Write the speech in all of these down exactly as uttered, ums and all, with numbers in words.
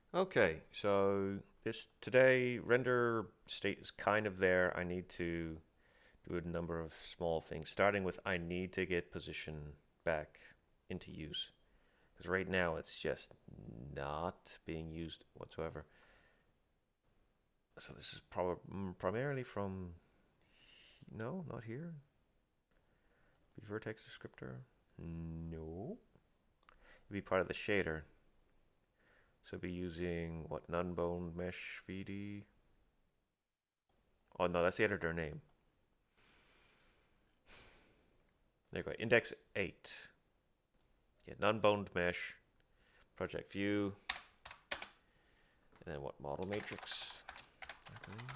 Okay, so this today render state is kind of there. I need to do a number of small things, starting with I need to get position back into use. Because right now it's just not being used whatsoever. So this is prob primarily from, no, not here. Be vertex descriptor? No. It'd be part of the shader. So be using what, non-bound mesh V D? Oh no, that's the editor name. There you go. Index eight. Yeah, non-bound mesh, project view, and then what, model matrix, I believe.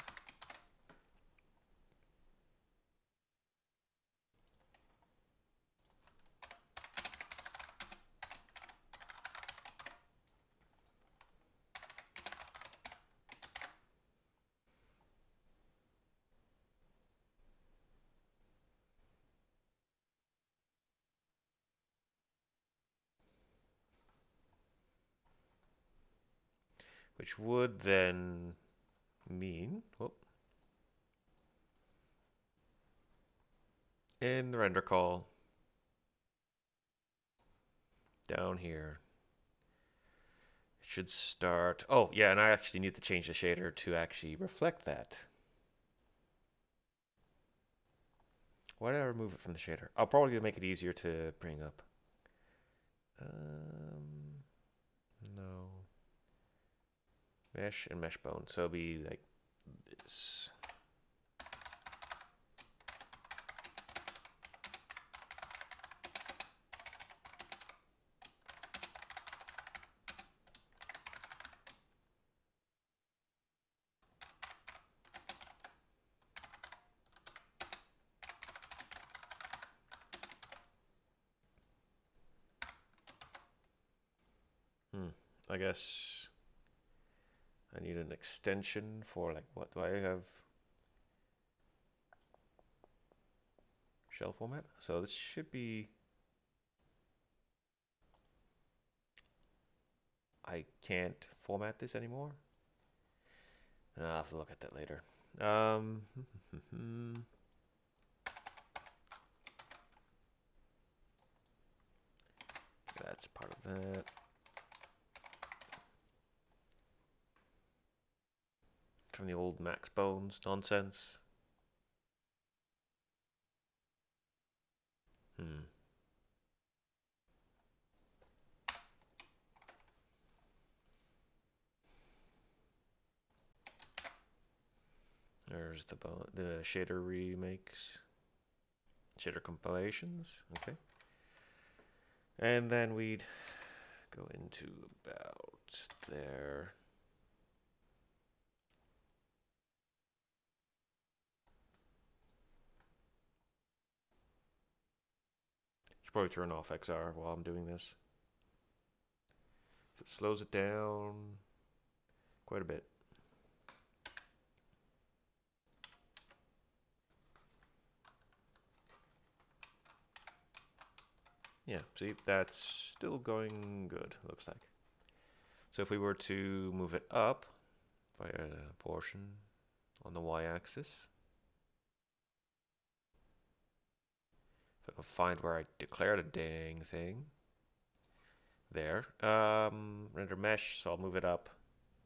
Which would then mean, whoop, in the render call, down here, it should start. Oh, yeah, and I actually need to change the shader to actually reflect that. Why did I remove it from the shader? I'll probably make it easier to bring up. Um, no. Mesh and mesh bone. So it'll be like this. Hmm. I guess I need an extension for like, what do I have? Shell format. So this should be, I can't format this anymore. I'll have to look at that later. Um, that's part of that. From the old Max Bones nonsense. Hmm. There's the the shader remakes, shader compilations. Okay, and then we'd go into about there. Should probably turn off X R while I'm doing this. It slows it down quite a bit. Yeah, see, that's still going good, looks like. So if we were to move it up by a portion on the y-axis, if I can find where I declared a dang thing, there. Um, render mesh, so I'll move it up.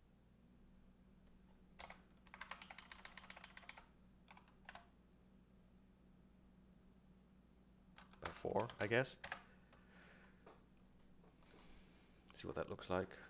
By four, I guess. See what that looks like.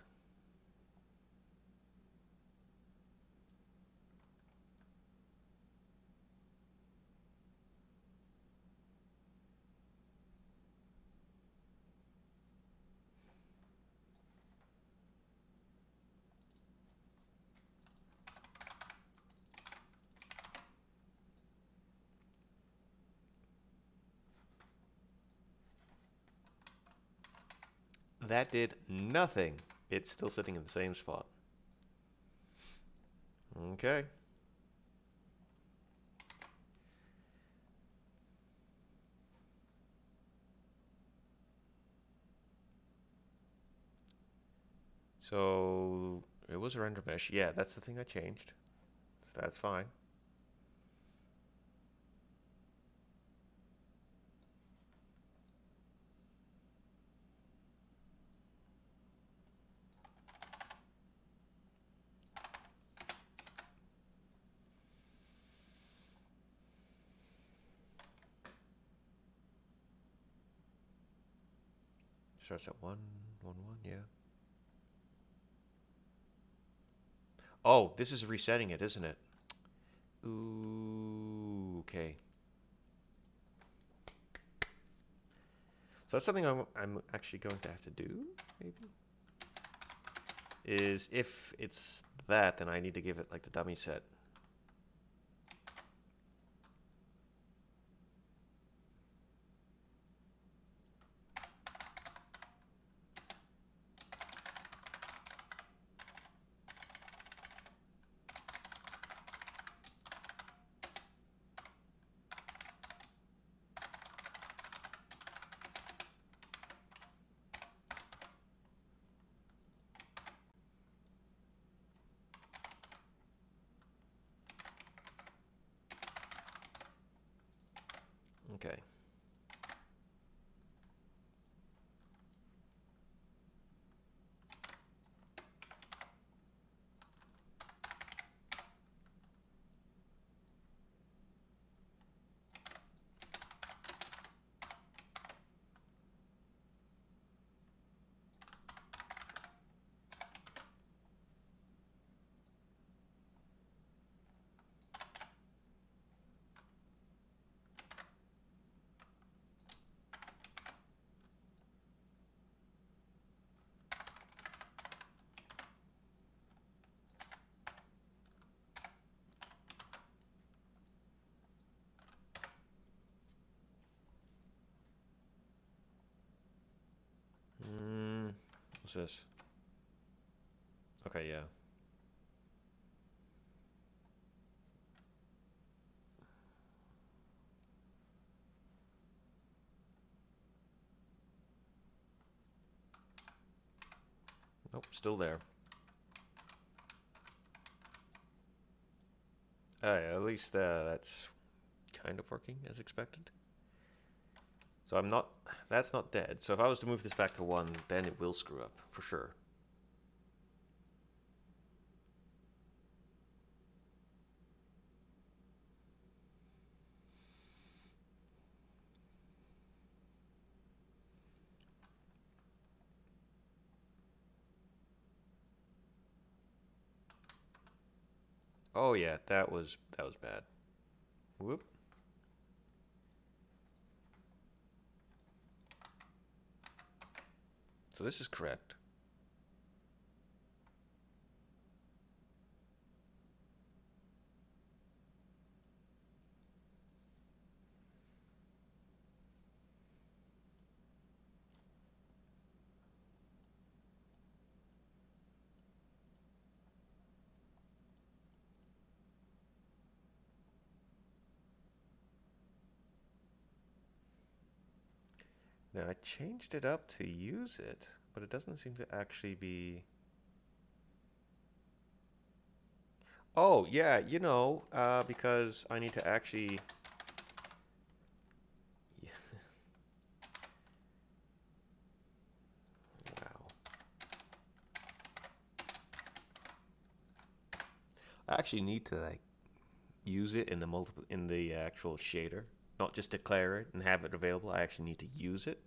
That did nothing. It's still sitting in the same spot. Okay. So it was a render mesh. Yeah, that's the thing I changed. So that's fine. Starts at one, one, one, yeah. Oh, this is resetting it, isn't it? Ooh, okay. So that's something I'm, I'm actually going to have to do, maybe? Is if it's that, then I need to give it like the dummy set. Okay. Mm, what's this? Okay, yeah. Nope, still there. Uh, at least uh, that's kind of working as expected. So I'm not, that's not dead. So if I was to move this back to one, then it will screw up, for sure. Oh yeah, that was, that was bad. Whoop. So this is correct. Now I changed it up to use it, but it doesn't seem to actually be... Oh, yeah, you know, uh, because I need to actually... Wow. I actually need to, like, use it in the multiple in the actual shader, not just declare it and have it available. I actually need to use it.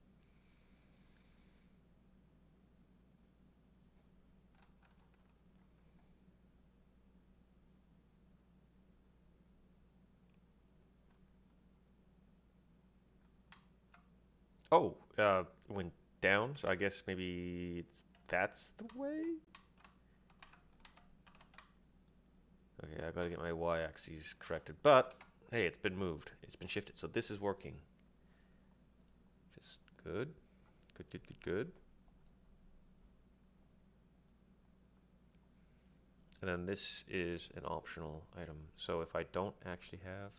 Oh, uh, went down, so I guess maybe it's, that's the way? Okay, I gotta get my y-axis corrected, but hey, it's been moved. It's been shifted, so this is working. Just good. Good, good, good, good. And then this is an optional item. So if I don't actually have...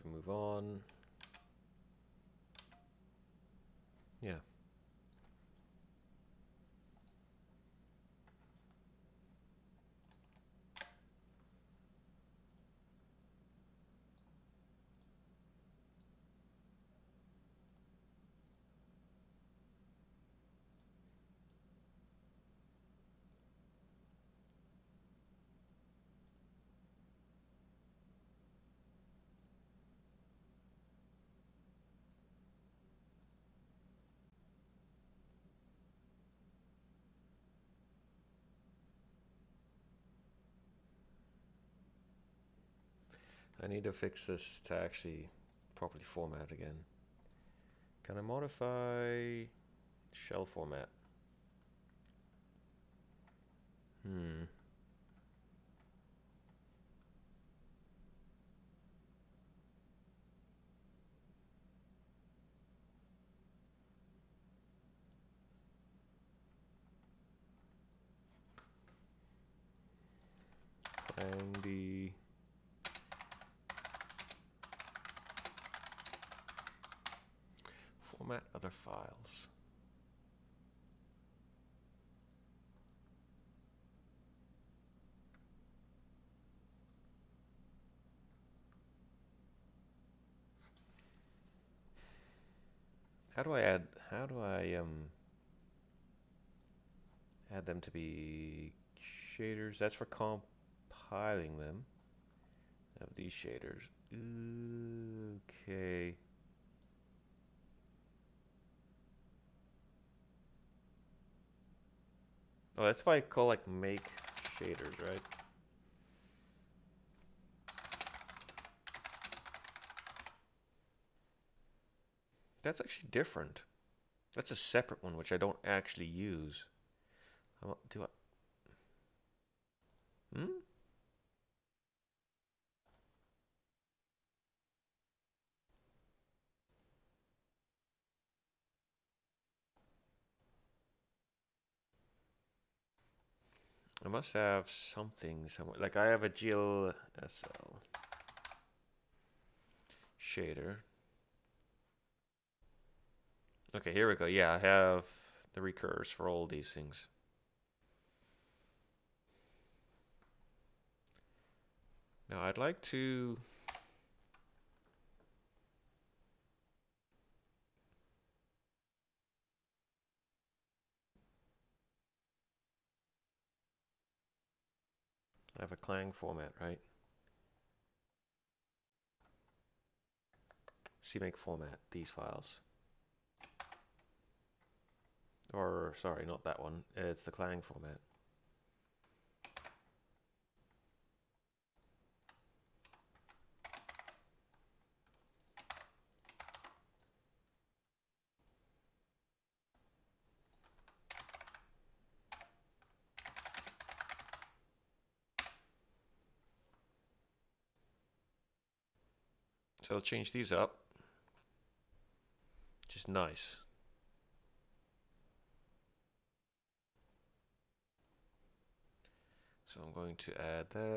we move on. Yeah. I need to fix this to actually properly format again. Can I modify shell format? Hmm. And the format other files. How do I add, how do I um add them to be shaders? That's for compiling them. Of these shaders. Okay. Oh, that's why I call like make shaders, right? That's actually different. That's a separate one, which I don't actually use. How do I? Hmm? I must have something somewhere. Like I have a G L S L shader. Okay, here we go. Yeah, I have the recurs for all these things. Now I'd like to I have a Clang format, right? CMake format, these files. Or, sorry, not that one. It's the Clang format. So I'll change these up. Just nice. So I'm going to add that.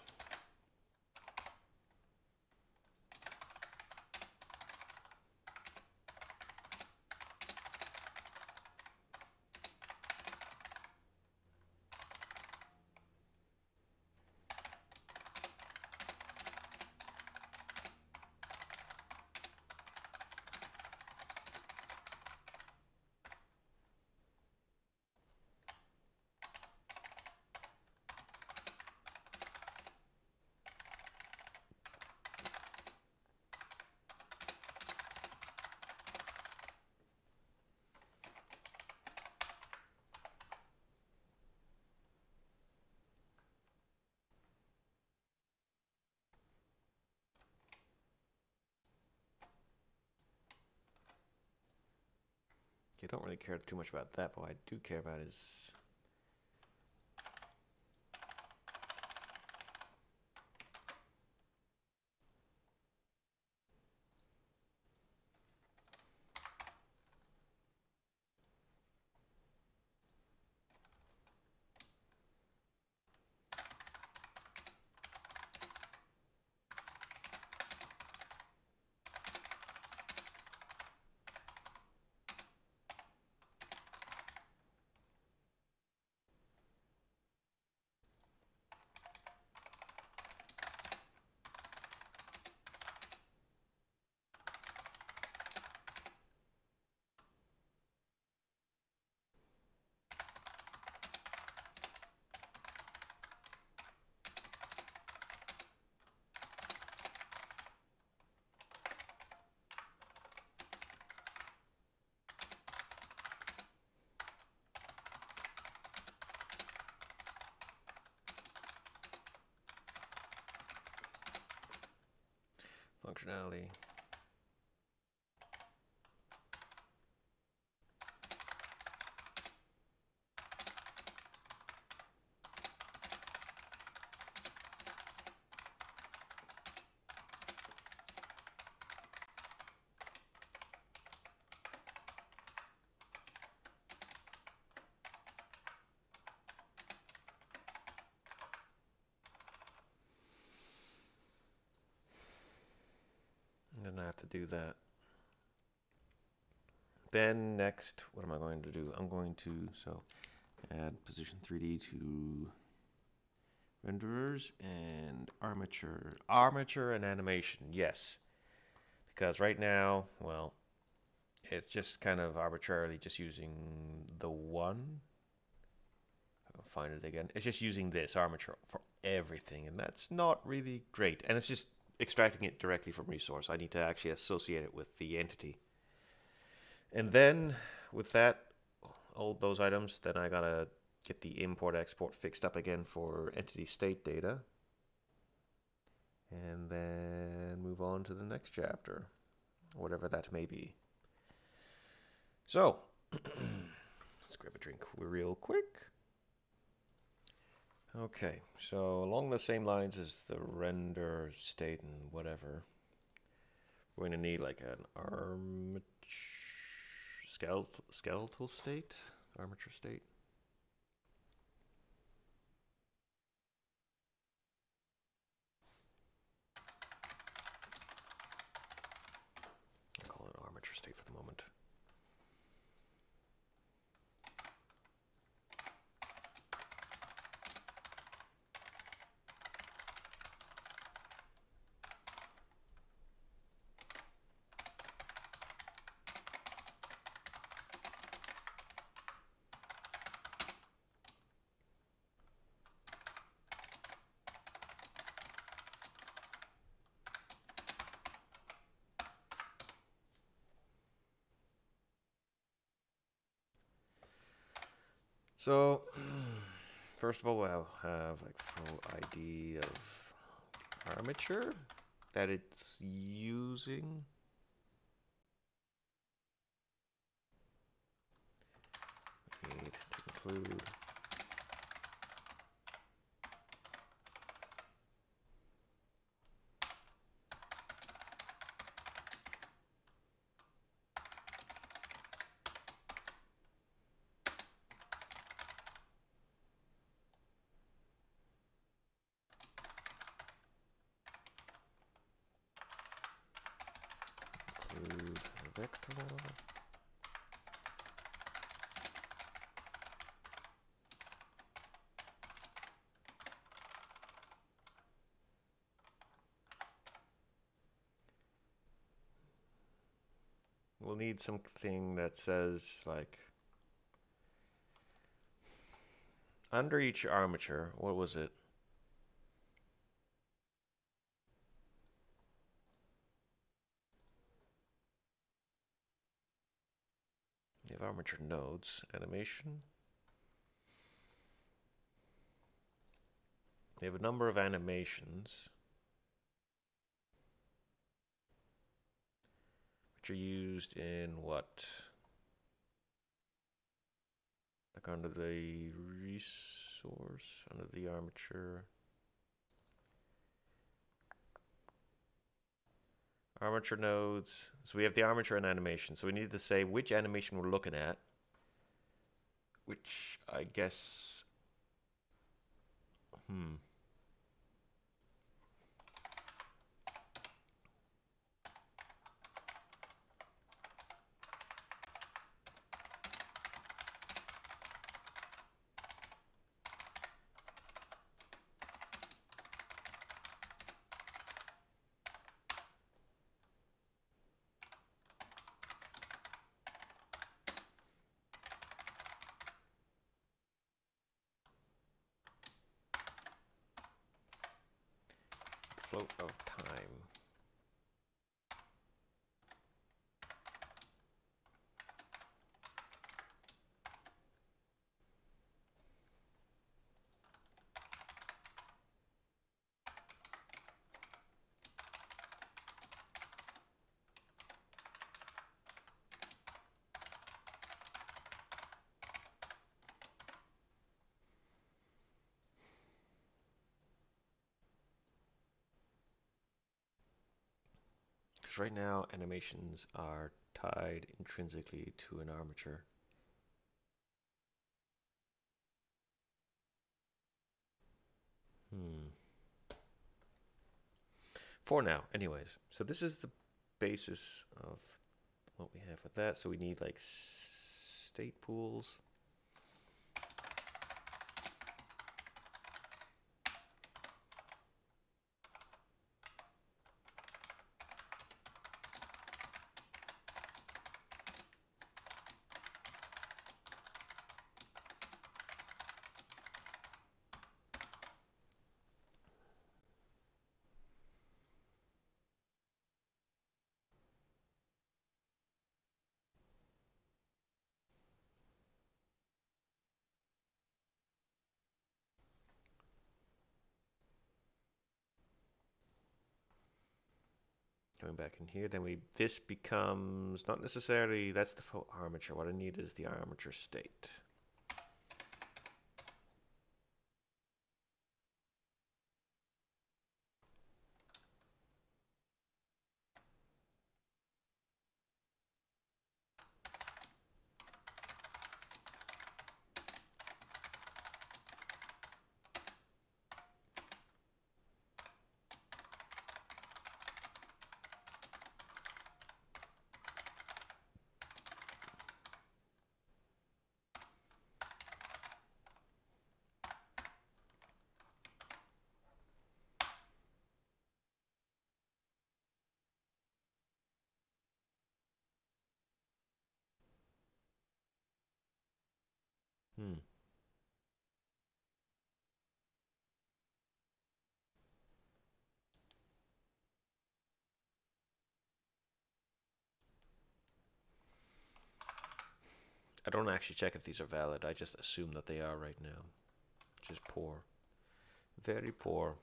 I don't really care too much about that, but what I do care about is functionality. And then I have to do that. Then next, what am I going to do? I'm going to, so add position three D to renderers and armature. Armature and animation, yes. Because right now, well, it's just kind of arbitrarily just using the one. I'll find it again. It's just using this armature for everything, and that's not really great. And it's just extracting it directly from resource. I need to actually associate it with the entity. And then with that, all those items, then I gotta get the import export fixed up again for entity state data. And then move on to the next chapter, whatever that may be. So, let's grab a drink real quick. Okay, so along the same lines as the render state and whatever, we're going to need like an armature skeletal, skeletal state, armature state. I'll call it armature state for the moment. So, first of all, I'll have like full I D of armature that it's using. We need to include include a vector. We'll need something that says like under each armature, what was it? You have armature nodes, animation. We have a number of animations which are used in what? Like under the resource, under the armature. Armature nodes. So we have the armature and animation. So we need to say which animation we're looking at. Which I guess... Hmm. Float of time. Because right now animations are tied intrinsically to an armature. Hmm. For now, anyways. So this is the basis of what we have with that. So we need like state pools. Going back in here, then we this becomes not necessarily that's the foeArmature. What I need is the ArmatureState. Hmm. I don't actually check if these are valid. I just assume that they are right now. Which is poor. Very poor.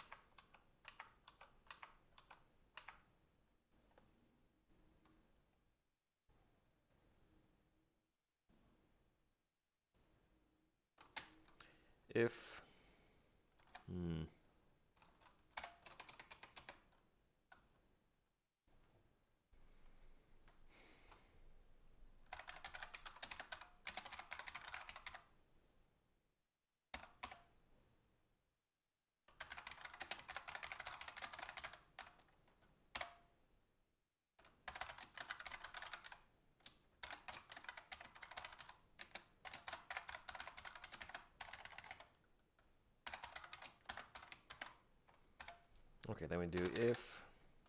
If hmm. Okay, then we do if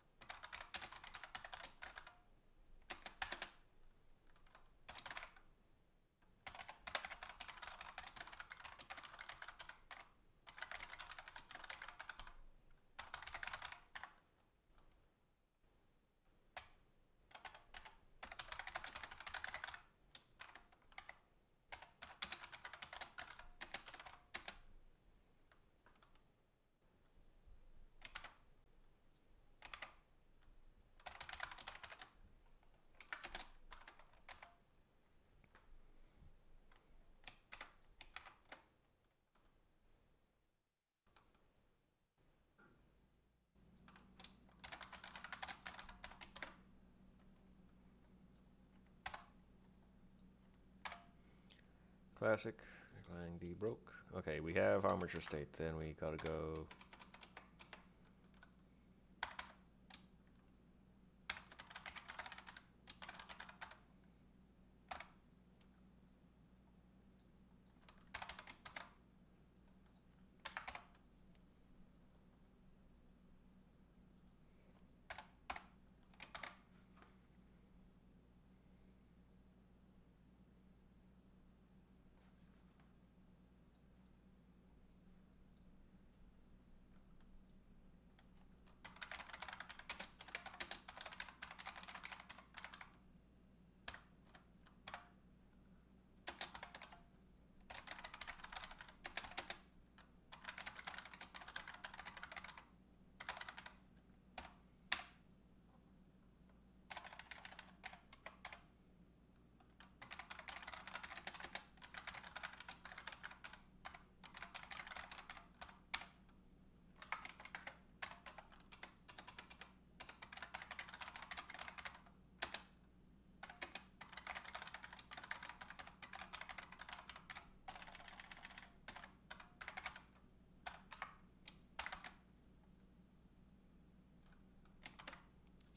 classic declining D broke. Okay, we have ArmatureState. Then we gotta go.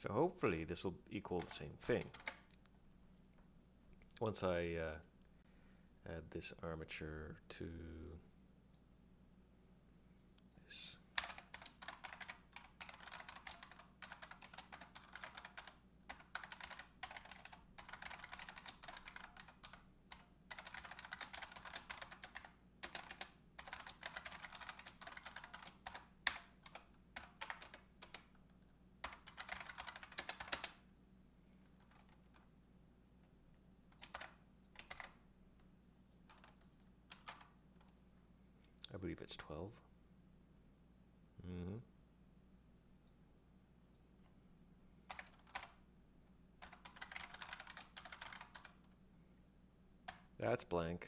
So hopefully this will equal the same thing. Once I uh, add this armature to this. I believe it's twelve. Mm-hmm. That's blank.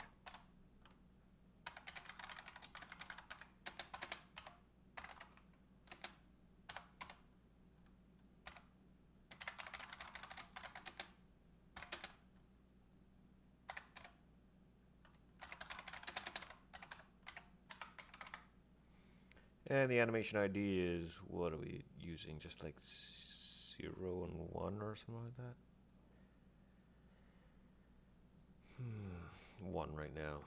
And the animation I D is, what are we using? Just like zero and one or something like that? Hmm. One right now.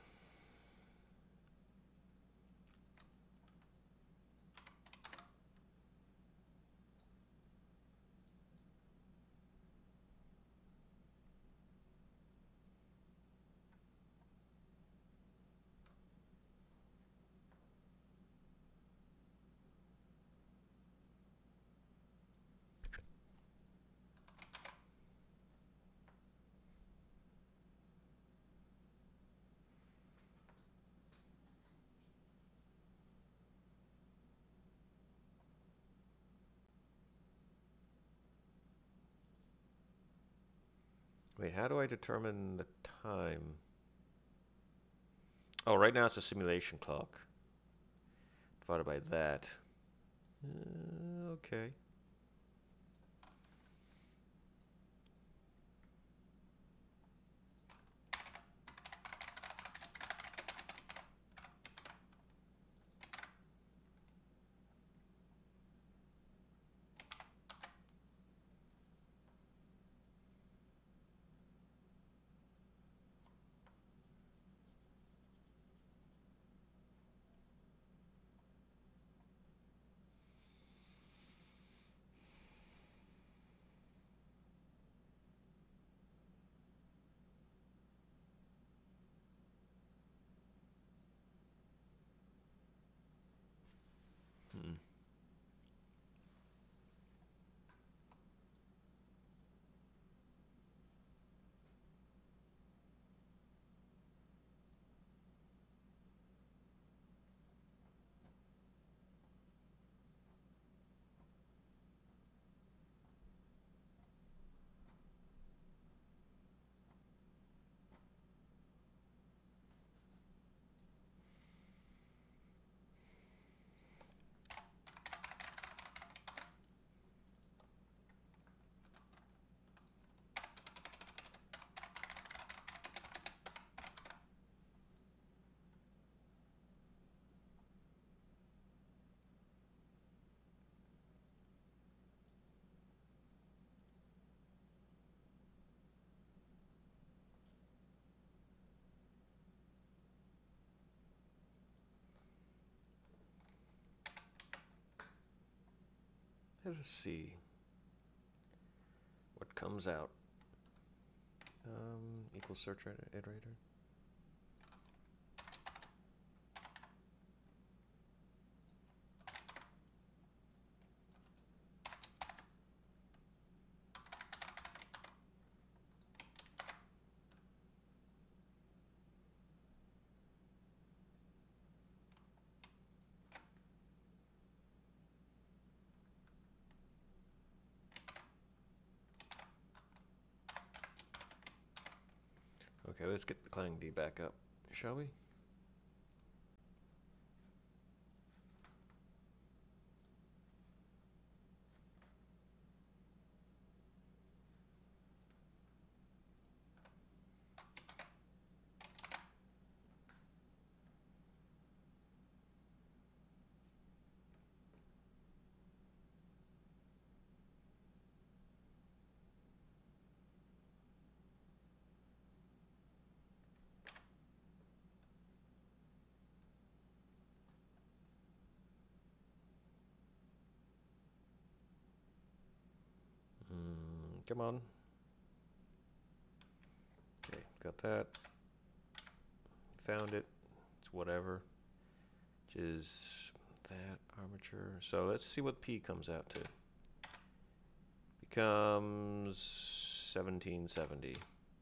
Wait, how do I determine the time? Oh, right now it's a simulation clock. Divided by that. Uh, okay. Hmm. Let us see what comes out. Um, equals search iterator. Okay, let's get the clang D back up, shall we? Come on. Okay, got that. Found it. It's whatever. Which is that armature. So let's see what P comes out to. Becomes seventeen seventy.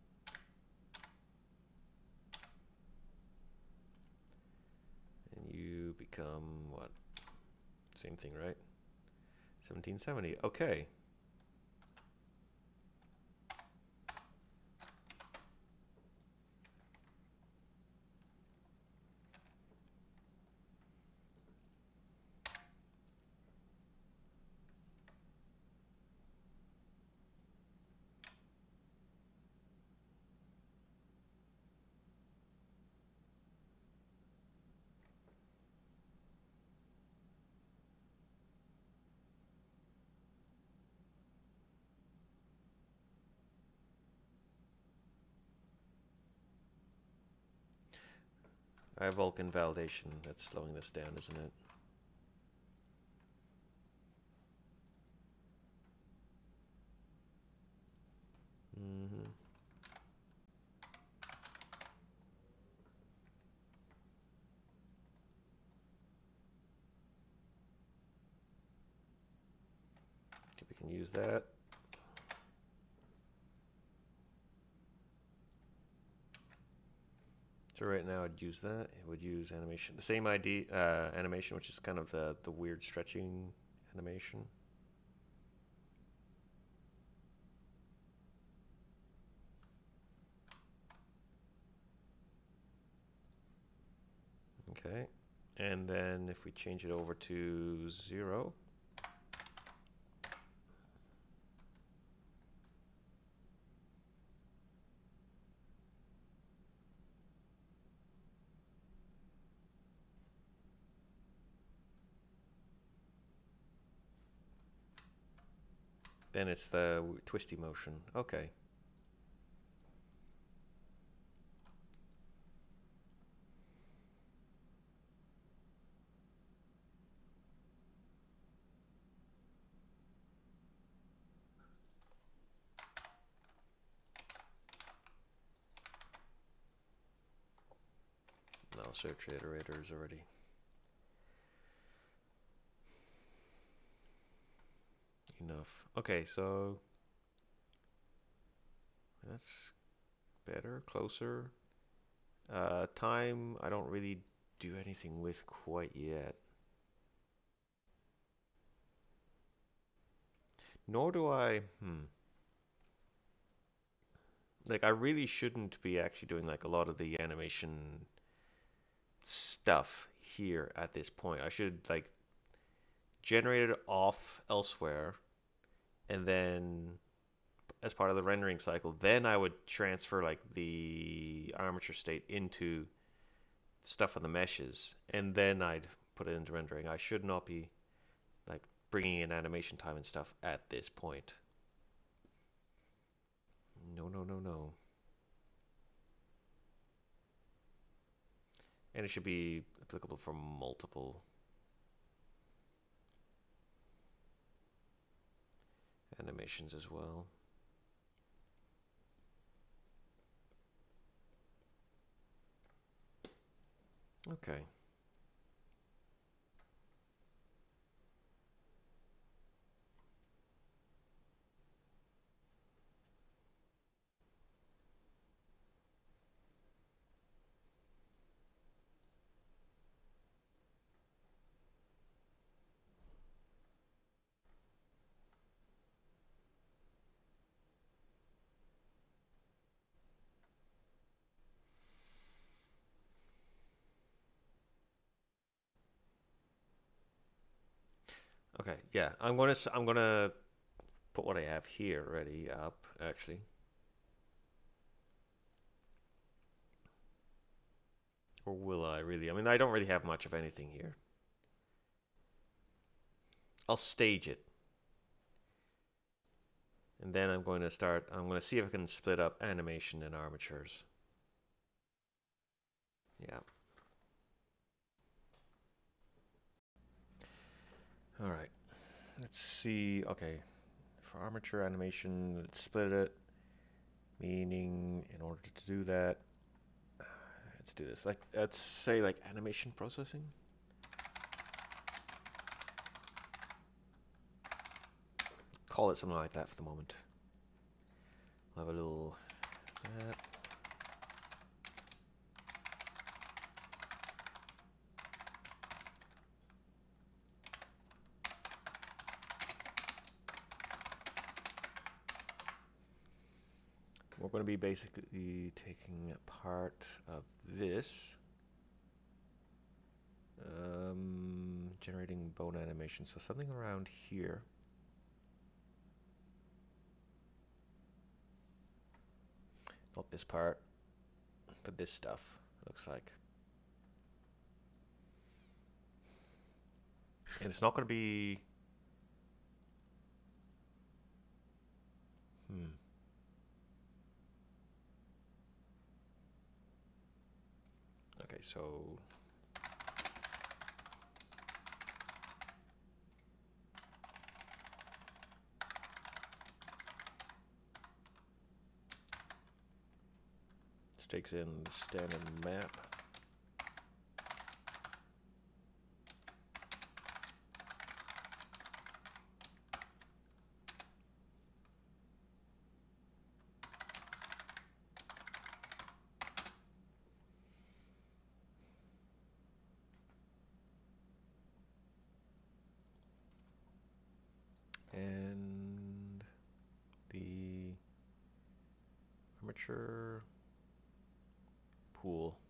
And you become what? Same thing, right? seventeen seventy. Okay. I have Vulkan validation that's slowing this down, isn't it? Mm-hmm. Okay, we can use that. So right now I'd use that. It would use animation, the same I D uh, animation, which is kind of the the weird stretching animation. Okay, and then if we change it over to zero, then it's the twisty motion. Okay. No, search iterator is already. Enough. Okay, so that's better, closer. Uh, time, I don't really do anything with quite yet. Nor do I, hmm. Like, I really shouldn't be actually doing like a lot of the animation stuff here at this point. I should like generate it off elsewhere, and then as part of the rendering cycle, then I would transfer like the armature state into stuff on the meshes, and then I'd put it into rendering. I should not be like bringing in animation time and stuff at this point. No, no, no, no. And it should be applicable for multiple animations as well. Okay. Okay, yeah, I'm gonna I'm gonna put what I have here ready up actually. Or will I really? I mean, I don't really have much of anything here. I'll stage it. And then I'm going to start, I'm going to see if I can split up animation and armatures. Yeah. All right. Let's see. Okay. For for armature animation, let's split it. Meaning, in order to do that, let's do this. Like, let's say like animation processing. Call it something like that for the moment. We'll have a little that. We're going to be basically taking part of this, um, generating bone animation, so something around here. Not this part, but this stuff, looks like. And it's not going to be... Hmm. Okay, so... this takes in the standard map. And the armature pool.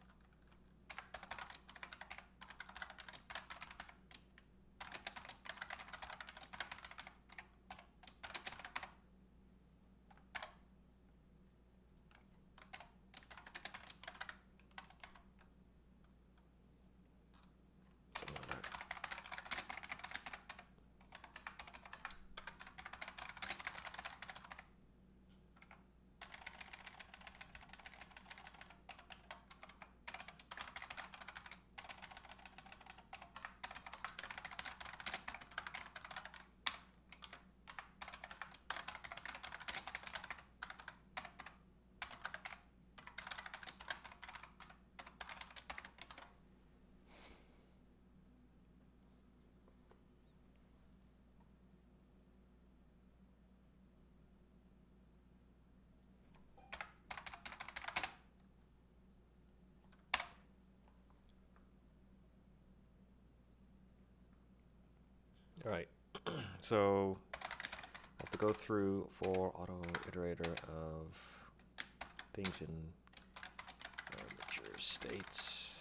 All right, so I have to go through for auto iterator of things in Armature states.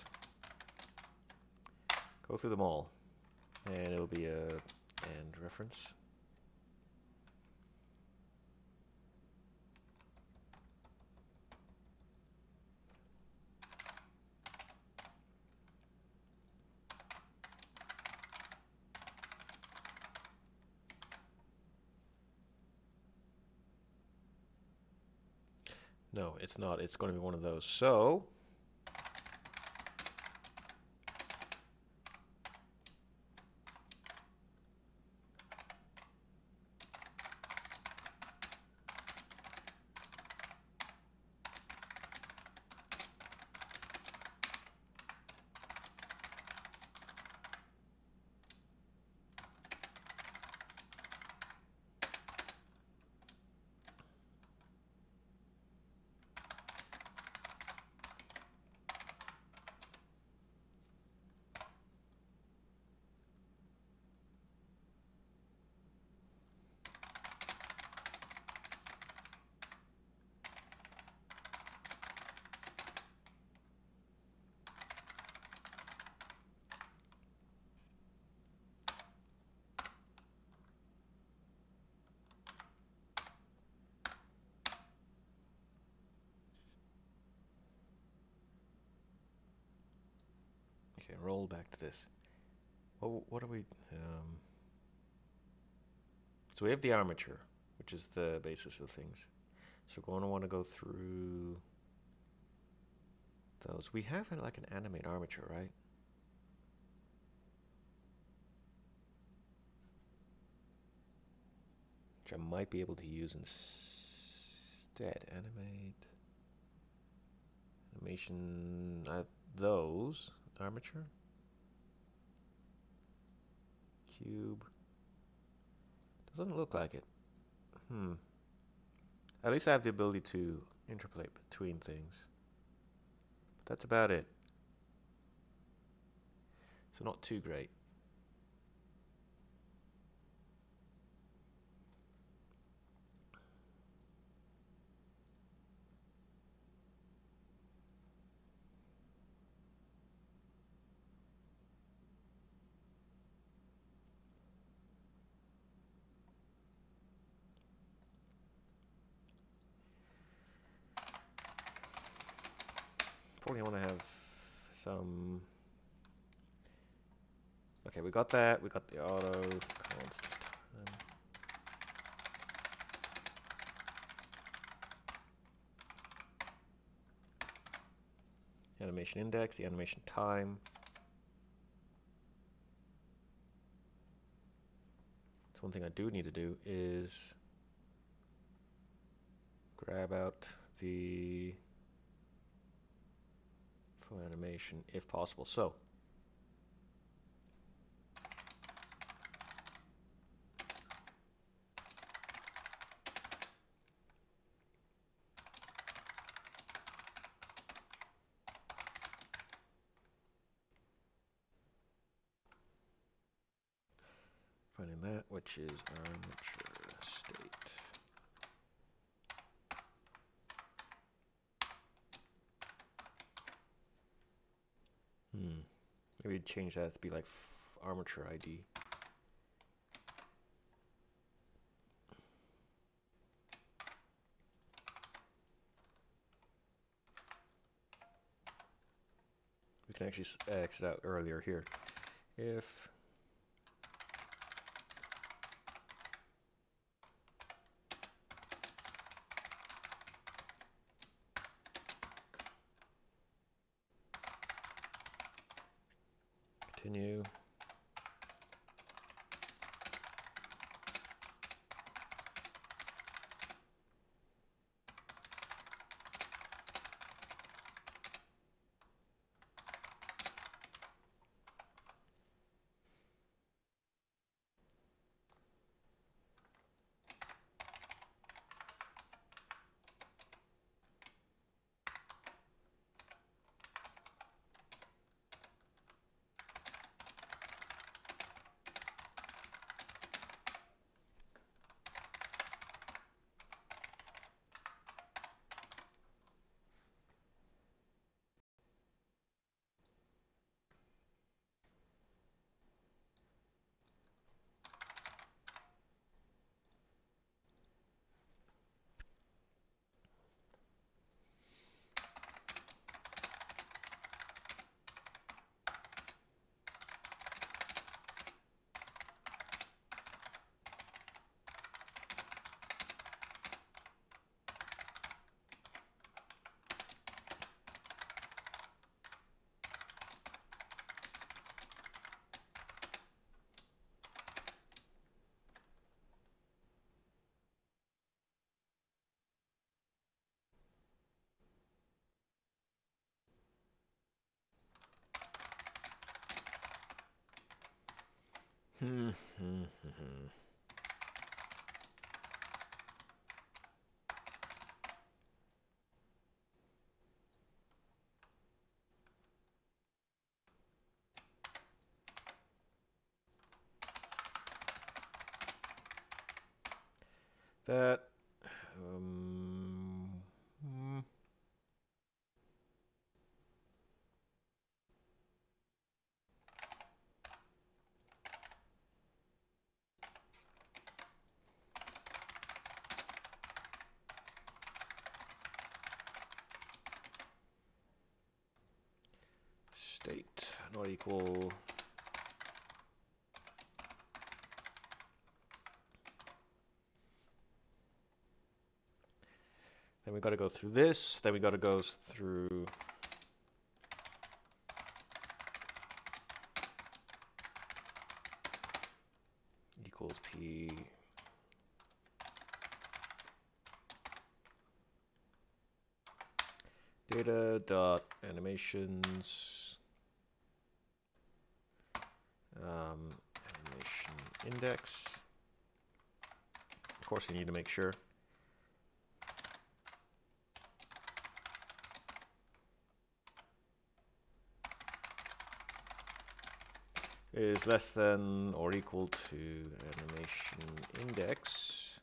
Go through them all, and it'll be a and reference. No, it's not. It's going to be one of those. So okay, roll back to this. Oh, what are we? Um, so we have the armature, which is the basis of things. So we're going to want to go through those. We have uh, like an animate armature, right? which I might be able to use instead. Animate, animation, uh, those, armature, cube, doesn't look like it. Hmm. At least I have the ability to interpolate between things. But that's about it. So not too great. Probably want to have some. Okay, we got that. We got the auto constant. Animation index, the animation time. So one thing I do need to do is grab out the foeArmatureState if possible. So finding that, which is ArmatureState. Hmm. Maybe change that to be like Armature I D. We can actually exit out earlier here. If continue. Hmm. Hmm. Hmm. That um, hmm. State not equal. Then we got to go through this. Then we got to go through equals p data dot animations um, animation index. Of course, we need to make sure. Is less than or equal to animation index.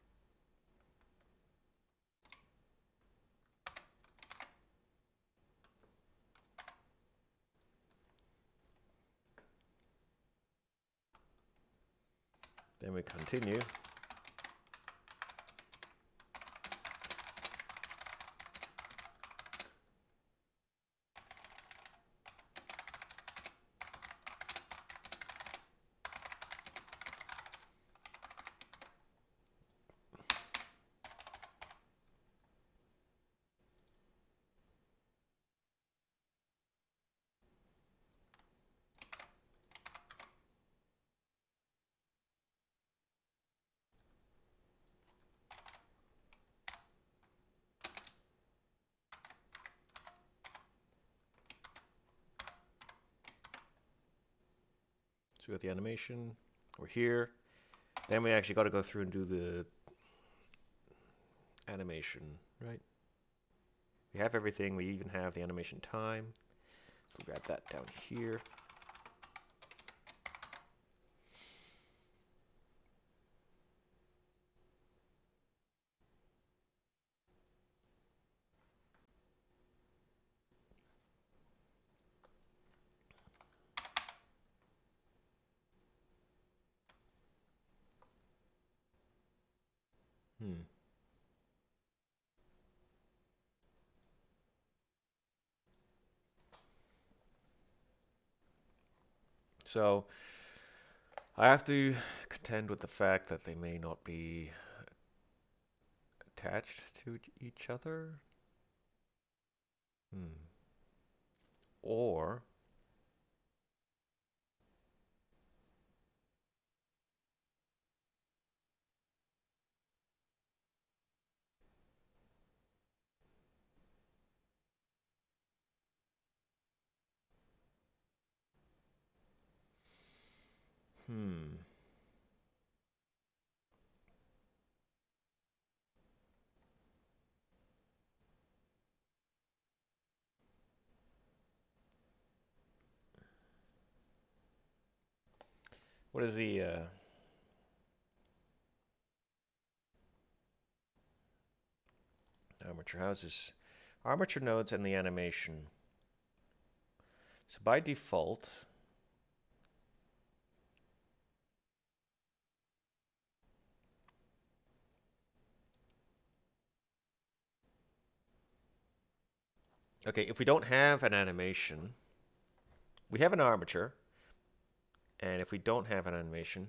Then we continue. So we got the animation, we're here. Then we actually got to go through and do the animation, right? We have everything, we even have the animation time. So we'll grab that down here. Hmm. So I have to contend with the fact that they may not be attached to each other. Hmm. Or Hmm. What is the uh, Armature houses? Armature nodes and the animation. So by default, okay, if we don't have an animation, we have an armature, and if we don't have an animation,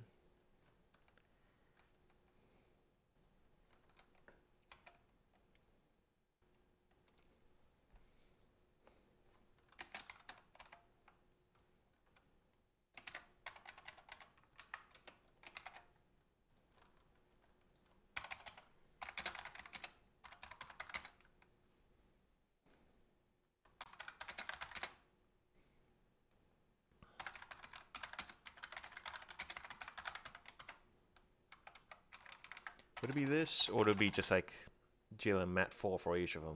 would it be this, or would it be just like G L M mat four for each of them?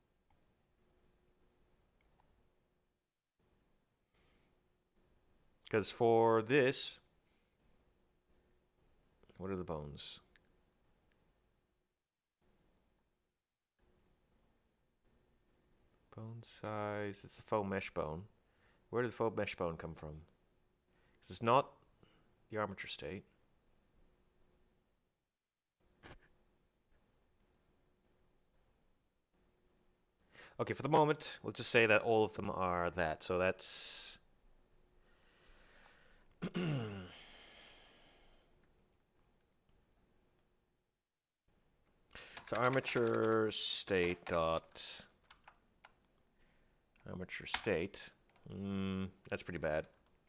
Because for this, what are the bones? Bone size, it's the faux mesh bone. Where did the faux mesh bone come from? This is not the armature state. Okay, for the moment, let's just say that all of them are that. So that's so armature state dot armature state. Mm, that's pretty bad.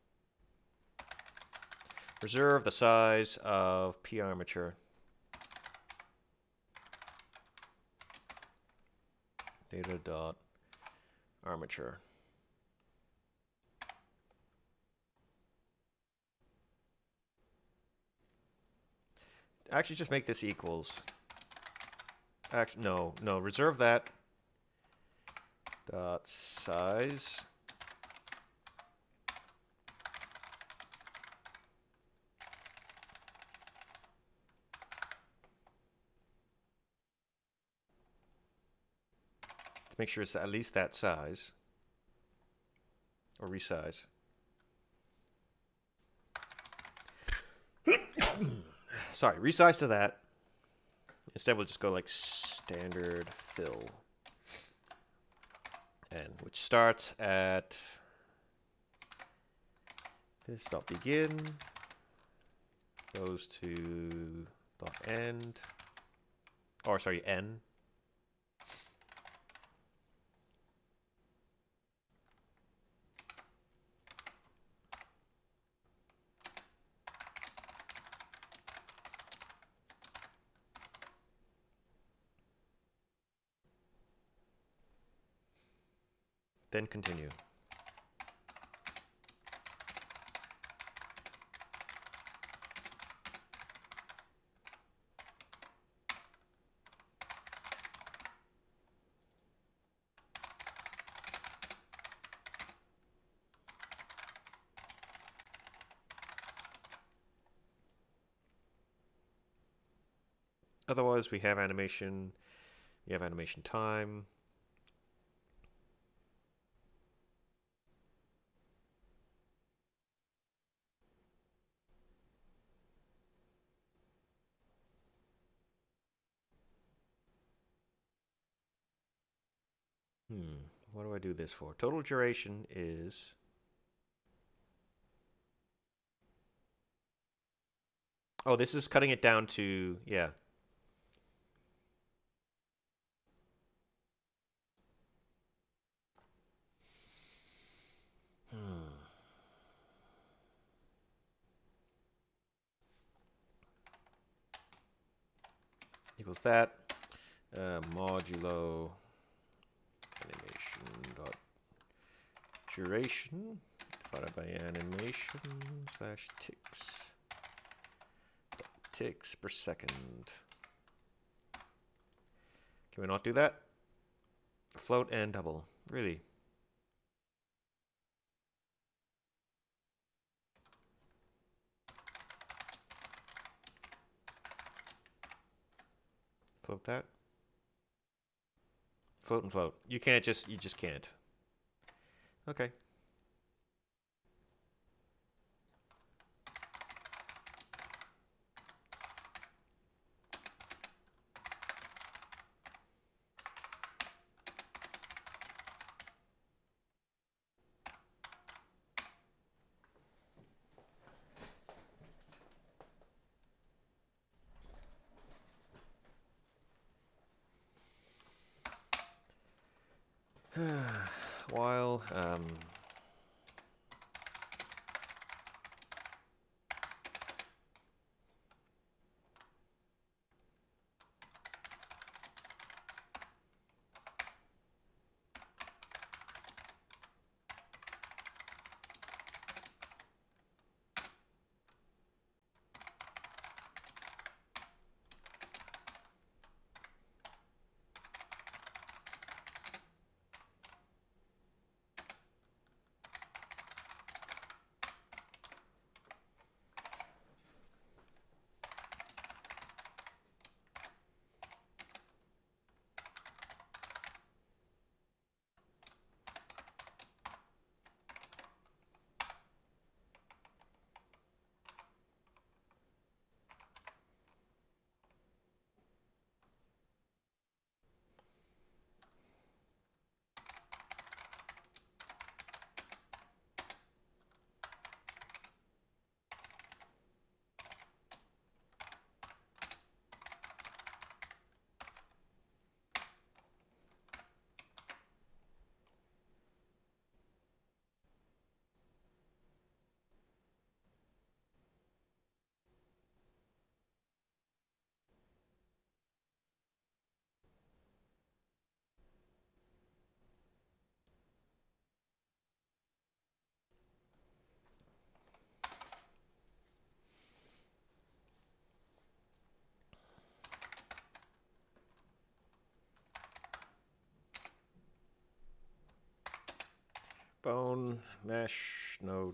Reserve the size of P armature. Data dot Armature. Actually, just make this equals. Actually, no, no, reserve that. Dot size. To make sure it's at least that size. Or resize. Sorry, resize to that. Instead, we'll just go like standard fill. And which starts at this dot begin, goes to dot end, or sorry, n. Then continue. Otherwise, we have animation, we have animation time. Hmm, what do I do this for? Total duration is... Oh, this is cutting it down to, yeah. Hmm. Equals that. Uh, modulo animation dot duration divided by animation slash ticks ticks per second. Can we not do that? Float and double. Really? Float that. Float and float. You can't just, you just can't. Okay. While um, Wishbone mesh node.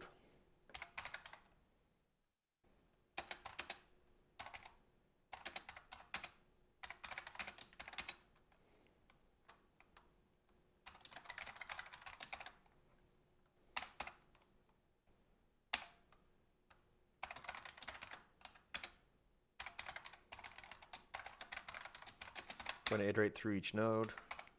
I'm going to iterate through each node.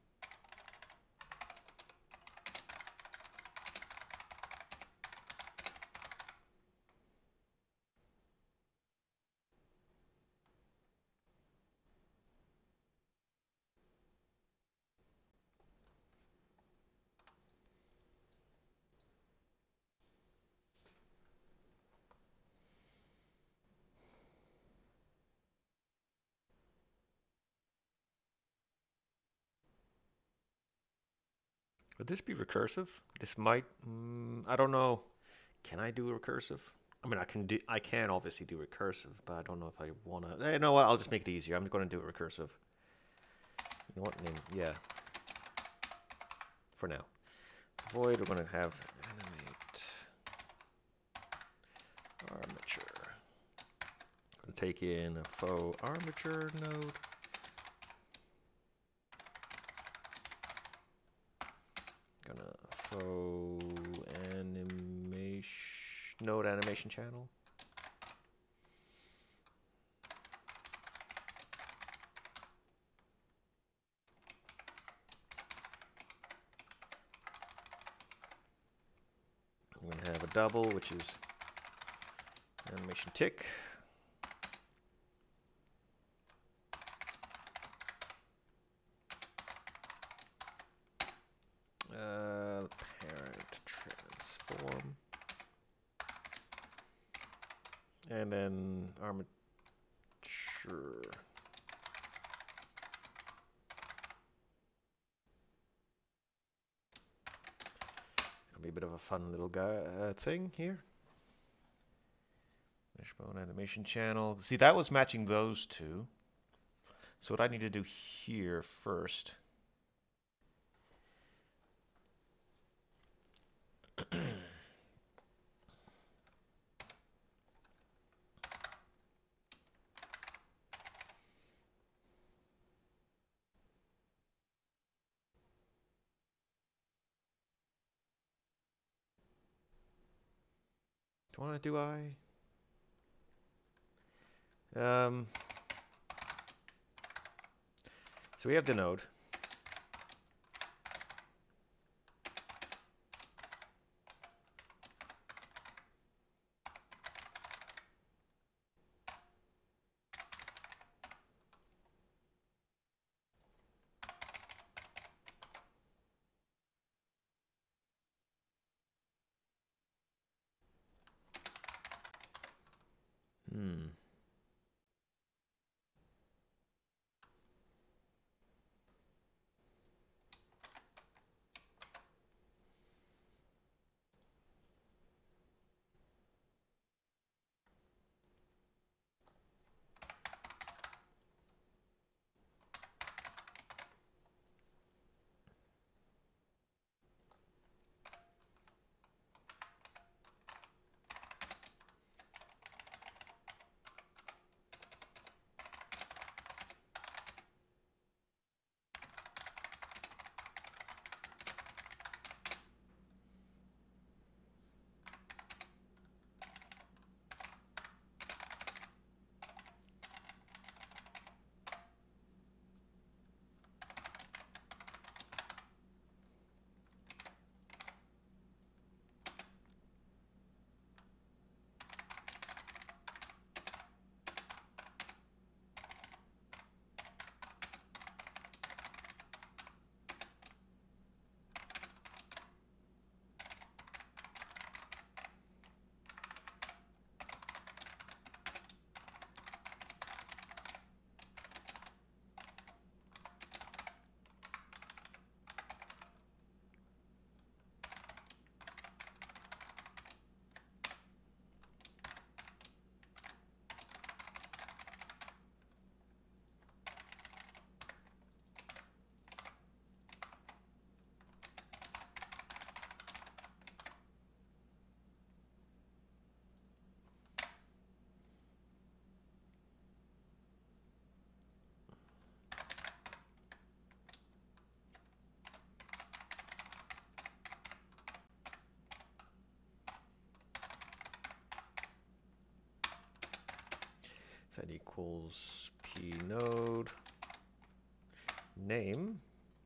Would this be recursive? This might, mm, I don't know. Can I do recursive? I mean, I can do, I can obviously do recursive, but I don't know if I want to. You know what? I'll just make it easier. I'm going to do it recursive. You know what? Name? Yeah. For now. So void, we're going to have animate armature. Going to take in a foeArmature node. Gonna faux animation node animation channel. I'm gonna have a double, which is animation tick. Uh, parent transform, and then armature. It'll be a bit of a fun little guy uh, thing here. Wishbone animation channel. See, that was matching those two. So what I need to do here first. Do I want to do I? Um, so we have the node. Hmm. equals p node name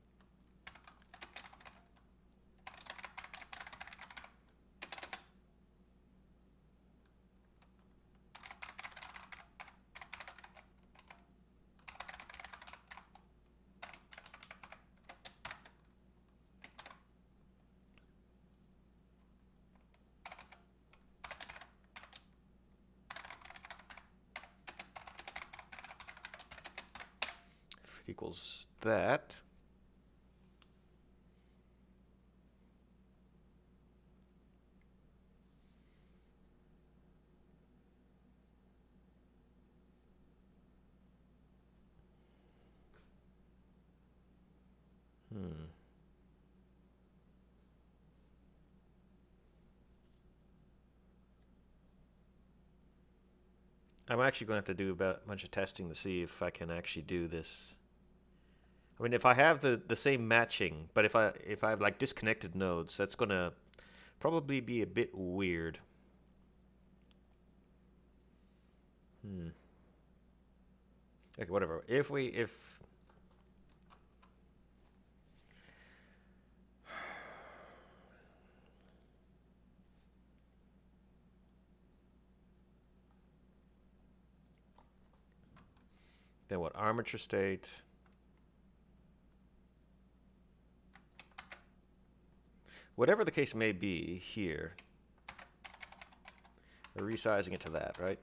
equals that. Hmm. I'm actually going to have to do a bunch of testing to see if I can actually do this. I mean, if I have the, the same matching, but if I if I have like disconnected nodes, that's going to probably be a bit weird. Hmm. Okay, whatever. If we if then what? Armature state. Whatever the case may be here, we're resizing it to that, right?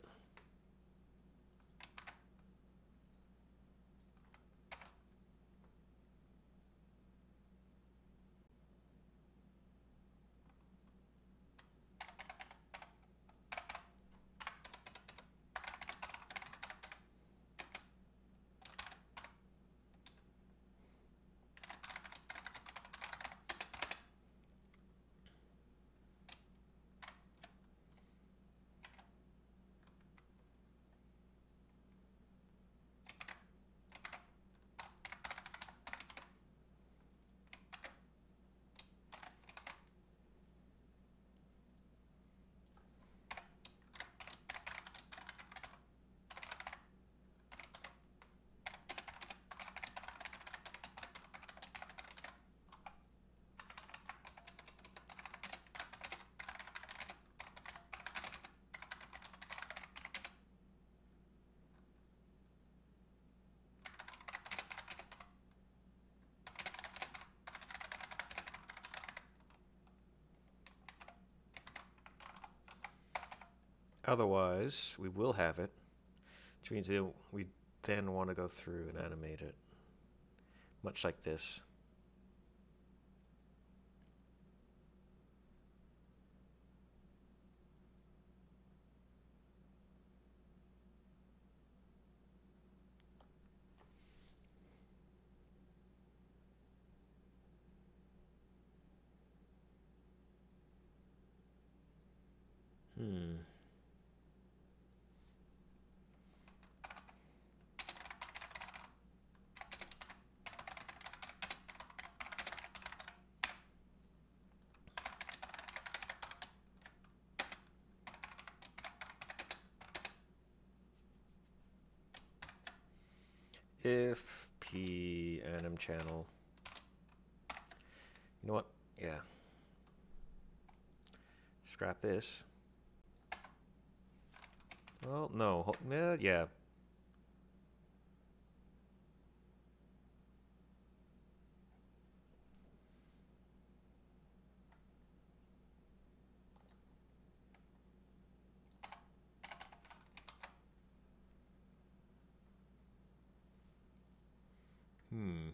Otherwise, we will have it, which means it, we then want to go through and animate it, much like this. Hmm. If p anim channel, you know what? Yeah. Scrap this. Well, no. Yeah, yeah. Hmm.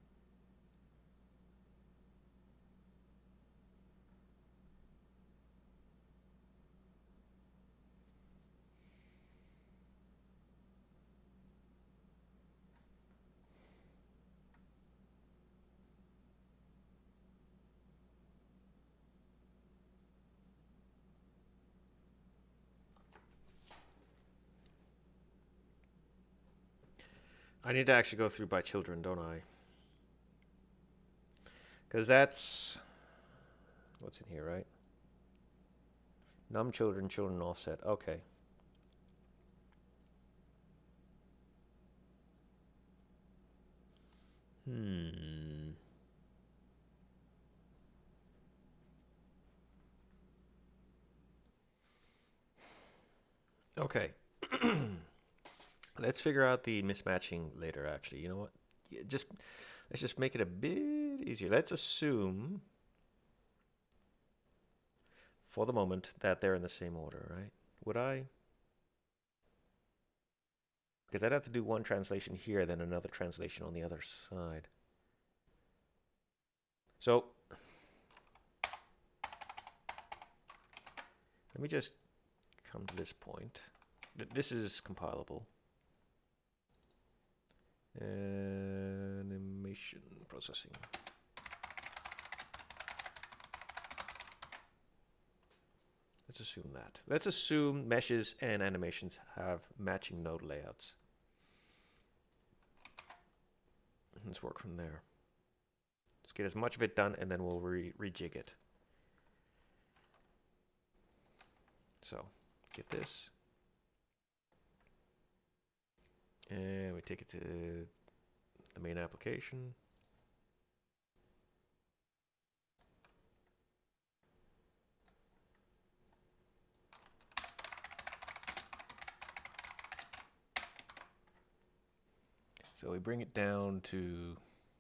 I need to actually go through by children, don't I? Because that's what's in here, right? Num children, children offset. Okay. Hmm. Okay. Let's figure out the mismatching later, actually. You know what? Yeah, just let's just make it a bit easier. Let's assume for the moment that they're in the same order, right? Would I? Because I'd have to do one translation here, then another translation on the other side. So let me just come to this point. This is compilable. Animation processing. Let's assume that. Let's assume meshes and animations have matching node layouts. Let's work from there. Let's get as much of it done, and then we'll re rejig it. So, get this. And we take it to the main application. So we bring it down to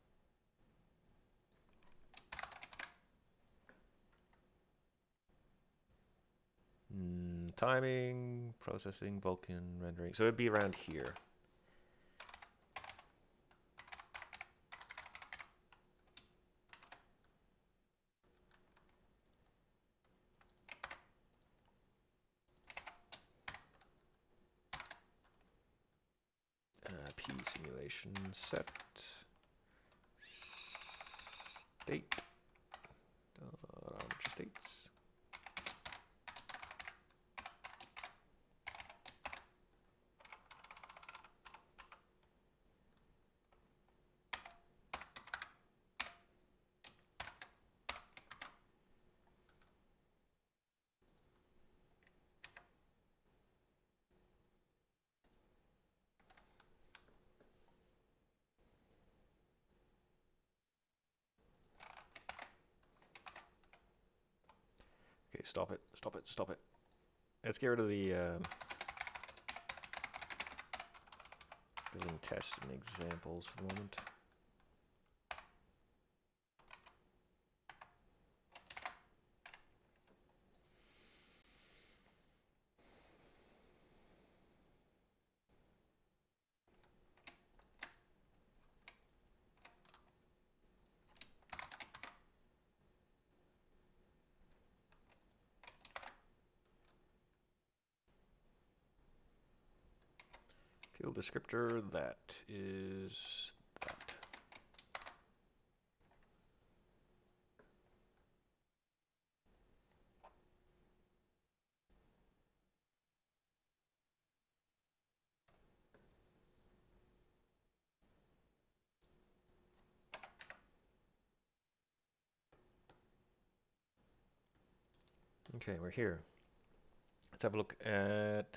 mm, timing, processing, Vulkan, rendering. So it'd be around here. P simulation set state dot armature states. Okay, stop it, stop it, stop it. Let's get rid of the um, building tests and examples for the moment. Field descriptor, that is that. Okay, we're here. Let's have a look at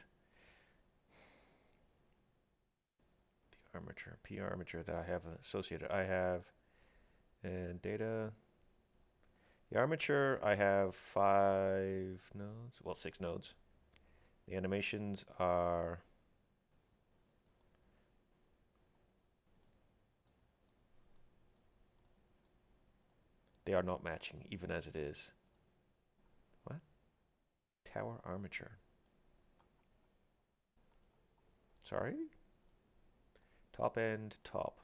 the armature, P armature that I have associated. I have uh, data. The armature, I have five nodes, well, six nodes. The animations are they are not matching, even as it is. What? Tower armature. Sorry? Top end, top.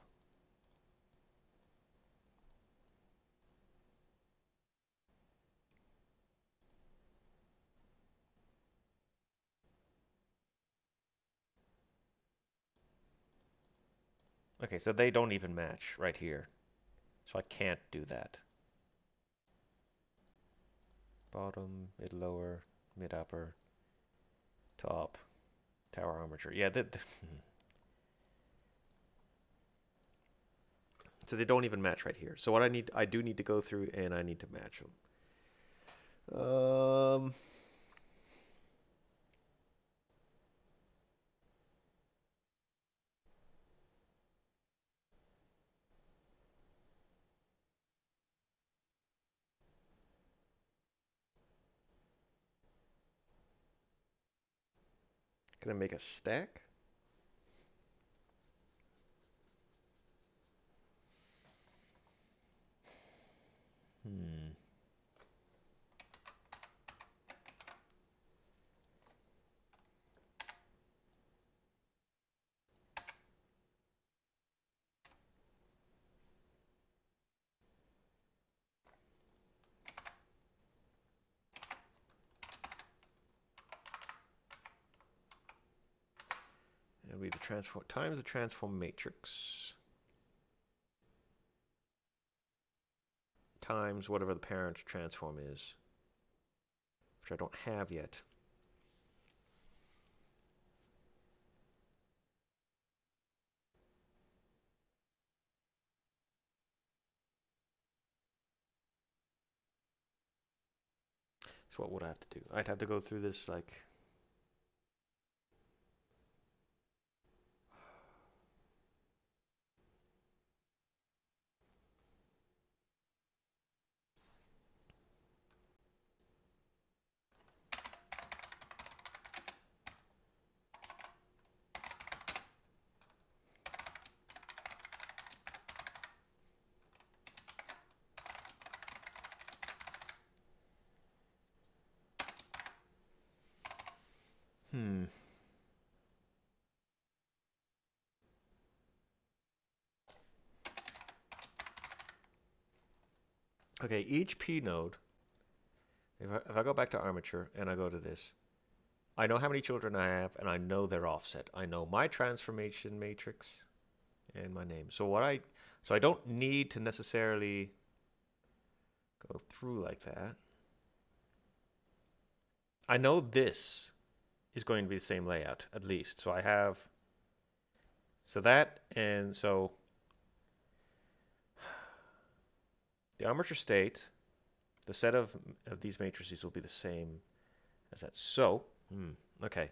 Okay, so they don't even match right here. So I can't do that. Bottom, mid lower, mid upper, top, tower armature. Yeah, the, the so they don't even match right here. So what I need, I do need to go through and I need to match them. Um, Can I make a stack? Hmm. It'll be the transform times the transform matrix times whatever the parent transform is, which I don't have yet. So what would I have to do? I'd have to go through this like Hmm. Okay, each P node, if I, if I go back to Armature and I go to this, I know how many children I have and I know their offset. I know my transformation matrix and my name. So what I so I don't need to necessarily go through like that. I know this is going to be the same layout, at least. So I have, so that, and so the armature state, the set of, of these matrices will be the same as that. So, hmm, okay.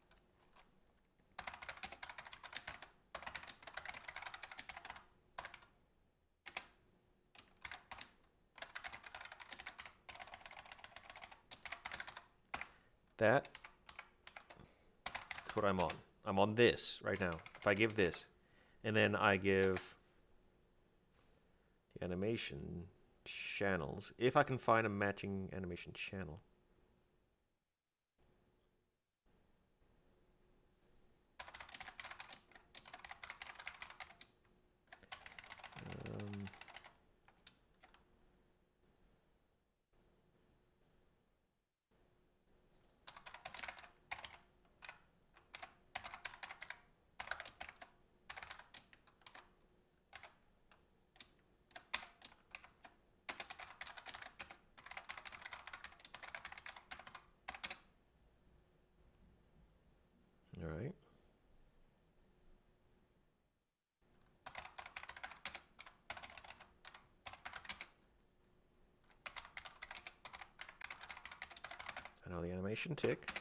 That is what I'm on. I'm on this right now. If I give this, and then I give the animation channels, if I can find a matching animation channel. Um, all right. I know the animation tick.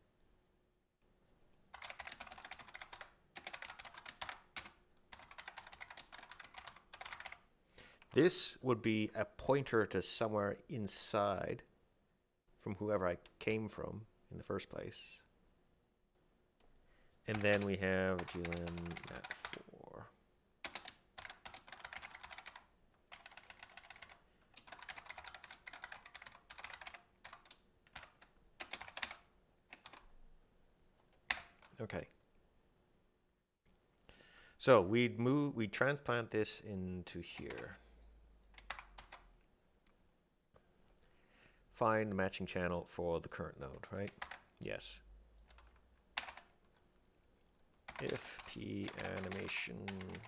This would be a pointer to somewhere inside from whoever I came from in the first place. And then we have G L M mat four. Okay. So we'd move, we transplant this into here. Find the matching channel for the current node, right? Yes. If P animation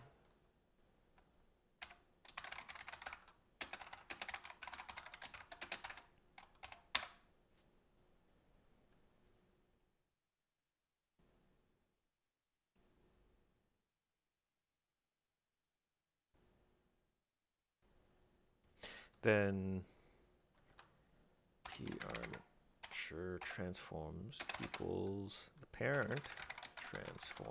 then pArmature transforms equals the parent transform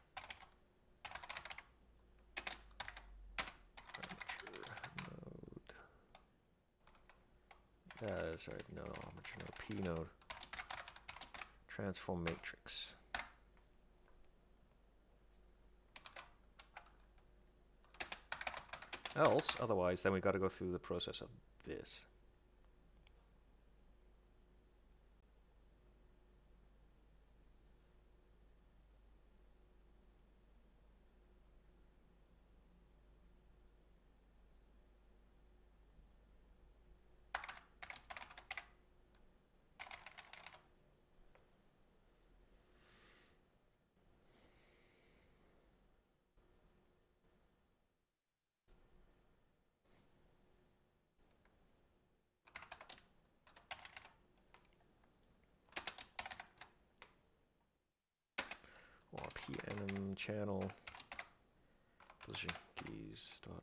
Armature node. Uh, sorry, no, Armature node, P node transform matrix. Else, otherwise, then we got to go through the process of this. Or pnm channel position keys dot.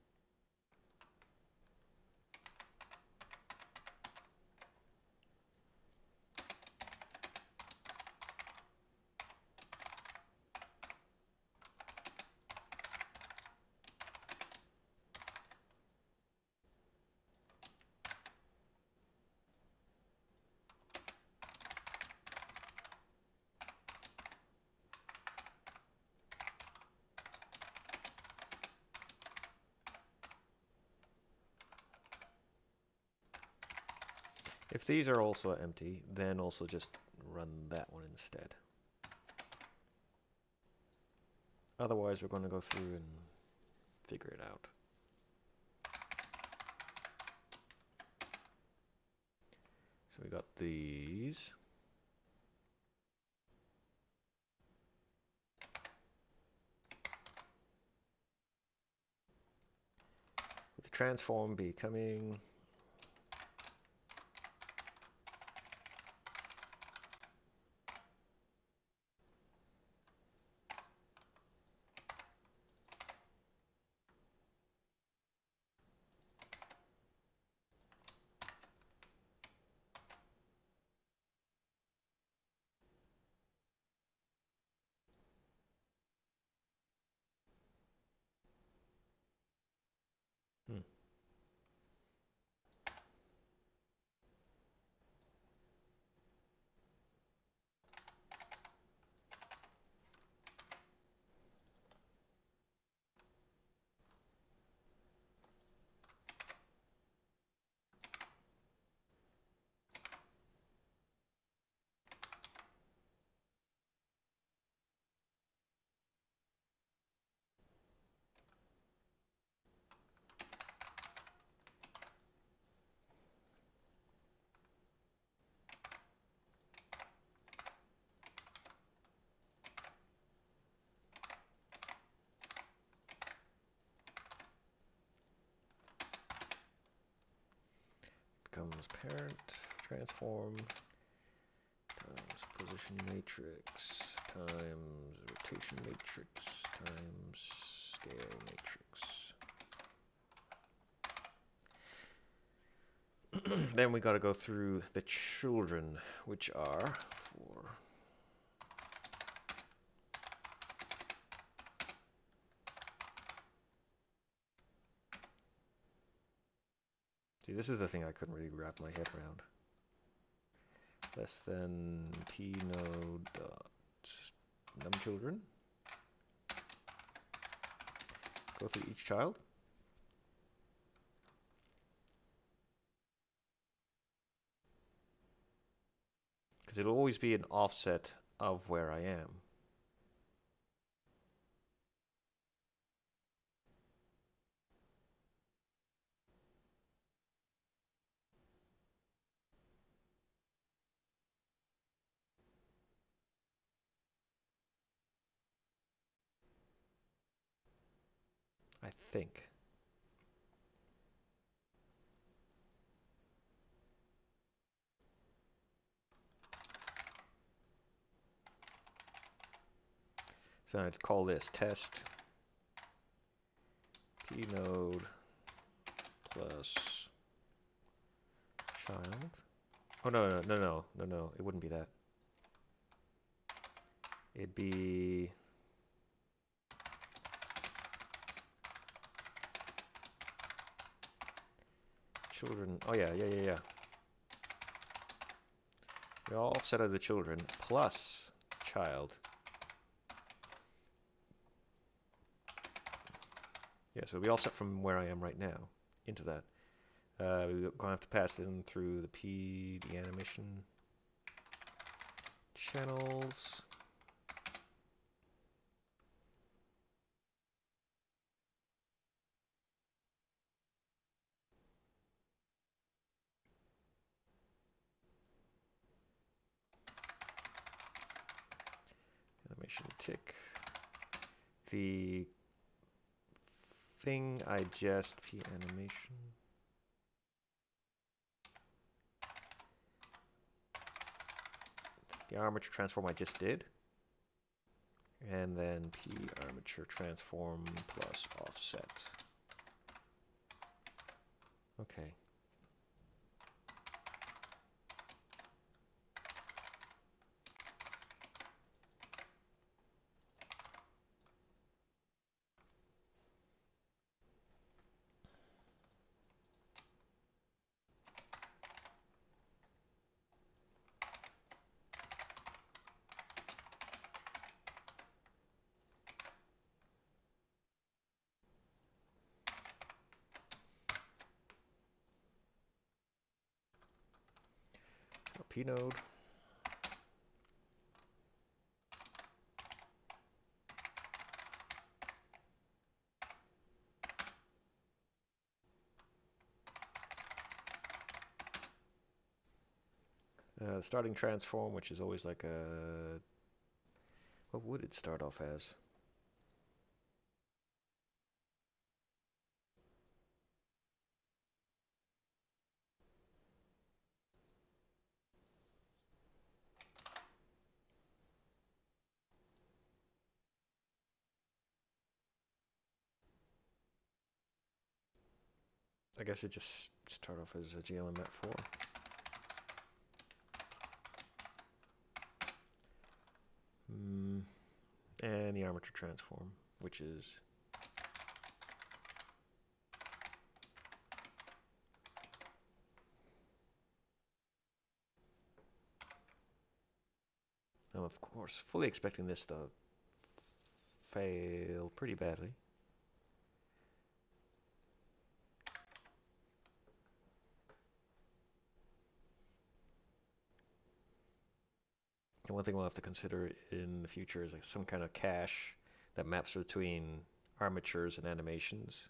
If these are also empty, then also just run that one instead. Otherwise, we're going to go through and figure it out. So we got these. With the transform becoming Hmm. becomes parent transform times position matrix times rotation matrix times scale matrix. Then we got to go through the children, which are for see, this is the thing I couldn't really wrap my head around. Less than p node dot num children. Go through each child. Because it'll always be an offset of where I am. I think. So I'd call this test p node plus child. Oh no no no no no no it wouldn't be that. It'd be children. Oh yeah yeah yeah yeah. The offset of the children plus child. Yeah, so we all set from where I am right now into that. Uh, we're going to have to pass in through the P, the animation channels. Animation tick. The thing I just P animation. The armature transform I just did. And then P armature transform plus offset. Okay. P node. Uh, starting transform, which is always like a... What would it start off as? I guess it just start off as a G L M at four. Mm. And the armature transform, which is I'm of course fully expecting this to fail pretty badly. And one thing we'll have to consider in the future is like some kind of cache that maps between armatures and animations.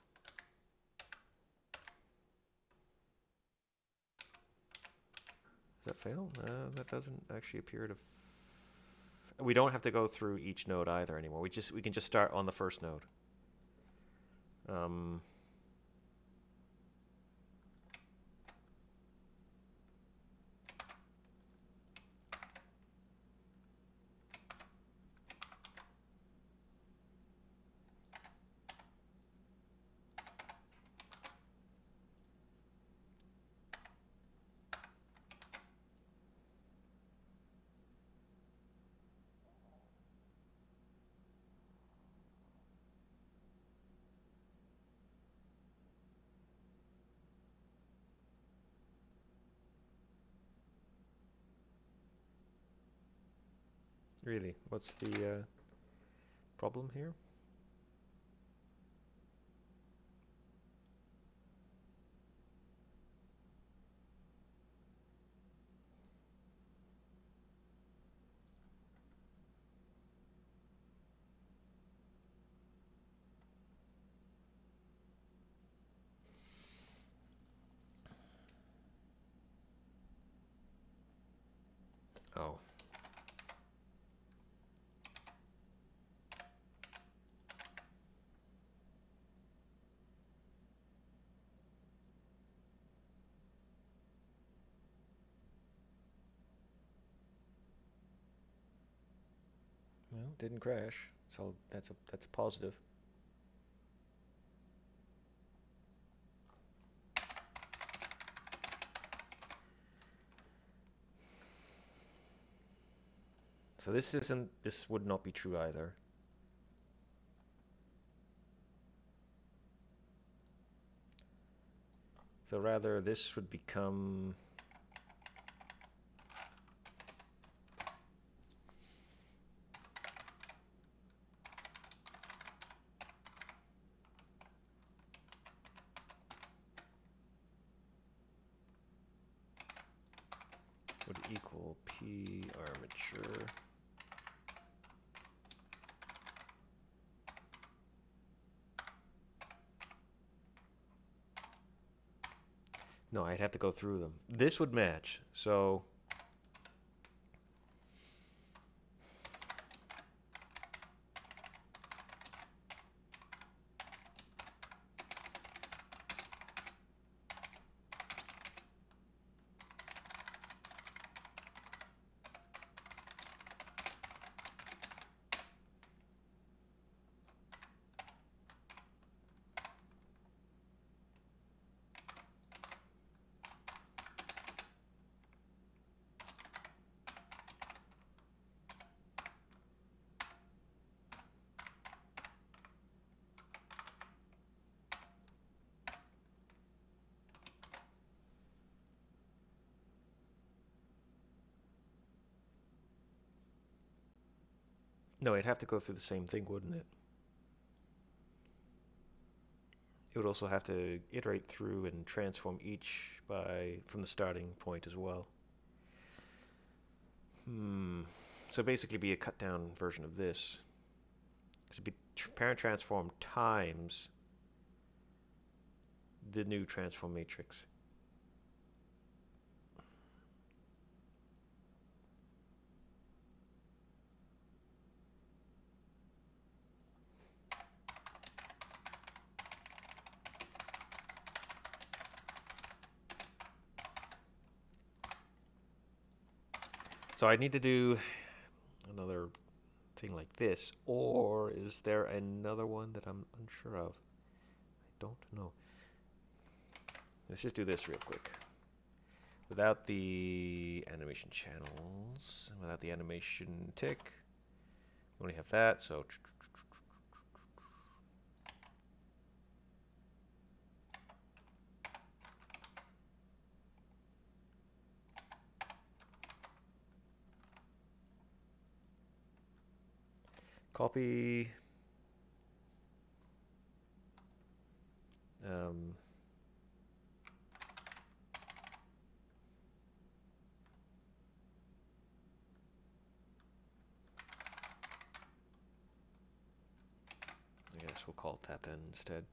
Does that fail? Uh, that doesn't actually appear to. F we don't have to go through each node either anymore. We just we can just start on the first node. Um, Really, what's the uh, problem here? Oh. Well, didn't crash, so that's a that's a positive. So this isn't this would not be true either. So rather this would become example, P armature. No, I'd have to go through them. This would match. So no, it'd have to go through the same thing, wouldn't it? It would also have to iterate through and transform each by from the starting point as well. Hmm. So basically be a cut down version of this. So it'd be tr parent transform times the new transform matrix. So I need to do another thing like this, or is there another one that I'm unsure of? I don't know. Let's just do this real quick. Without the animation channels, without the animation tick, we only have that, so copy um, I guess we'll call it that then instead.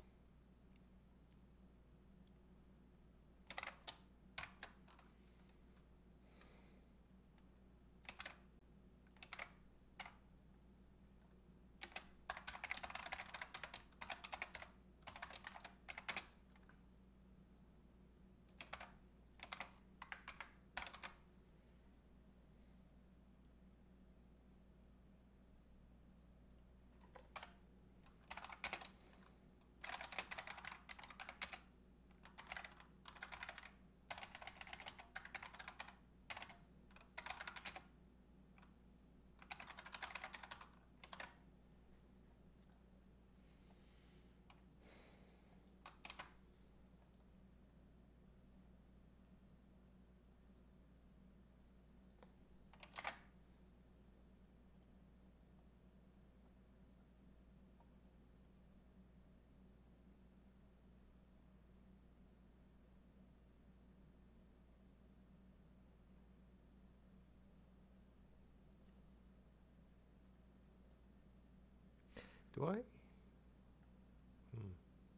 Do I? Hmm.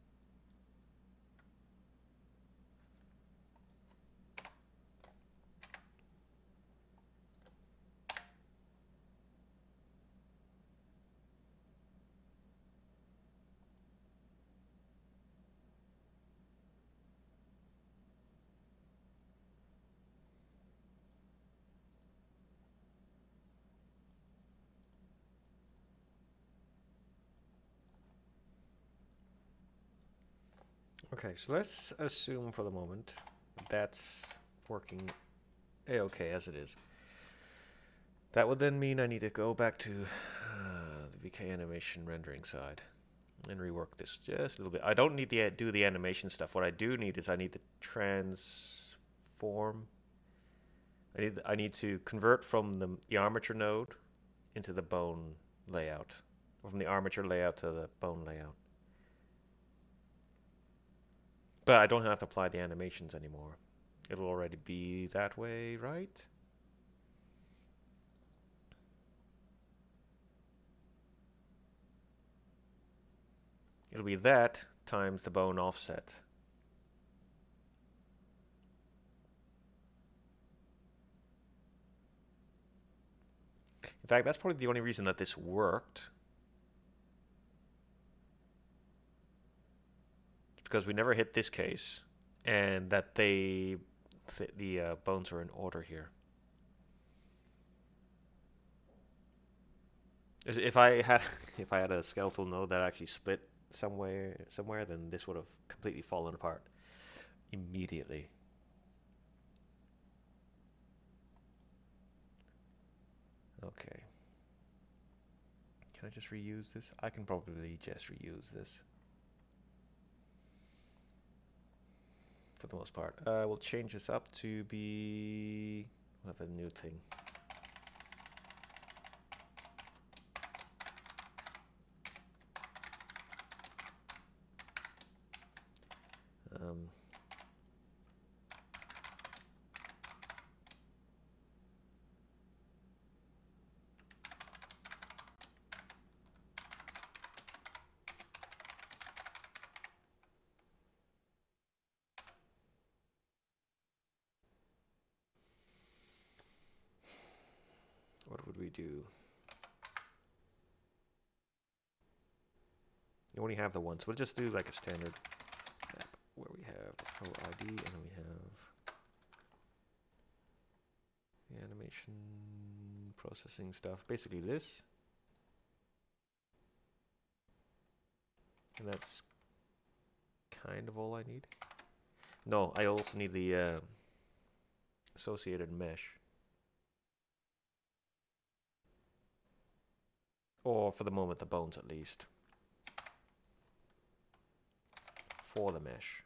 Okay, so let's assume for the moment that's working a-okay as it is. That would then mean I need to go back to uh, the V K animation rendering side and rework this just a little bit. I don't need to do the animation stuff. What I do need is I need to transform. I need I need to convert from the, the armature node into the bone layout, or from the armature layout to the bone layout. But I don't have to apply the animations anymore. It'll already be that way, right? It'll be that times the bone offset. In fact, that's probably the only reason that this worked. Because we never hit this case, and that they th the uh, bones are in order here. If I had if I had a skeletal node that actually split somewhere somewhere, then this would have completely fallen apart immediately. Okay. Can I just reuse this? I can probably just reuse this. For the most part. Uh, we'll change this up to be... We'll have a new thing. Um, what would we do? You only have the one, so we'll just do like a standard map where we have the full I D and then we have the animation processing stuff. Basically this. And that's kind of all I need. No, I also need the uh, associated mesh. Or for the moment, the bones at least. For the mesh.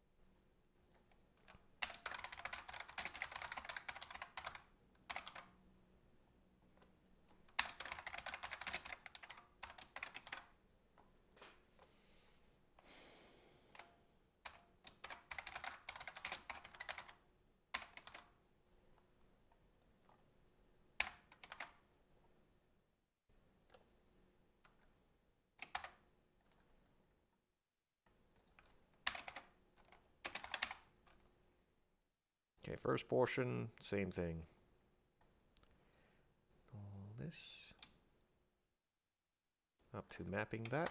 Okay, first portion, same thing. All this. Up to mapping that.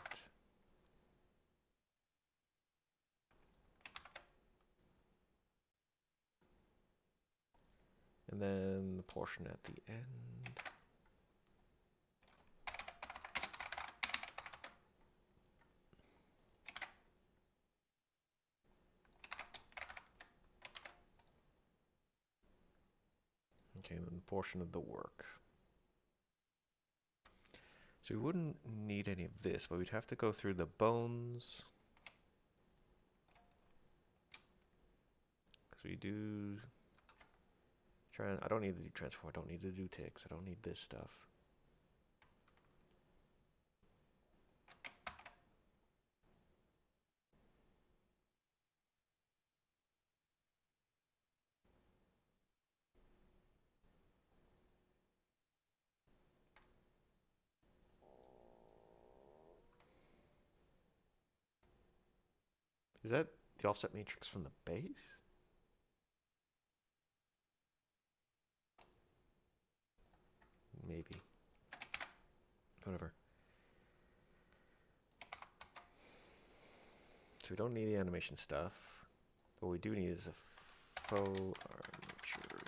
And then the portion at the end. Okay, and then the portion of the work. So we wouldn't need any of this, but we'd have to go through the bones. Because we do... Try and, I don't need to do transform, I don't need to do ticks, I don't need this stuff. Is that the offset matrix from the base? Maybe. Whatever. So we don't need the animation stuff. What we do need is a foeArmature node.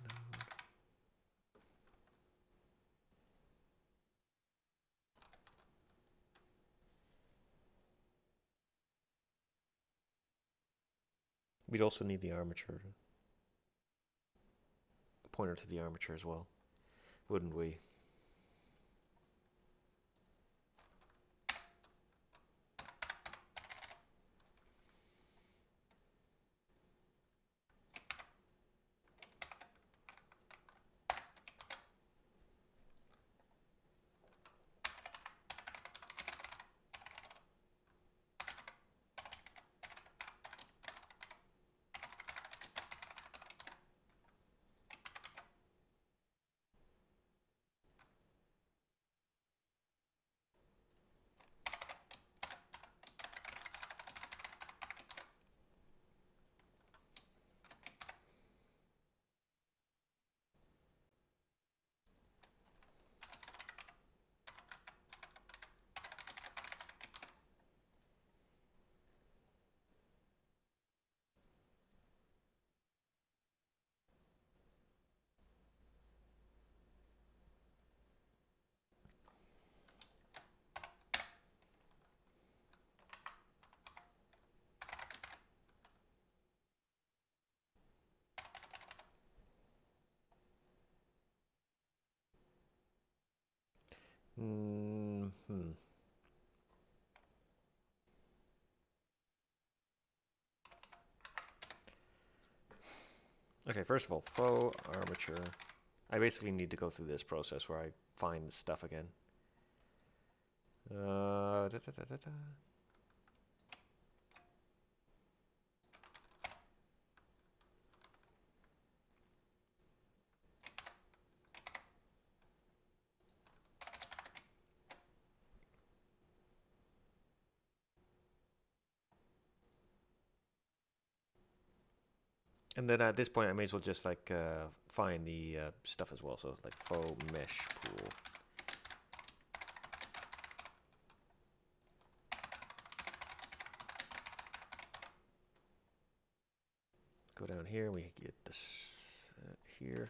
We'd also need the armature. A pointer to the armature as well. Wouldn't we? Mm hmm. Okay, first of all, faux armature. I basically need to go through this process where I find the stuff again. Uh, da, da, da, da, da. And then at this point, I may as well just like uh, find the uh, stuff as well. So like faux mesh pool. Go down here. We get this uh, here.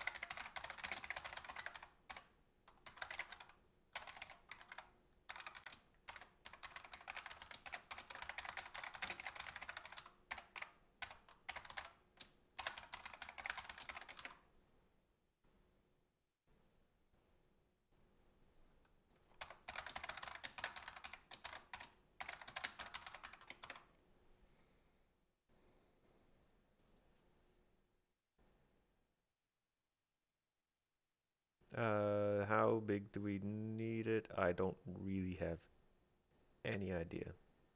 Uh, how big do we need it? I don't really have any idea.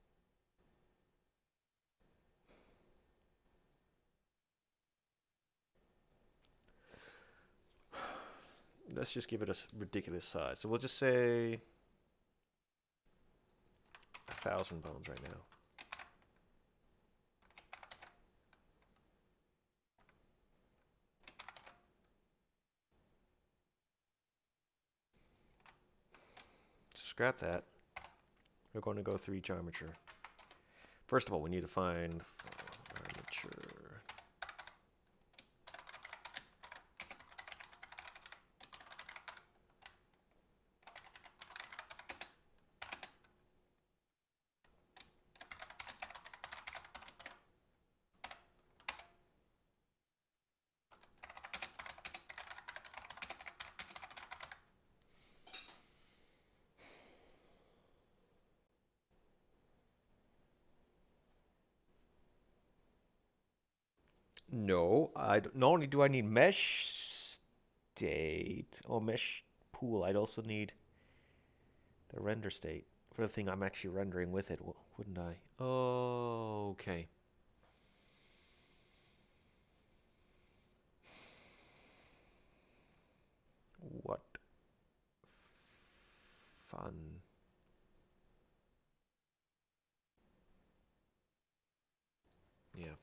Let's just give it a ridiculous size. So we'll just say a thousand bones right now. Scrap that. We're going to go through each armature. First of all, we need to find armature. No, I don't, not only do I need mesh state or mesh pool, I'd also need the render state for the thing I'm actually rendering with it, wouldn't I? Oh, okay. What fun. Yeah.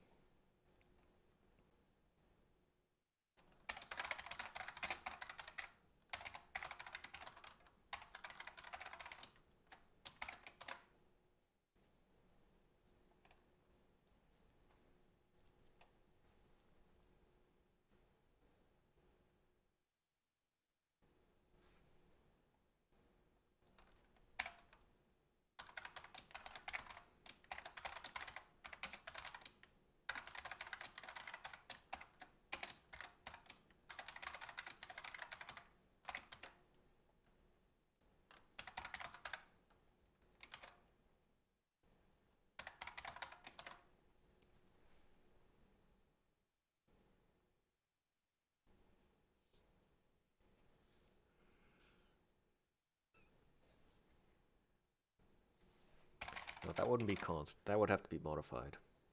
No, that wouldn't be const. That would have to be modified.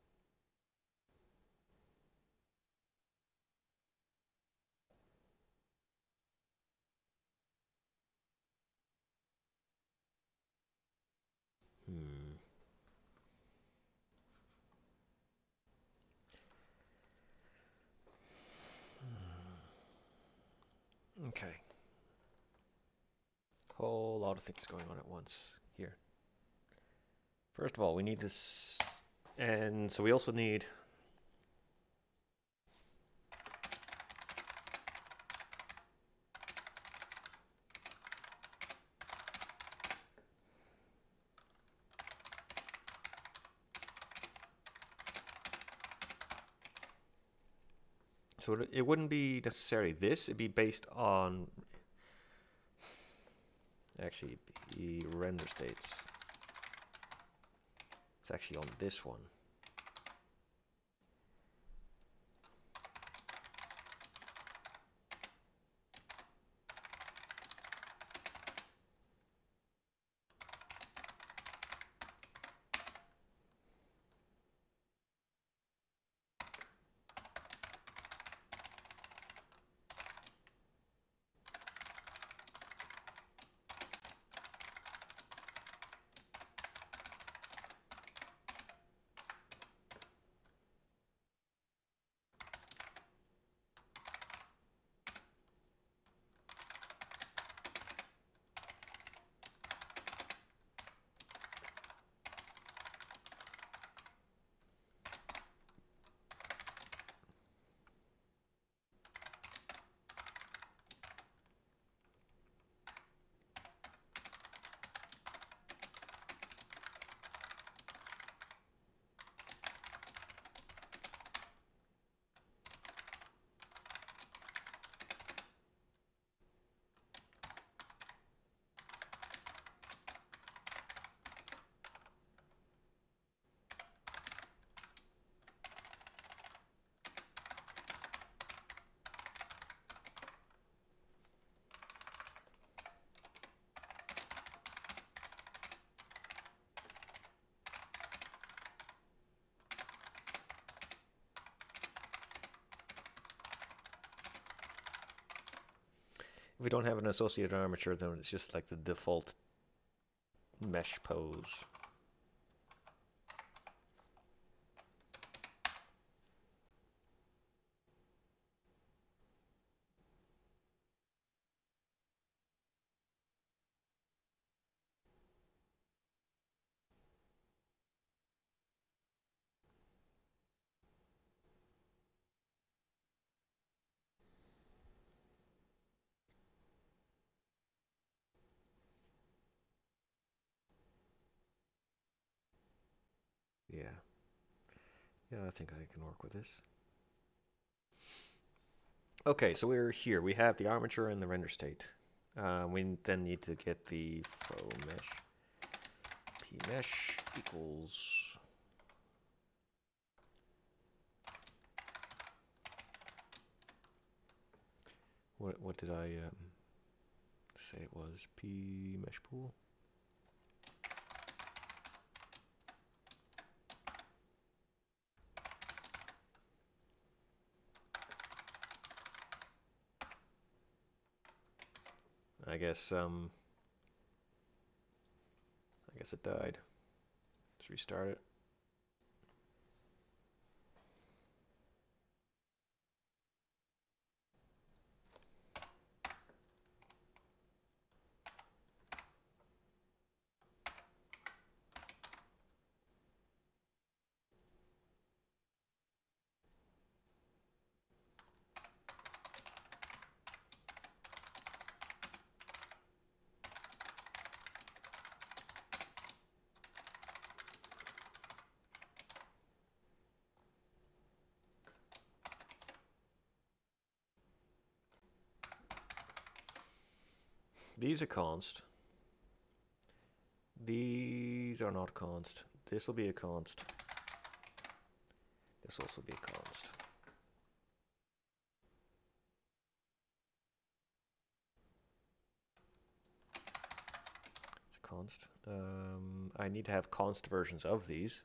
Hmm. Okay. Whole lot of things going on at once here. First of all, we need this, and so we also need so it wouldn't be necessarily this, it'd be based on Actually, the render states. It's actually on this one. If we don't have an associated armature, then it's just like the default mesh pose. Yeah. Yeah, I think I can work with this. Okay, so we're here. We have the armature and the render state. Uh, we then need to get the faux mesh. P mesh equals. What what did I um, say it was? P mesh pool. I guess um I guess it died. Let's restart it. These are const. These are not const. This will be a const. This will also be a const. It's a const. Um, I need to have const versions of these.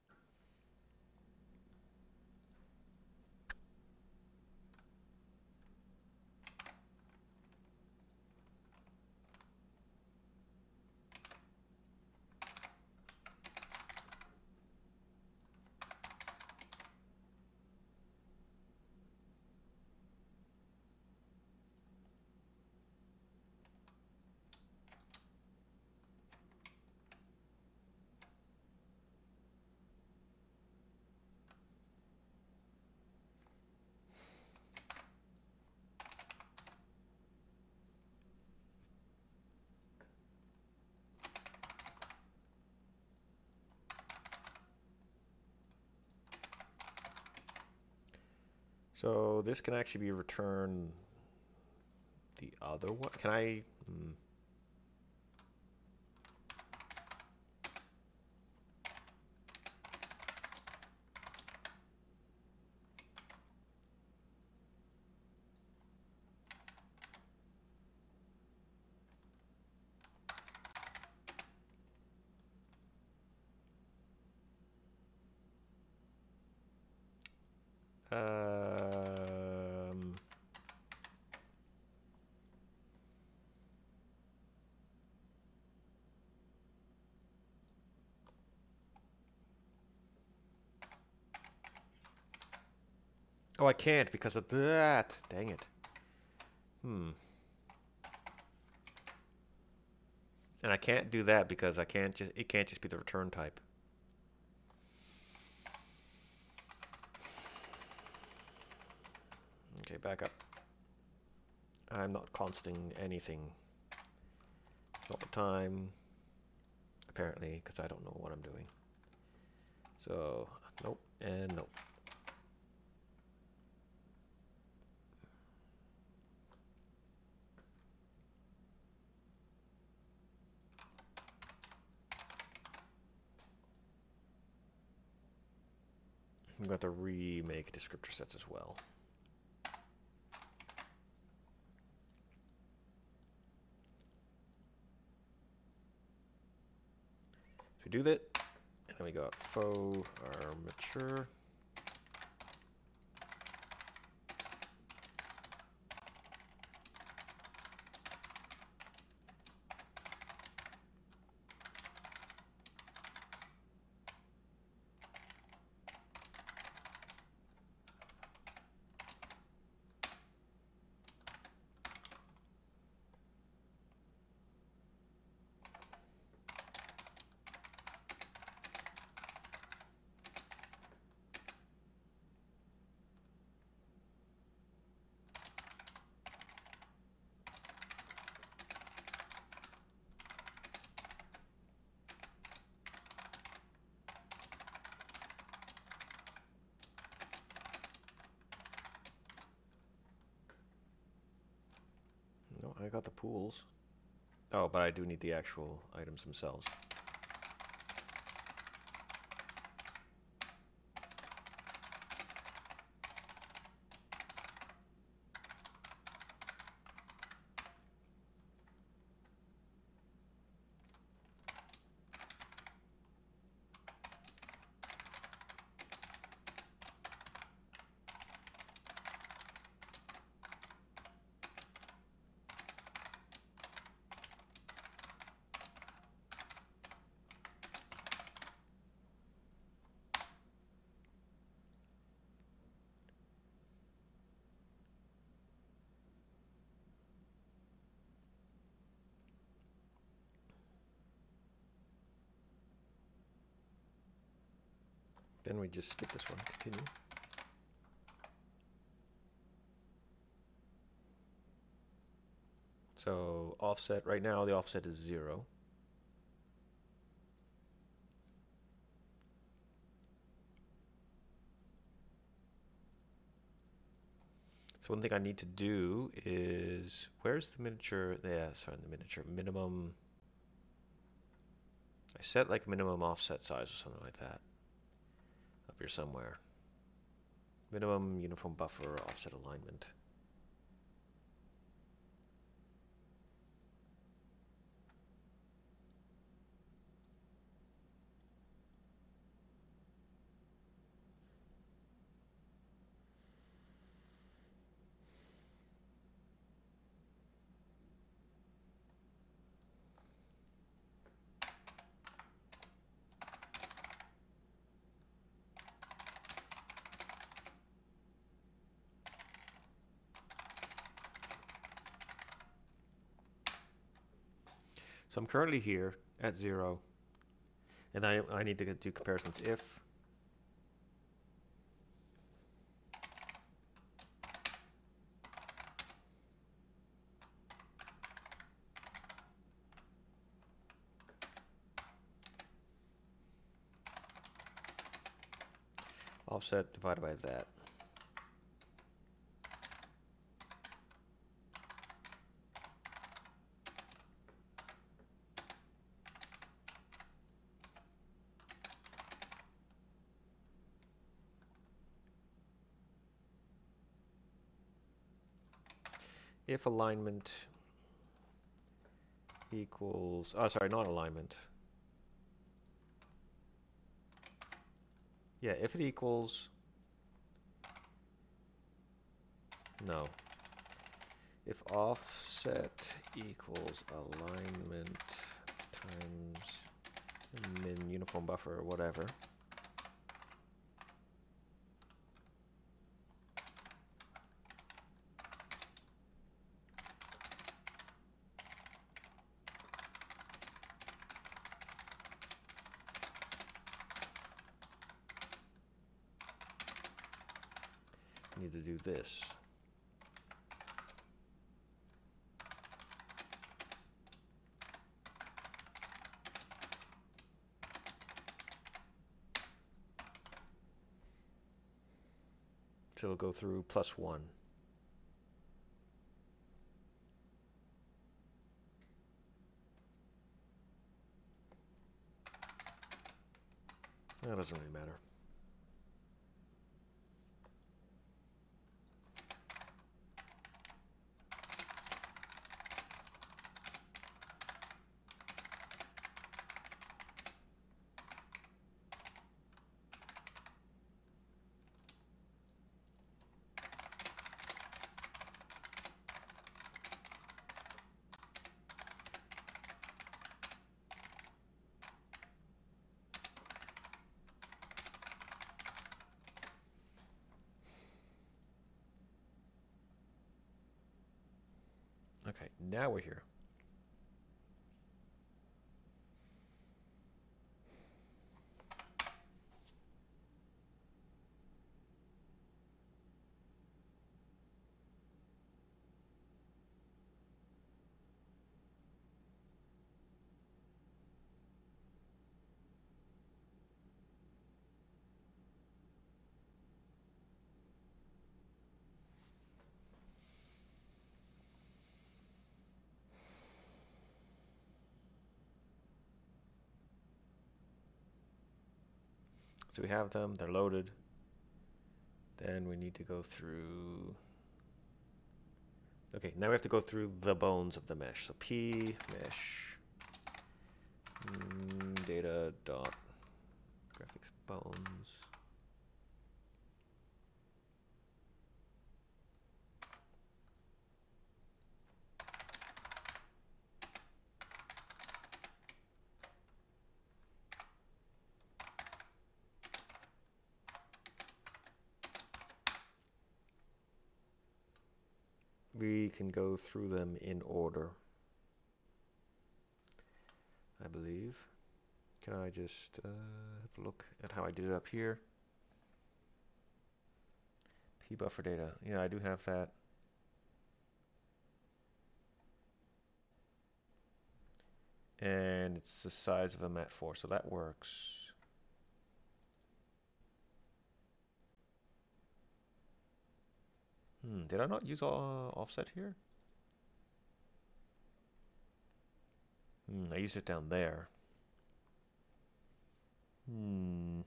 So this can actually be returned the other one. Can I? Hmm. Oh, I can't because of that. Dang it. Hmm. And I can't do that because I can't just, it can't just be the return type. Okay, back up. I'm not consting anything. It's not the time, apparently, because I don't know what I'm doing. So, nope, and nope. I'm going to have to remake descriptor sets as well. So we do that, and then we go foeArmature. No, I got the pools. Oh, but I do need the actual items themselves. Then we just skip this one, continue. So offset, right now the offset is zero. So one thing I need to do is, where's the miniature, yeah, sorry, the miniature, minimum, I set like minimum offset size or something like that. Up here somewhere. Minimum uniform buffer offset alignment. So I'm currently here at zero, and I, I need to do comparisons. If offset divided by that. If alignment equals, oh, sorry, not alignment. Yeah, if it equals, no. If offset equals alignment times min uniform buffer or whatever, need to do this. So it'll go through plus one. That doesn't really matter. Okay, now we're here. So we have them, they're loaded. Then we need to go through. Okay, now we have to go through the bones of the mesh. So p mesh mm, data dot graphics bones. We can go through them in order, I believe. Can I just uh, have a look at how I did it up here? P buffer data. Yeah, I do have that. And it's the size of a mat four, so that works. Hmm, did I not use uh, offset here? Hmm, I used it down there. Hmm.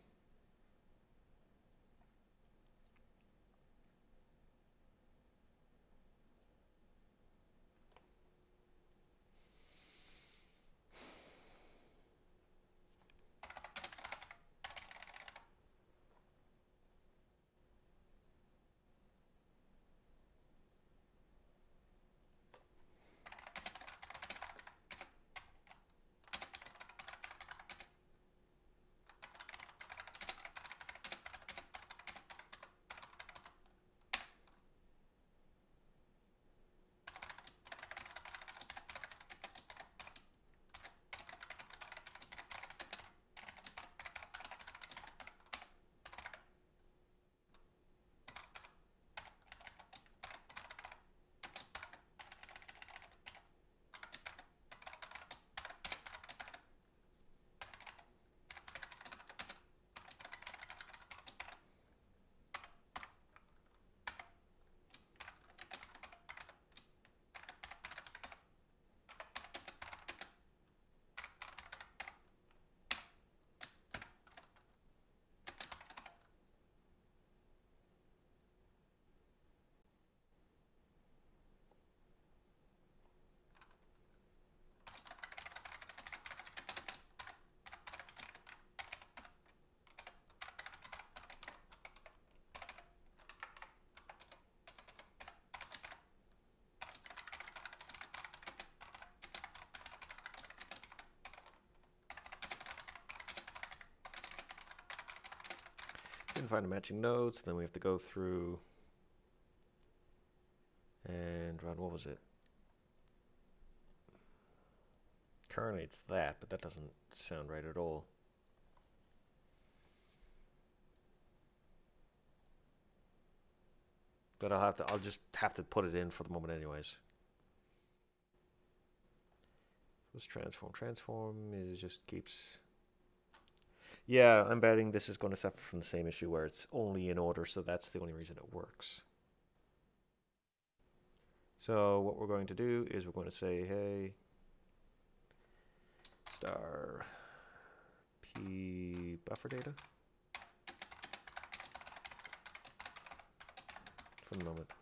Didn't find the matching nodes, then we have to go through and run, what was it? Currently it's that, but that doesn't sound right at all. But I'll have to. I'll just have to put it in for the moment, anyways. Let's transform. Transform is just keeps. Yeah, I'm betting this is going to suffer from the same issue where it's only in order, so that's the only reason it works. So what we're going to do is we're going to say, hey, star p buffer data for the moment.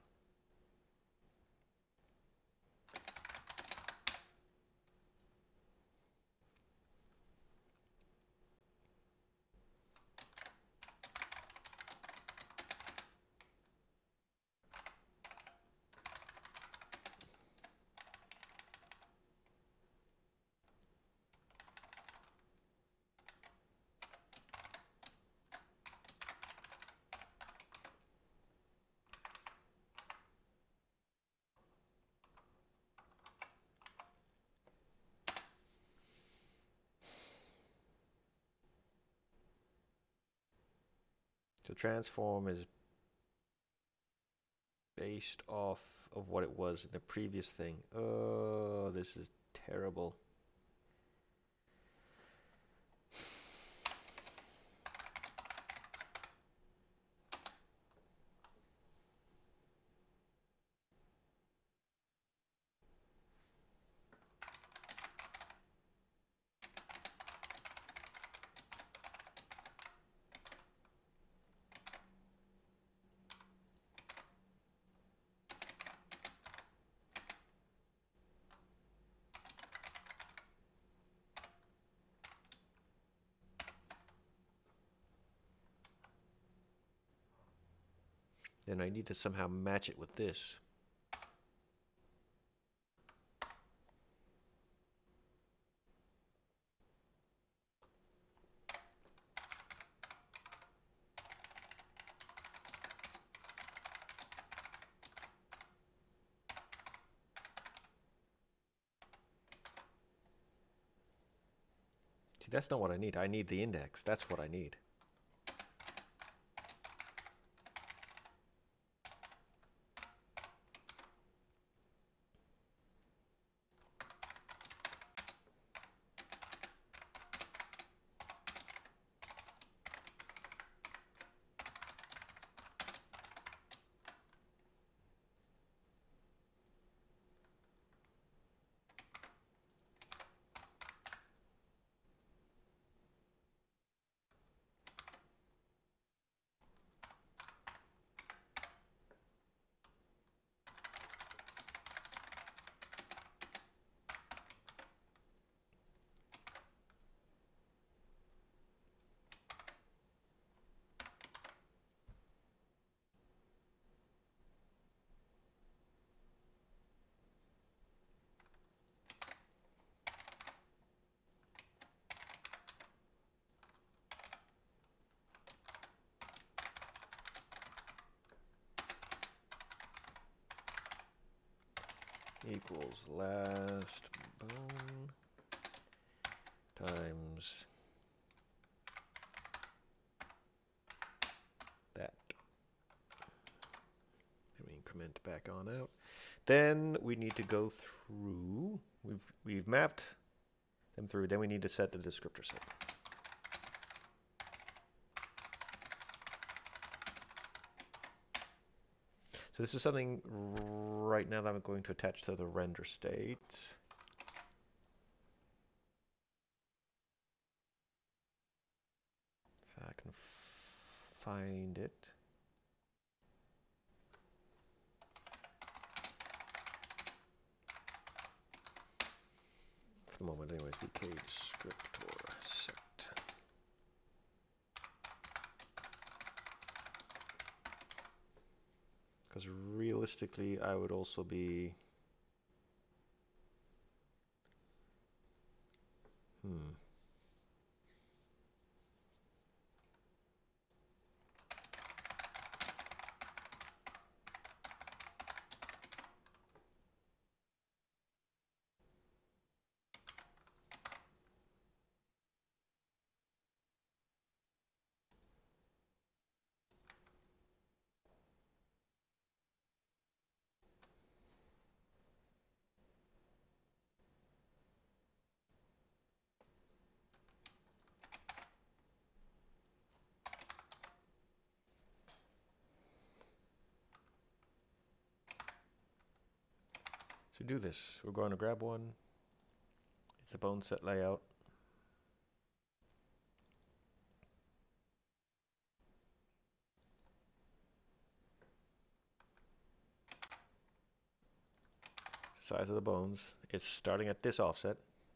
So transform is based off of what it was in the previous thing. Oh, this is terrible. Then I need to somehow match it with this. See, that's not what I need. I need the index. That's what I need. Equals last bone times that. Then we increment back on out. Then we need to go through. We've we've mapped them through. Then we need to set the descriptor set. So this is something right now that I'm going to attach to the render state. If I can find it. For the moment anyways, vk descriptor set. Because realistically, I would also be, hmm. To do this, we're going to grab one. It's a bone set layout. Size of the bones. It's starting at this offset.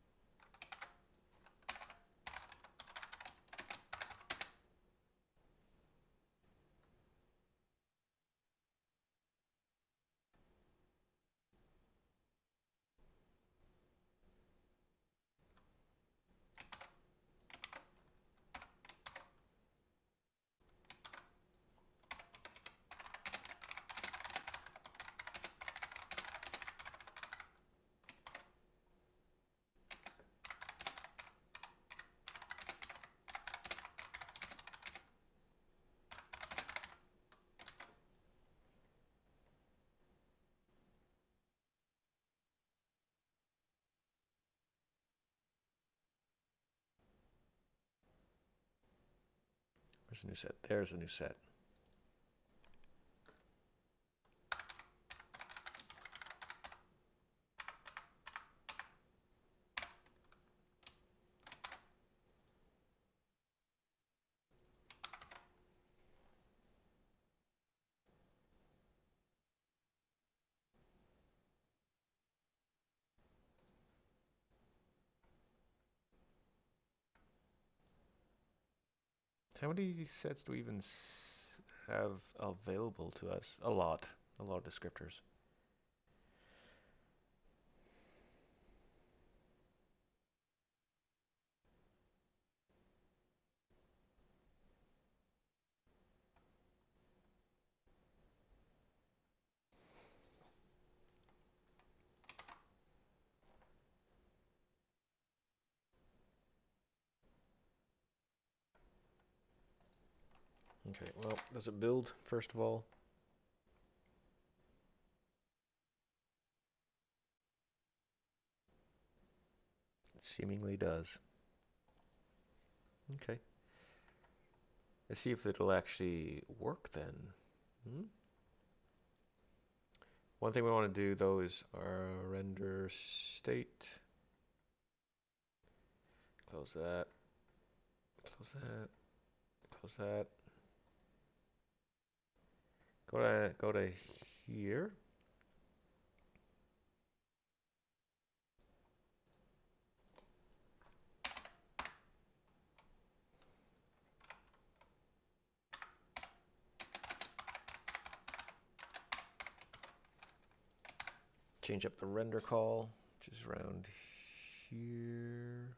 There's a new set. There's a new set. How many sets do we even s have available to us? A lot. A lot of descriptors. Okay, well, does it build, first of all? It seemingly does. Okay. Let's see if it'll actually work then. Hmm? One thing we want to do, though, is our render state. Close that. Close that. Close that. Go to, go to here. Change up the render call, which is around here.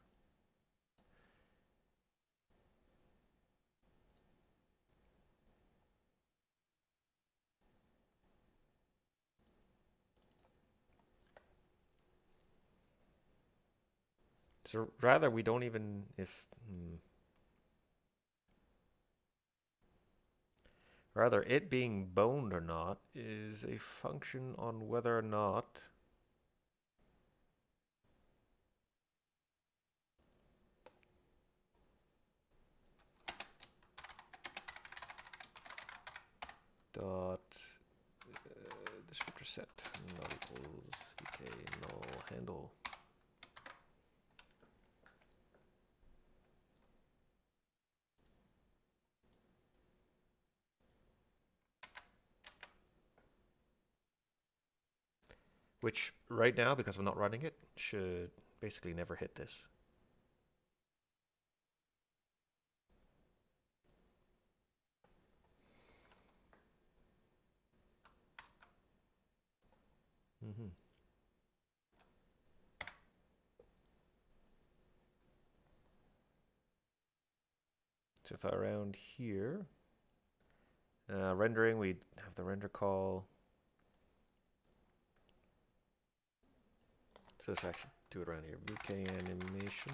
So rather, we don't even, if, hmm. Rather, it being boned or not is a function on whether or not dot uh, descriptor set not equals vk null handle. Which right now, because I'm not running it, should basically never hit this. Mm-hmm. So if I around here, uh, rendering, we have the render call. So let's actually do it around here. vk animation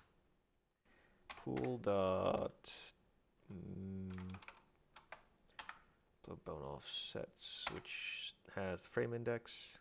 pool dot mm, plug bone offsets, which has the frame index.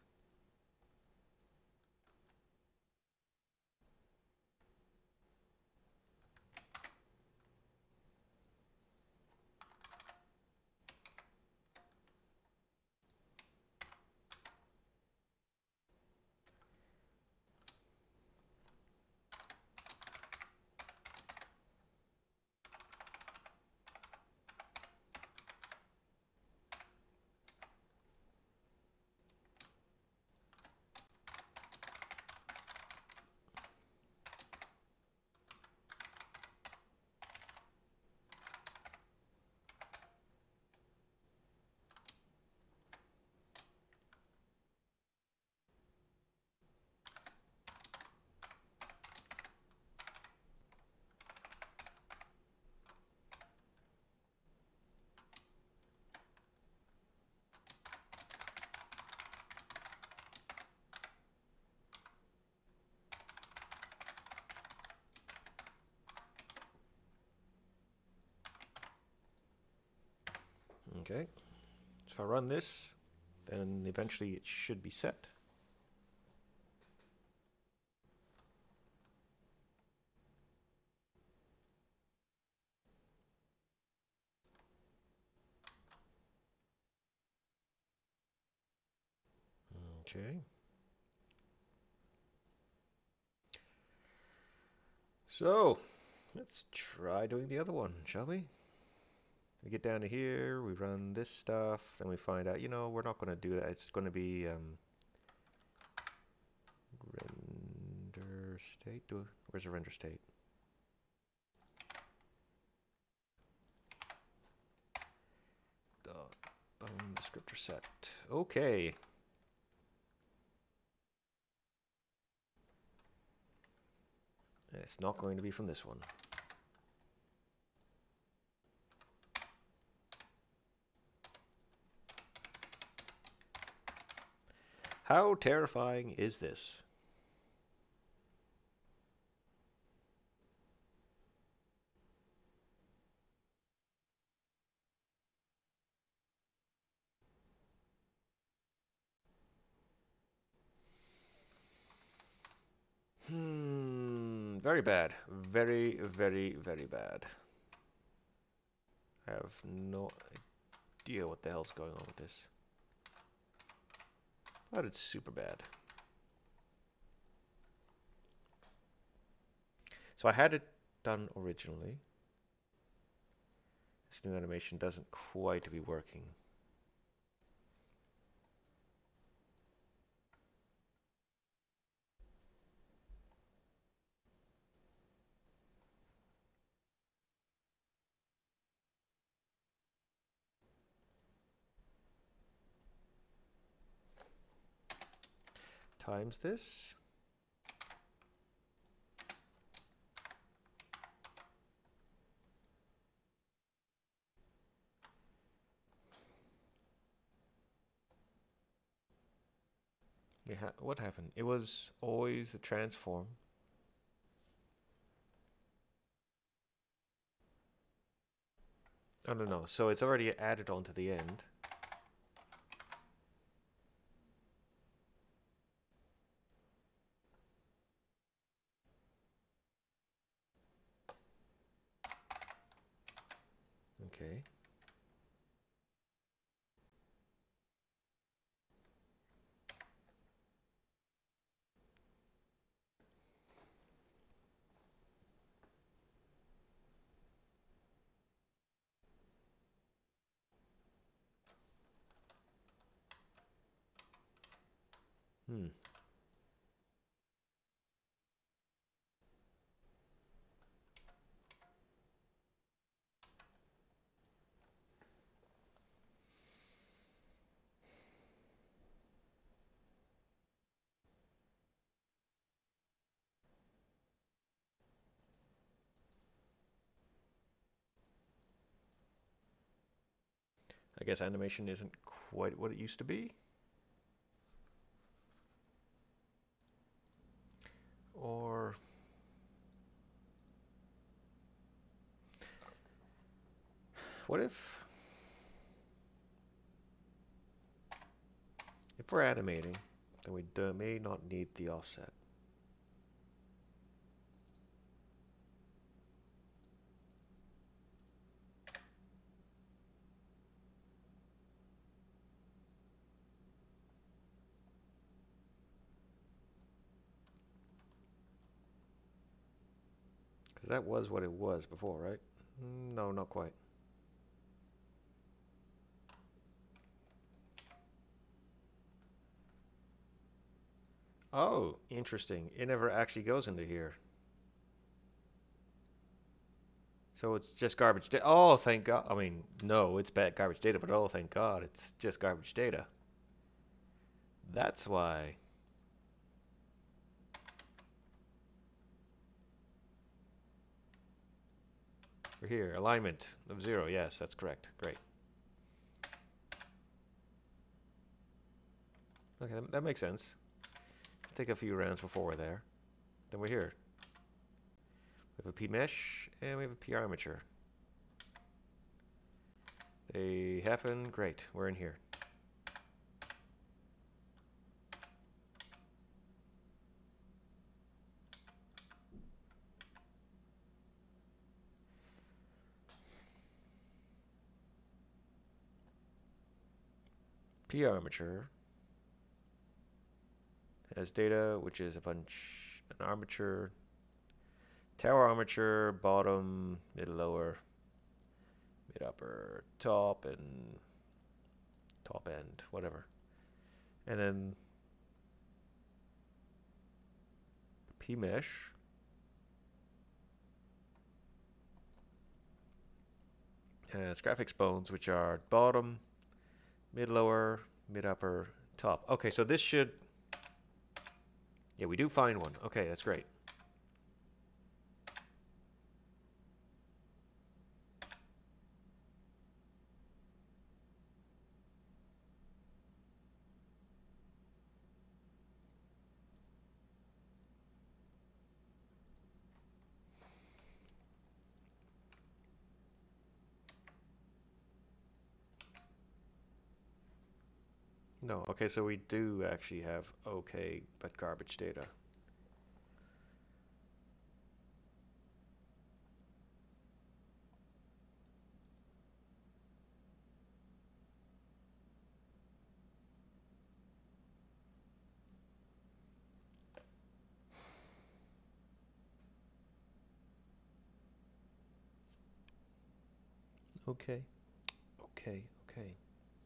Okay. So if I run this, then eventually it should be set. Okay. So, let's try doing the other one, shall we? We get down to here, we run this stuff, then we find out, you know, we're not going to do that. It's going to be um, render state. Do, where's the render state? Dot bone descriptor set. Okay. It's not going to be from this one. How terrifying is this? Hmm, very bad. Very, very, very bad. I have no idea what the hell's going on with this. But it's super bad. So I had it done originally. This new animation doesn't quite be working. Times this. Yeah, what happened? It was always the transform. Oh, no, no. So it's already added on to the end. Okay. Hmm. I guess animation isn't quite what it used to be. Or what if if we're animating, then we do, may not need the offset. Because that was what it was before, right? No, not quite. Oh, interesting. It never actually goes into here. So it's just garbage data. Oh, thank God. I mean, no, it's bad garbage data, but oh, thank God, it's just garbage data. That's why. We're here. Alignment of zero. Yes, that's correct. Great. Okay, that, that makes sense. Take a few rounds before we're there. Then we're here. We have a P mesh and we have a P armature. They happen. Great. We're in here. foeArmature has data, which is a bunch, an armature, tower armature, bottom, mid lower, mid upper, top, and top end, whatever. And then P mesh has graphics bones, which are bottom, mid lower, mid upper, top. Okay, so this should, yeah, we do find one. Okay, that's great. No, okay, so we do actually have okay, but garbage data. Okay, okay, okay.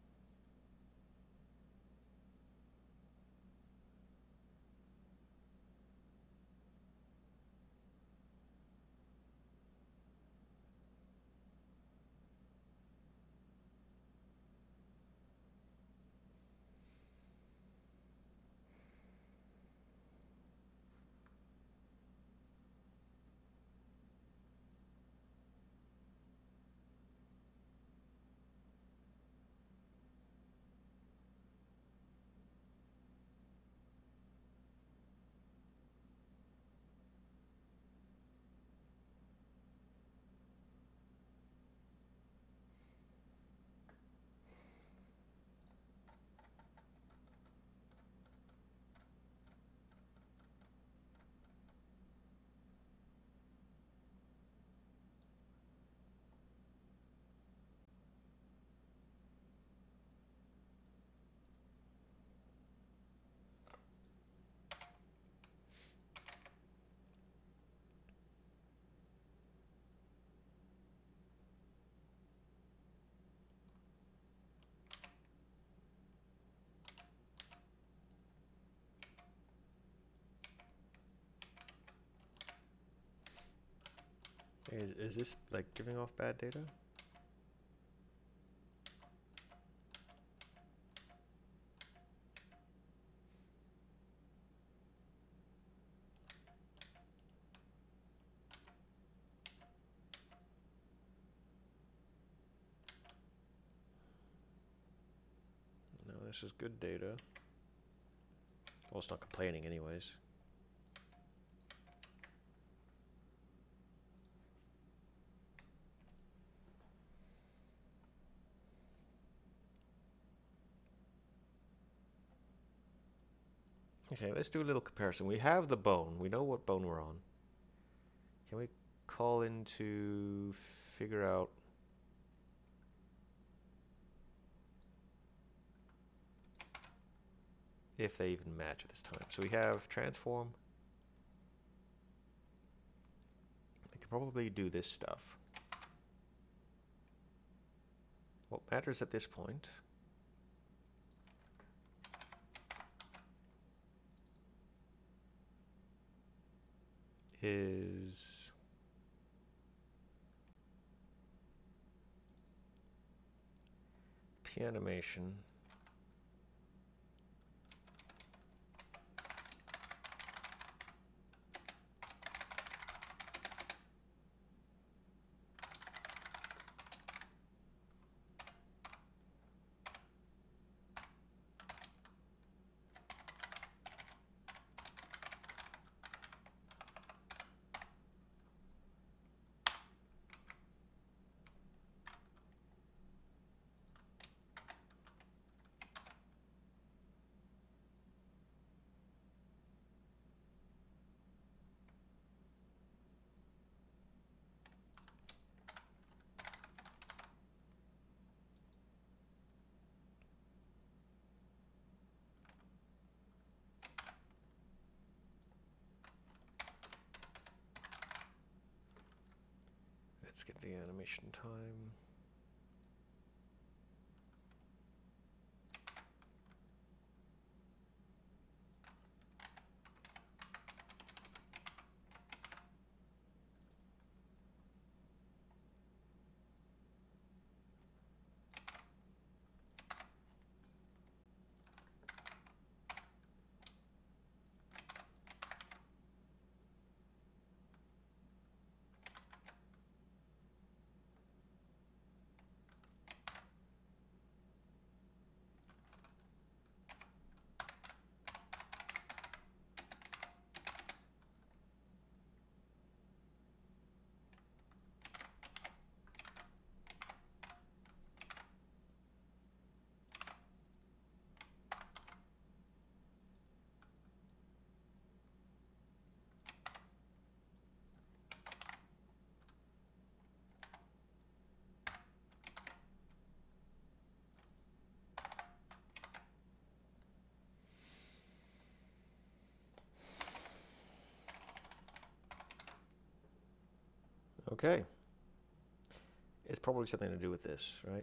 Is, is this like giving off bad data? No, this is good data. Well, it's not complaining anyways. Okay, let's do a little comparison. We have the bone. We know what bone we're on. Can we call in to figure out if they even match at this time? So we have transform. We could probably do this stuff. What matters at this point is P animation let's get the animation time. Okay. It's probably something to do with this, right?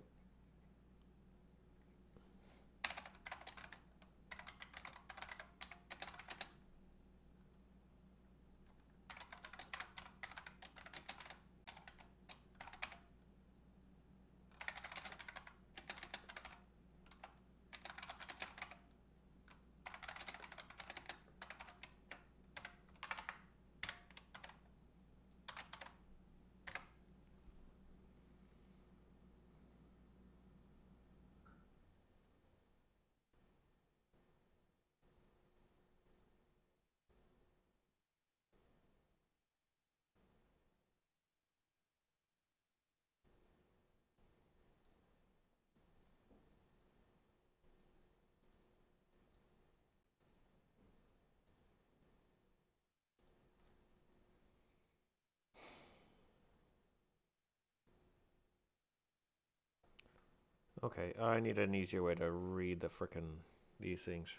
Okay, I need an easier way to read the frickin' these things.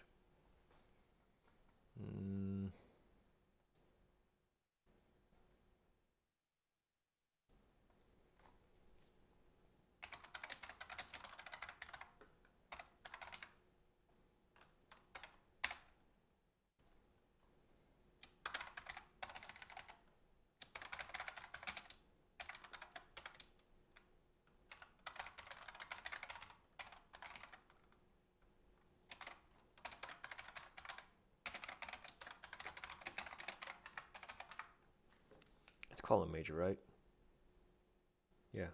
Mm. It's column major, right? Yeah.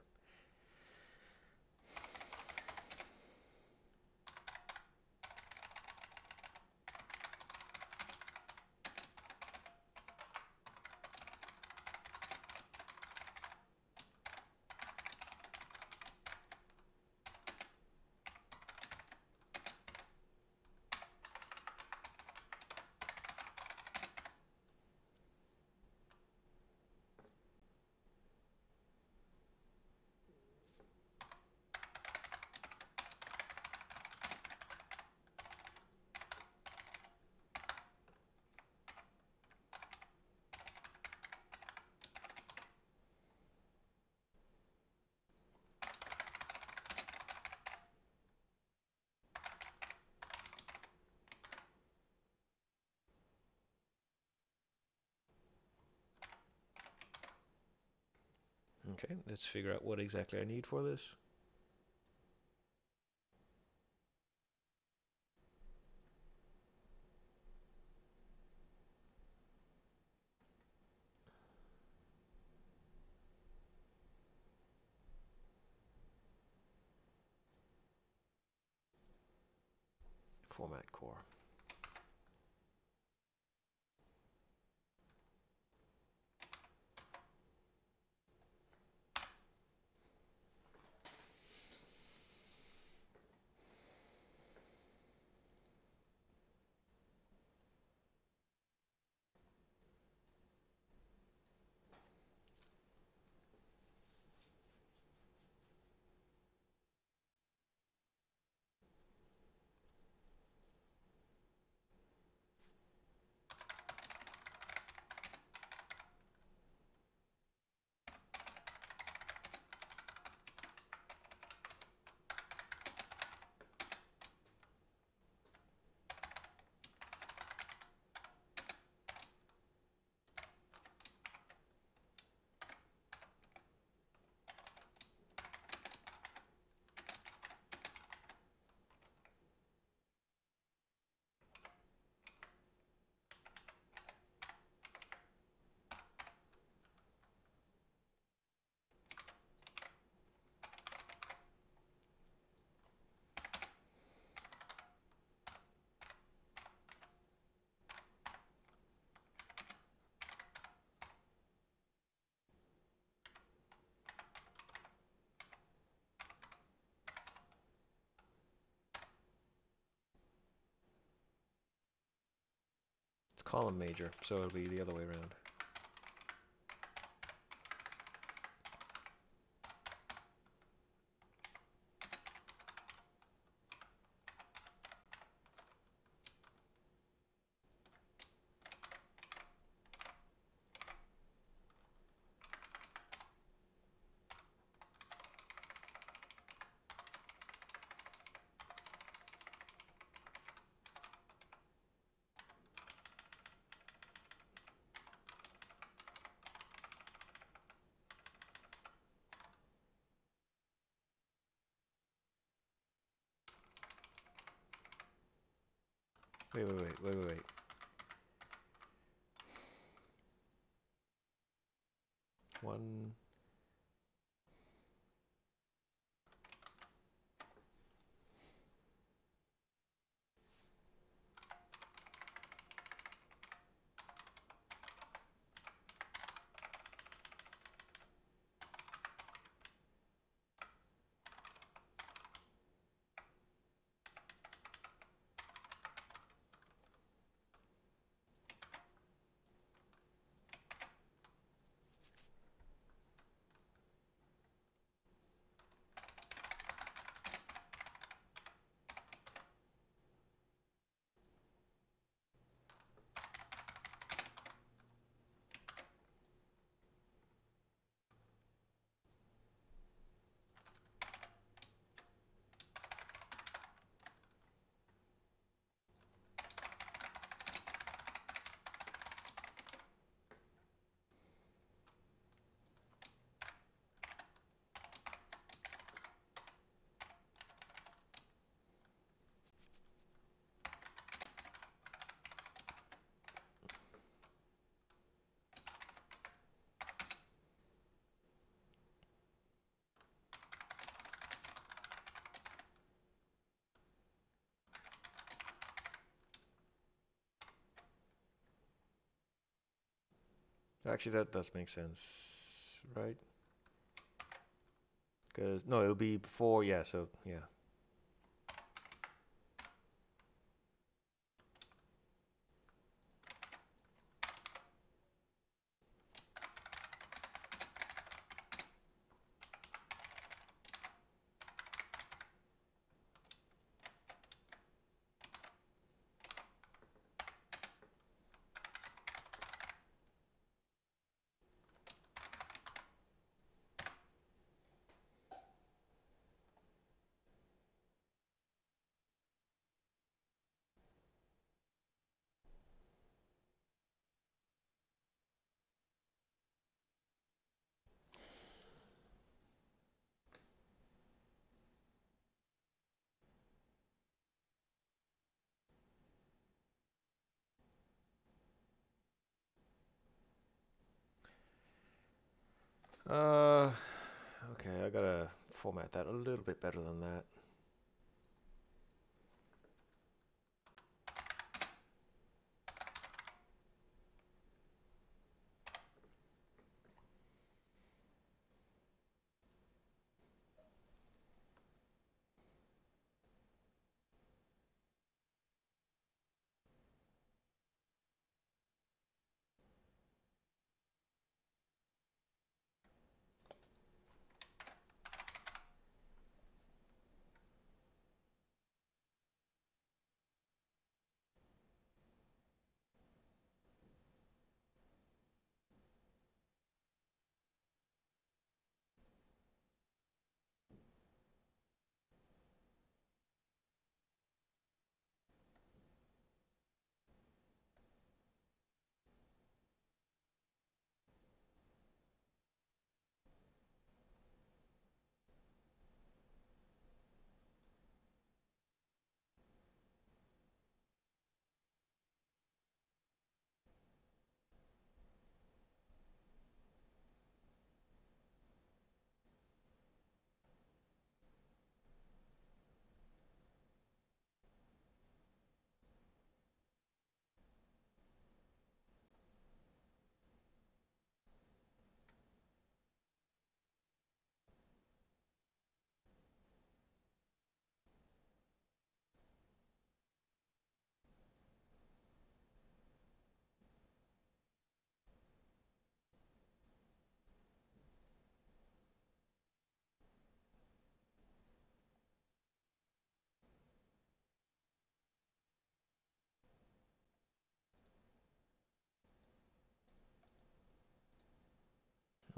Okay, let's figure out what exactly I need for this. Format core. column major, so it'll be the other way around. Wait, wait, wait, wait, wait, wait. One. Actually, that does make sense, right? Because, no, it'll be before, yeah, so, yeah. Uh, okay, I gotta format that a little bit better than that.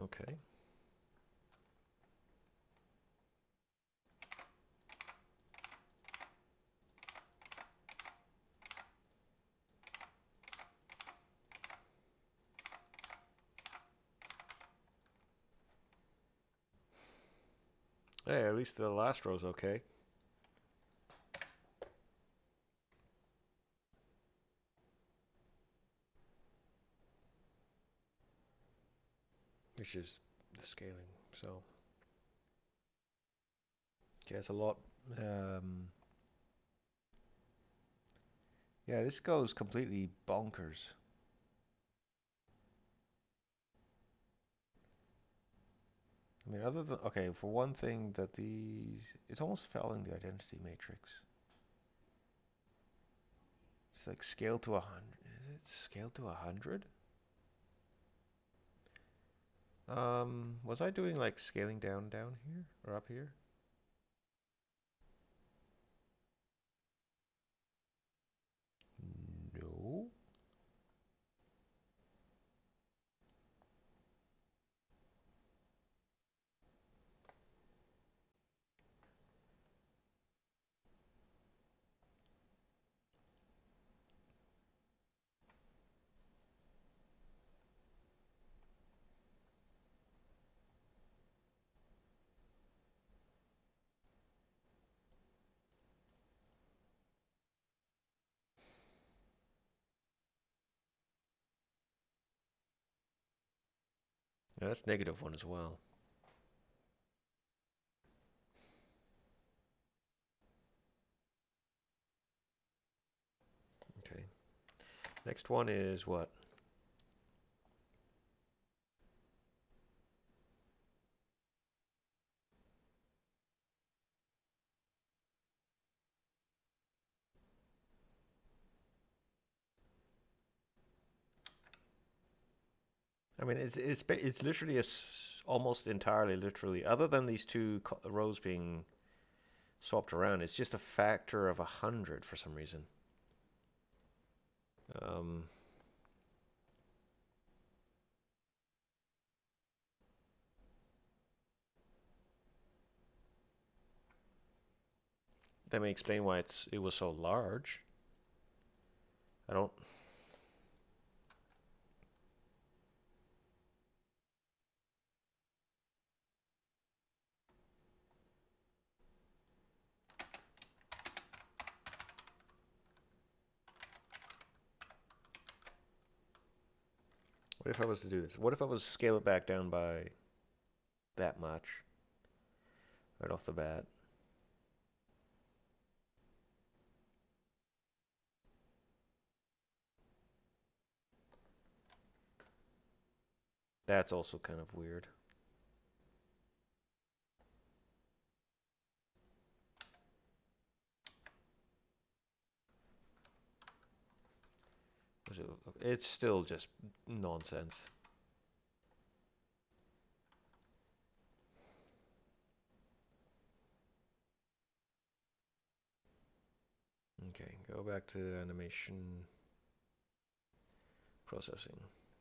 Okay. Hey, at least the last row's okay. Which is the scaling, so. Okay, it's a lot. Um, yeah, this goes completely bonkers. I mean, other than, okay, for one thing that these, it's almost following the identity matrix. It's like scale to a hundred. Is it scale to a hundred? Um, was I doing like scaling down down here or up here? No. Yeah, that's negative one as well. Okay. Next one is what? I mean, it's it's it's literally a s almost entirely literally, other than these two rows being swapped around, it's just a factor of a hundred for some reason. Um, that may explain why it's it was so large. I don't. What if I was to do this? What if I was to scale it back down by that much right off the bat? That's also kind of weird. It's still just nonsense. Okay, go back to animation processing.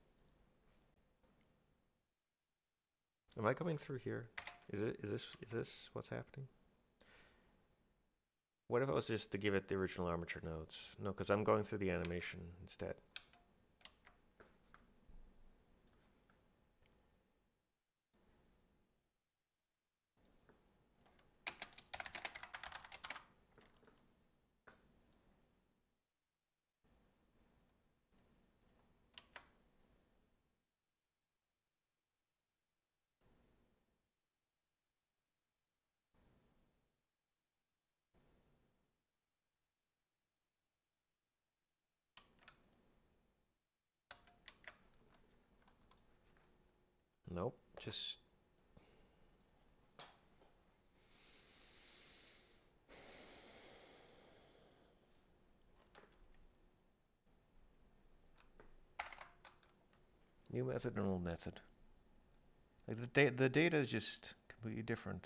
Am I coming through here? Is it? Is this? Is this what's happening? What if I was just to give it the original armature nodes? No, because I'm going through the animation instead. Nope, just new method and old method. Like the da the data is just completely different.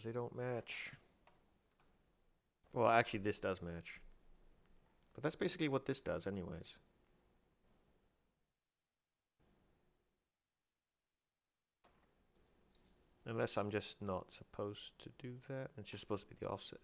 they don't match. Well, actually, this does match. But that's basically what this does anyways. Unless I'm just not supposed to do that. It's just supposed to be the offset.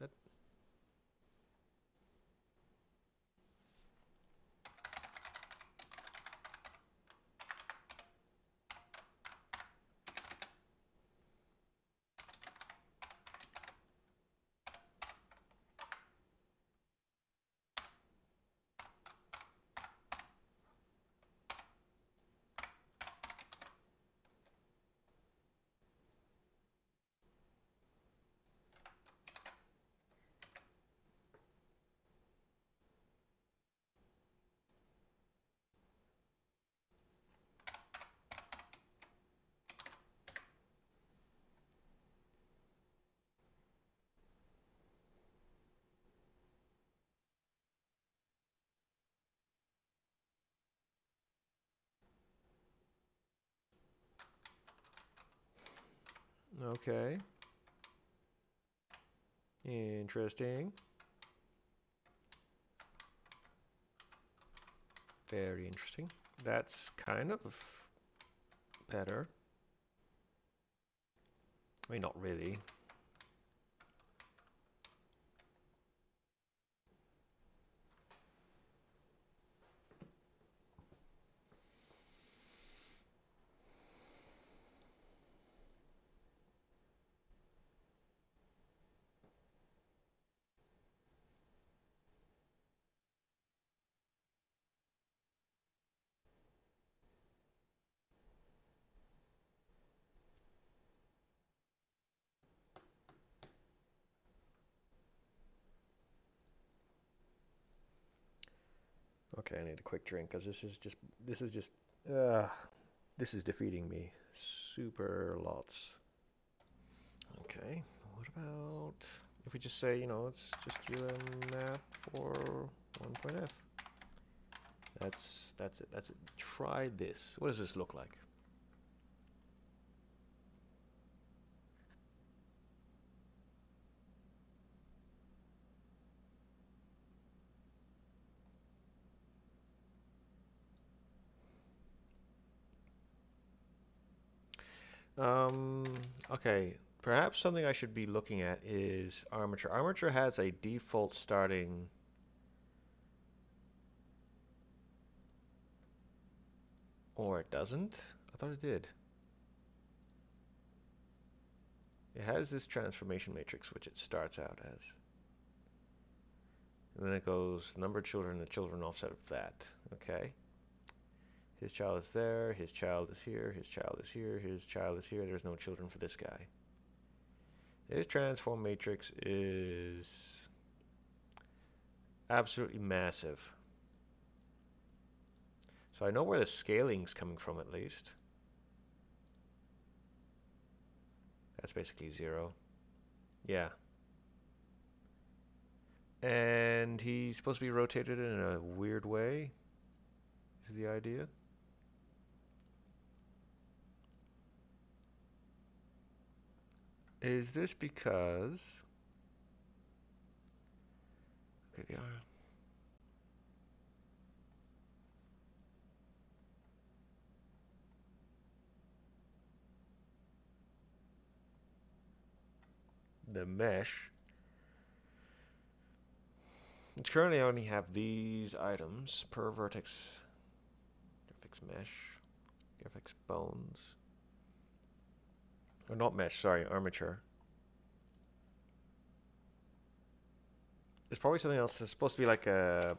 Okay. Interesting. Very interesting. That's kind of better. I mean, not really. Okay, I need a quick drink because this is just this is just uh, this is defeating me super lots. Okay, what about if we just say, you know, it's just um map for one point f. That's that's it. That's it. Try this. What does this look like? Um, okay, perhaps something I should be looking at is Armature. Armature has a default starting or it doesn't? I thought it did. It has this transformation matrix which it starts out as. And then it goes number of children, the children offset of that. Okay. His child is there, his child is here, his child is here, his child is here. There's no children for this guy. His transform matrix is absolutely massive. So I know where the scaling's coming from at least. That's basically zero. Yeah. And he's supposed to be rotated in a weird way, is the idea. Is this because... Okay, they are... The mesh. It's currently only have these items per vertex. Graphics mesh. Graphics bones. Or not mesh, sorry, armature. There's probably something else. It's supposed to be like a...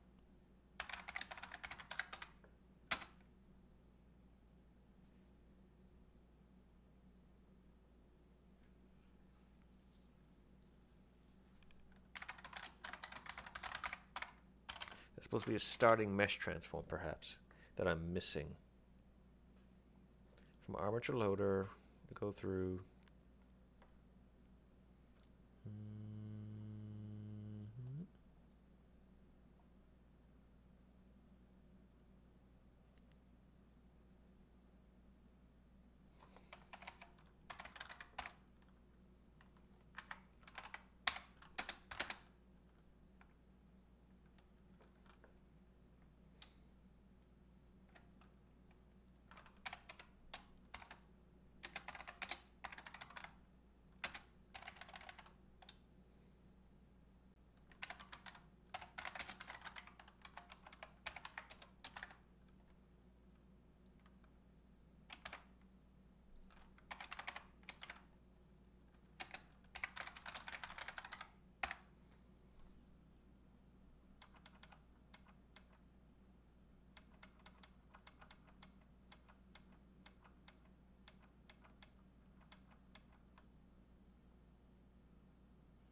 It's supposed to be a starting mesh transform, perhaps, that I'm missing. From armature loader to go through. Mm-hmm.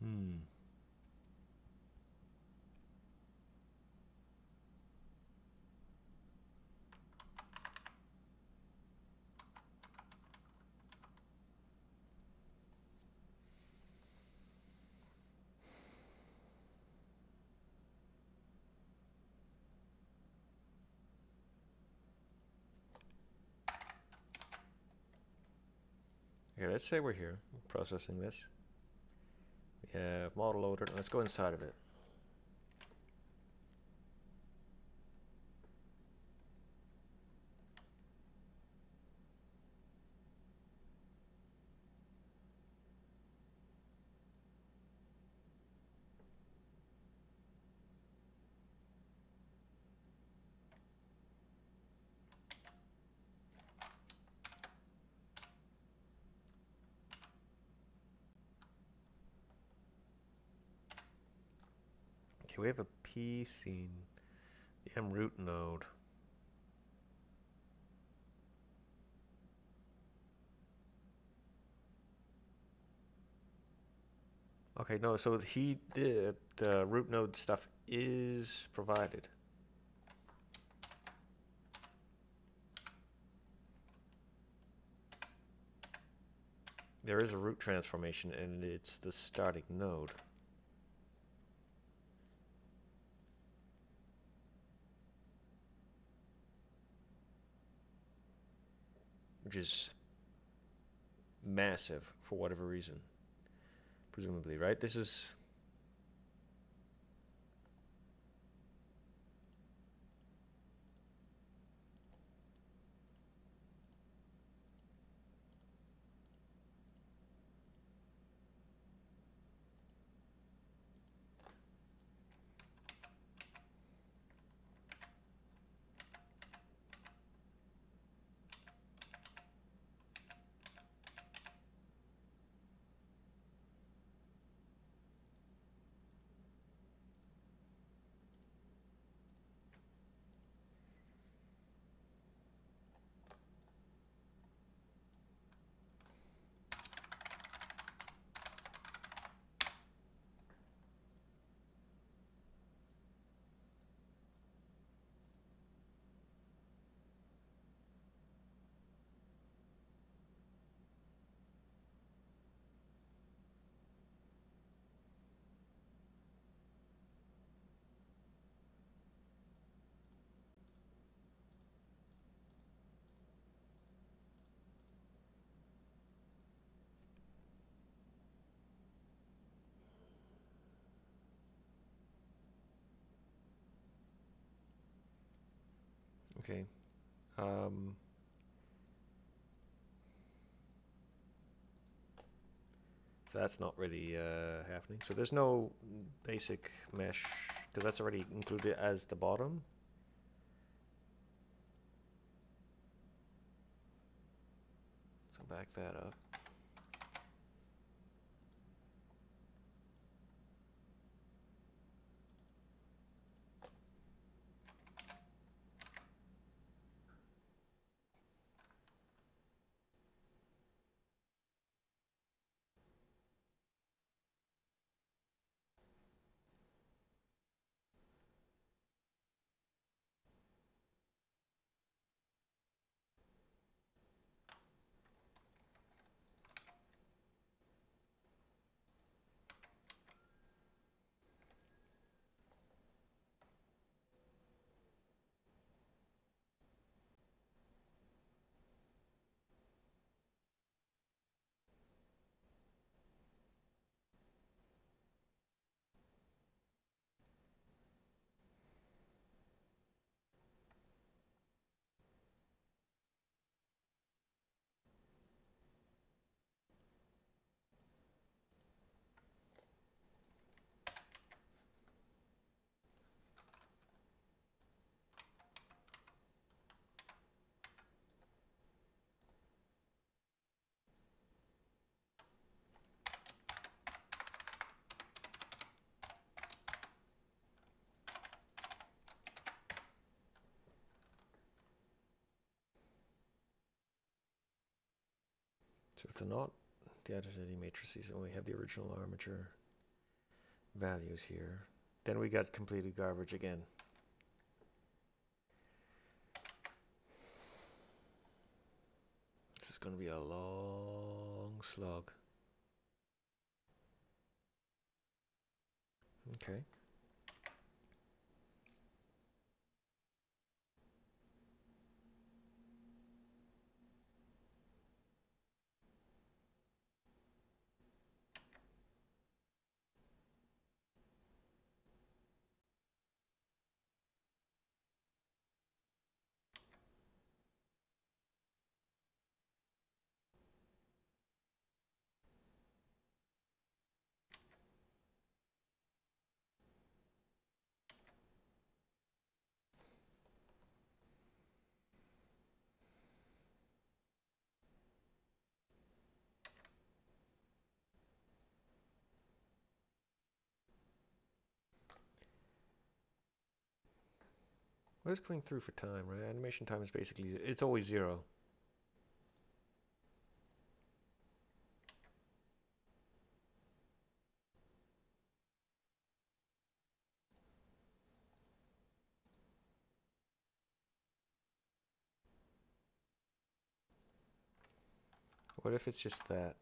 Hmm. Okay, let's say we're here processing this. We have model loaded. Let's go inside of it. Okay, we have a P scene, the M root node. Okay, no, so he did the root node stuff is provided. There is a root transformation, and it's the starting node. Which is massive for whatever reason. Presumably, right? This is... Okay. Um, so that's not really uh, happening. So there's no basic mesh, because that's already included as the bottom. So back that up. So it's not the identity matrices, and we have the original armature. values here. Then we got completed garbage again. This is going to be a long slog. Okay. What is coming through for time, right? Animation time is basically, it's always zero. What if it's just that?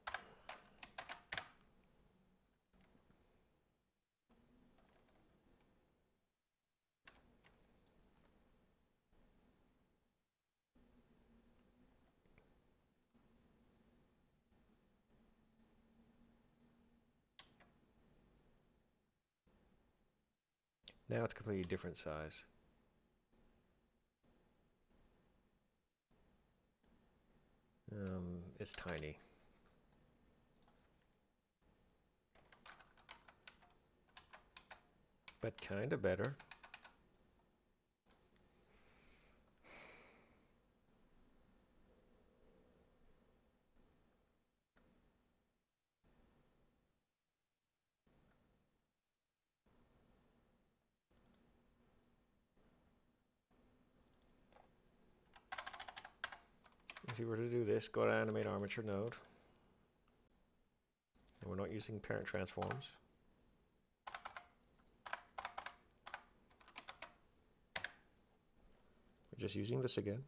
Now it's completely different size. Um, it's tiny. But kind of better. If you were to do this, go to animate armature node. And we're not using parent transforms. We're just using this again.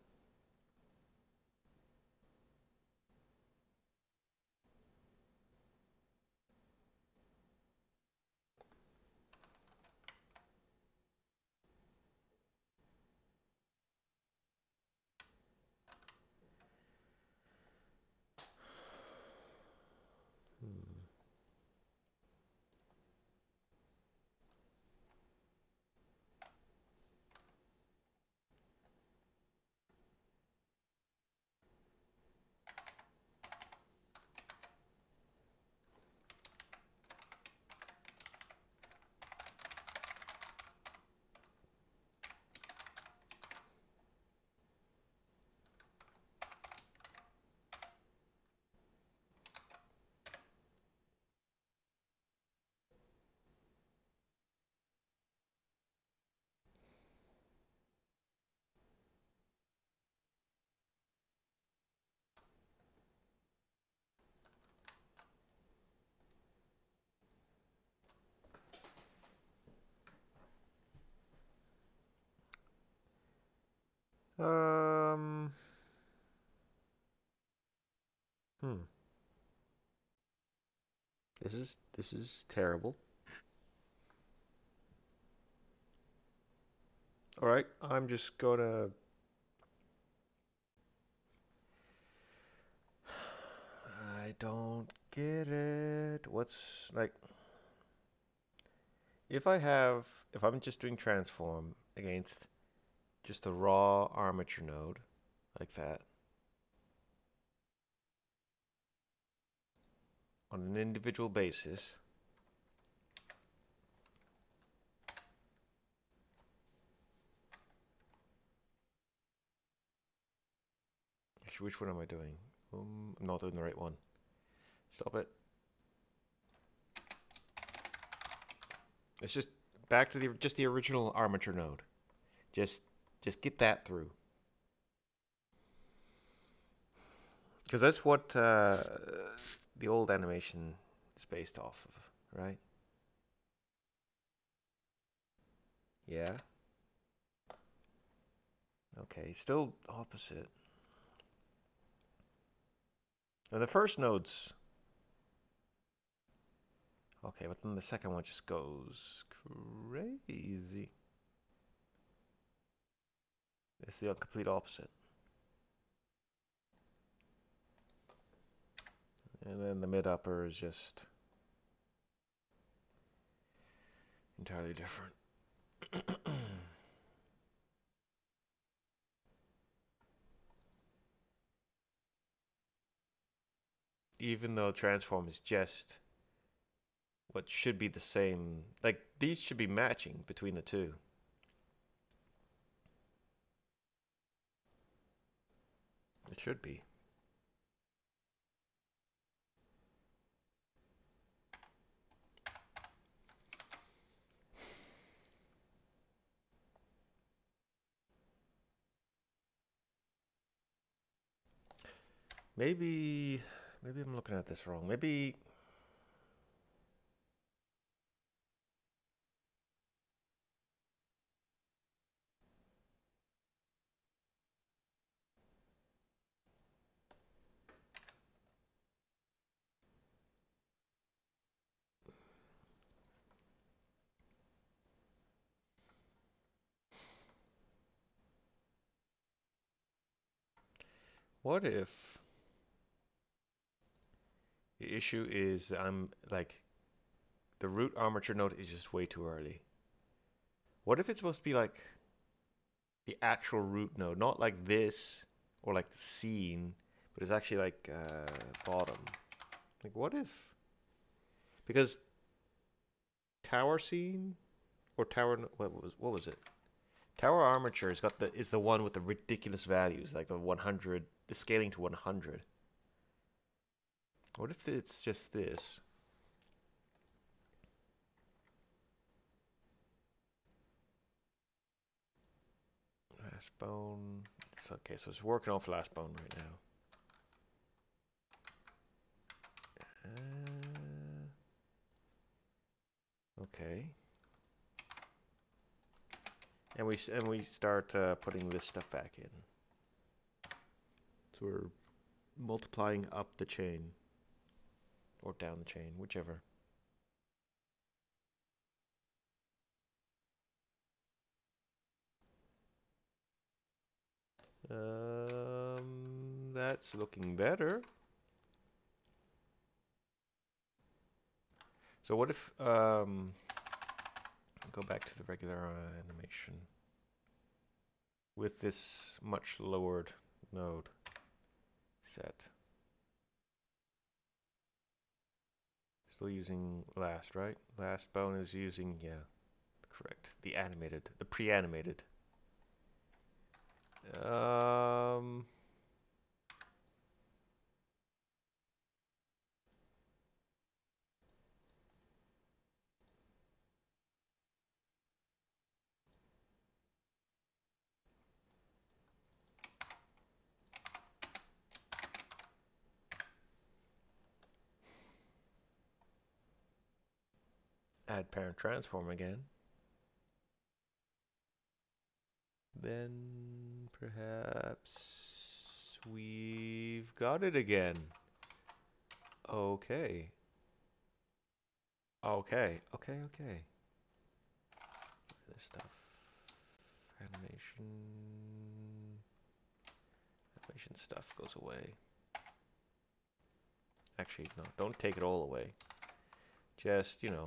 Um. Hmm. This is this is terrible. All right, I'm just gonna. I don't get it. What's like? If I have, if I'm just doing transform against just the raw armature node, like that, on an individual basis, actually, which one am I doing? Um, I'm not doing the right one. Stop it. It's just back to the just the original armature node. Just just get that through. Because that's what uh, the old animation is based off of, right? Yeah. Okay, still opposite. And the first node's okay, but then the second one just goes crazy. It's the complete opposite. And then the mid upper is just entirely different. Even though transform is just what should be the same, like these should be matching between the two. It should be. Maybe, maybe I'm looking at this wrong. Maybe what if the issue is that I'm like the root armature node is just way too early. What if it's supposed to be like the actual root node, not like this or like the scene, but it's actually like uh, bottom. Like what if? Because tower scene or tower what was what was it? Tower armature has got the is the one with the ridiculous values, like the one hundred, the scaling to one hundred. What if it's just this? Last bone. It's okay, so it's working off last bone right now. Uh, okay. And we and we start uh, putting this stuff back in. So we're multiplying up the chain or down the chain, whichever. Um, that's looking better. So what if um, go back to the regular uh, animation with this much lowered node set. Still using last, right? Last bone is using, yeah, correct. The animated, the pre-animated. Um, add parent transform again. Then perhaps we've got it again. Okay. Okay, okay, okay. This stuff. Animation. Animation stuff goes away. Actually, no, don't take it all away. Just, you know.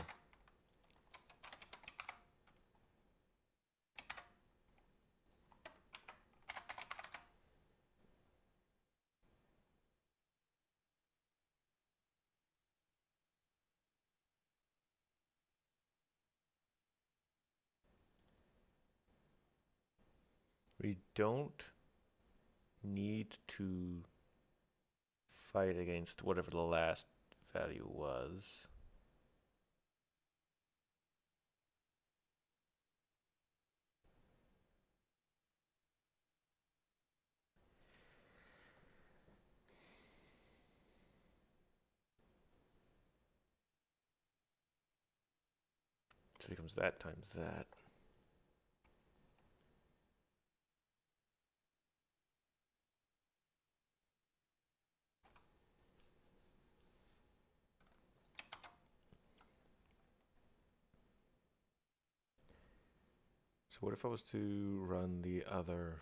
We don't need to fight against whatever the last value was. So it becomes that times that. So what if I was to run the other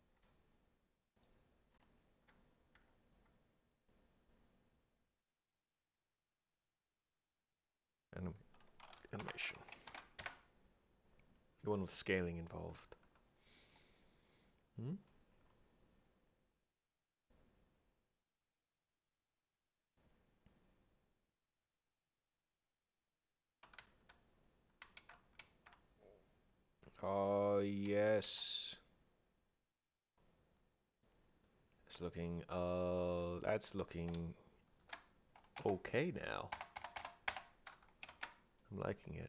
anim animation? The one with scaling involved. Hmm? Oh, yes. It's looking, uh, that's looking okay now. I'm liking it.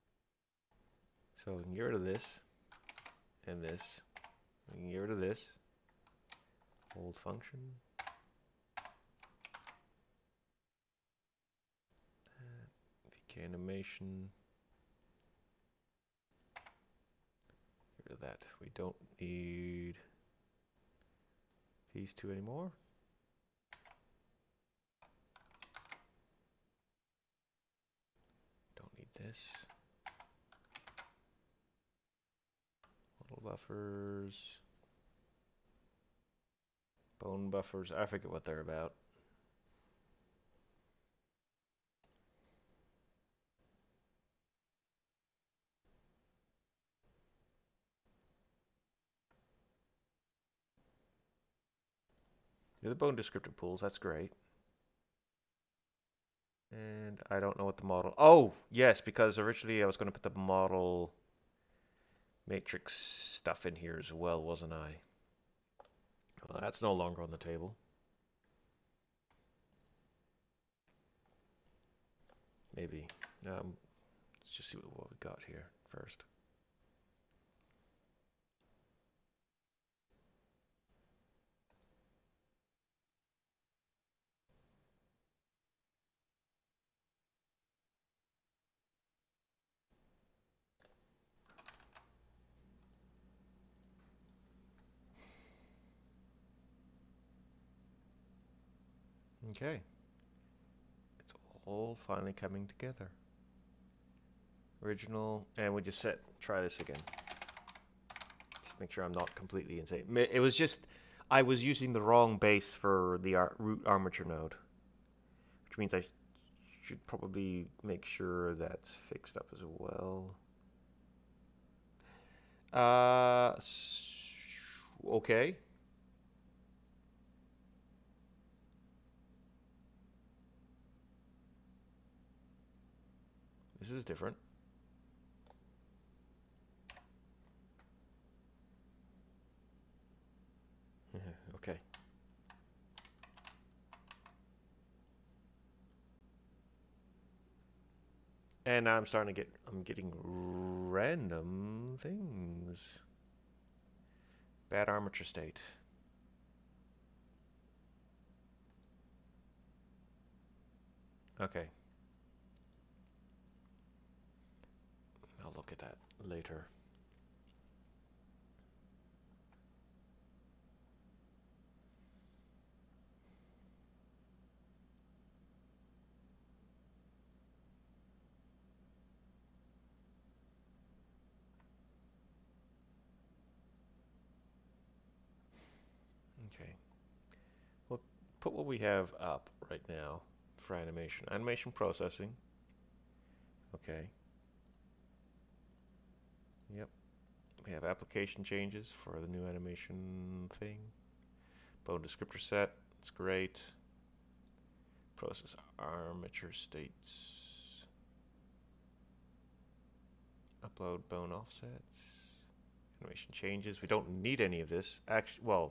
So we can get rid of this and this. We can get rid of this. Hold function. V K animation. Get rid of that. We don't need these two anymore. Don't need this. Model buffers. Bone buffers. I forget what they're about. Yeah, the bone descriptor pools. That's great. And I don't know what the model... Oh, yes, because originally I was going to put the model matrix stuff in here as well, wasn't I? Well, that's no longer on the table. Maybe. Um, let's just see what, what we got here first. Okay. It's all finally coming together. Original, and we just set, try this again. Just make sure I'm not completely insane. It was just, I was using the wrong base for the ar root armature node. Which means I sh should probably make sure that's fixed up as well. Uh, okay. This is different. Okay. And now I'm starting to get, I'm getting random things. Bad armature state. Okay. I'll look at that later. Okay. We'll put what we have up right now for animation. Animation processing. Okay. Yep. We have application changes for the new animation thing. Bone descriptor set. It's great. Process armature states. Upload bone offsets. Animation changes. We don't need any of this. Actually, well,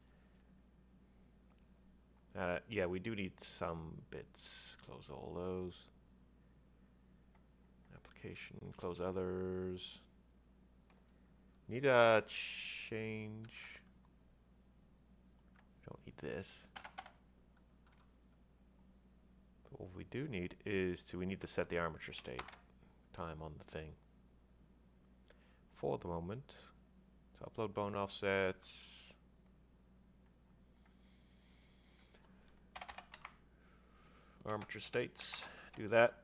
uh, yeah, we do need some bits. Close all those. Application. Close others. Need a change. We don't need this. What we do need is to, we need to set the armature state time on the thing. For the moment. So upload bone offsets. Armature states. Do that.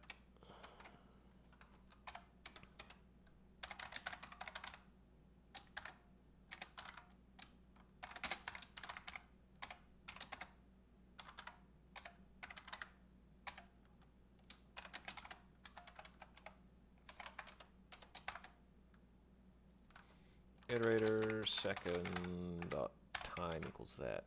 iterator second dot time equals that.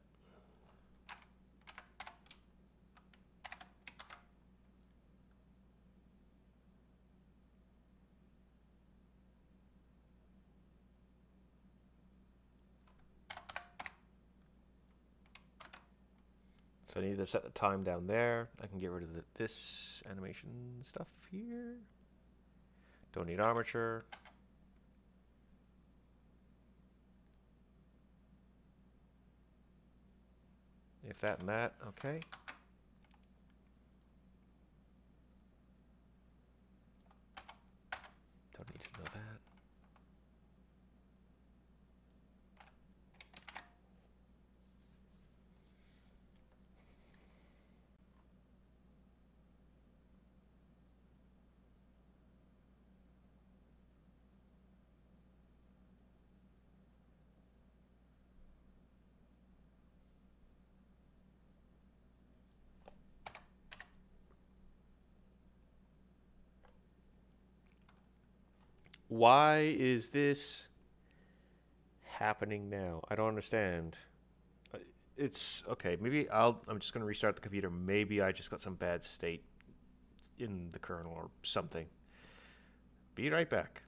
So I need to set the time down there. I can get rid of the, this animation stuff here. Don't need armature. If that and that, okay. Don't need to know that. Why is this happening now? I don't understand. It's okay. Maybe I'll. I'm just gonna restart the computer. Maybe I just got some bad state in the kernel or something. Be right back.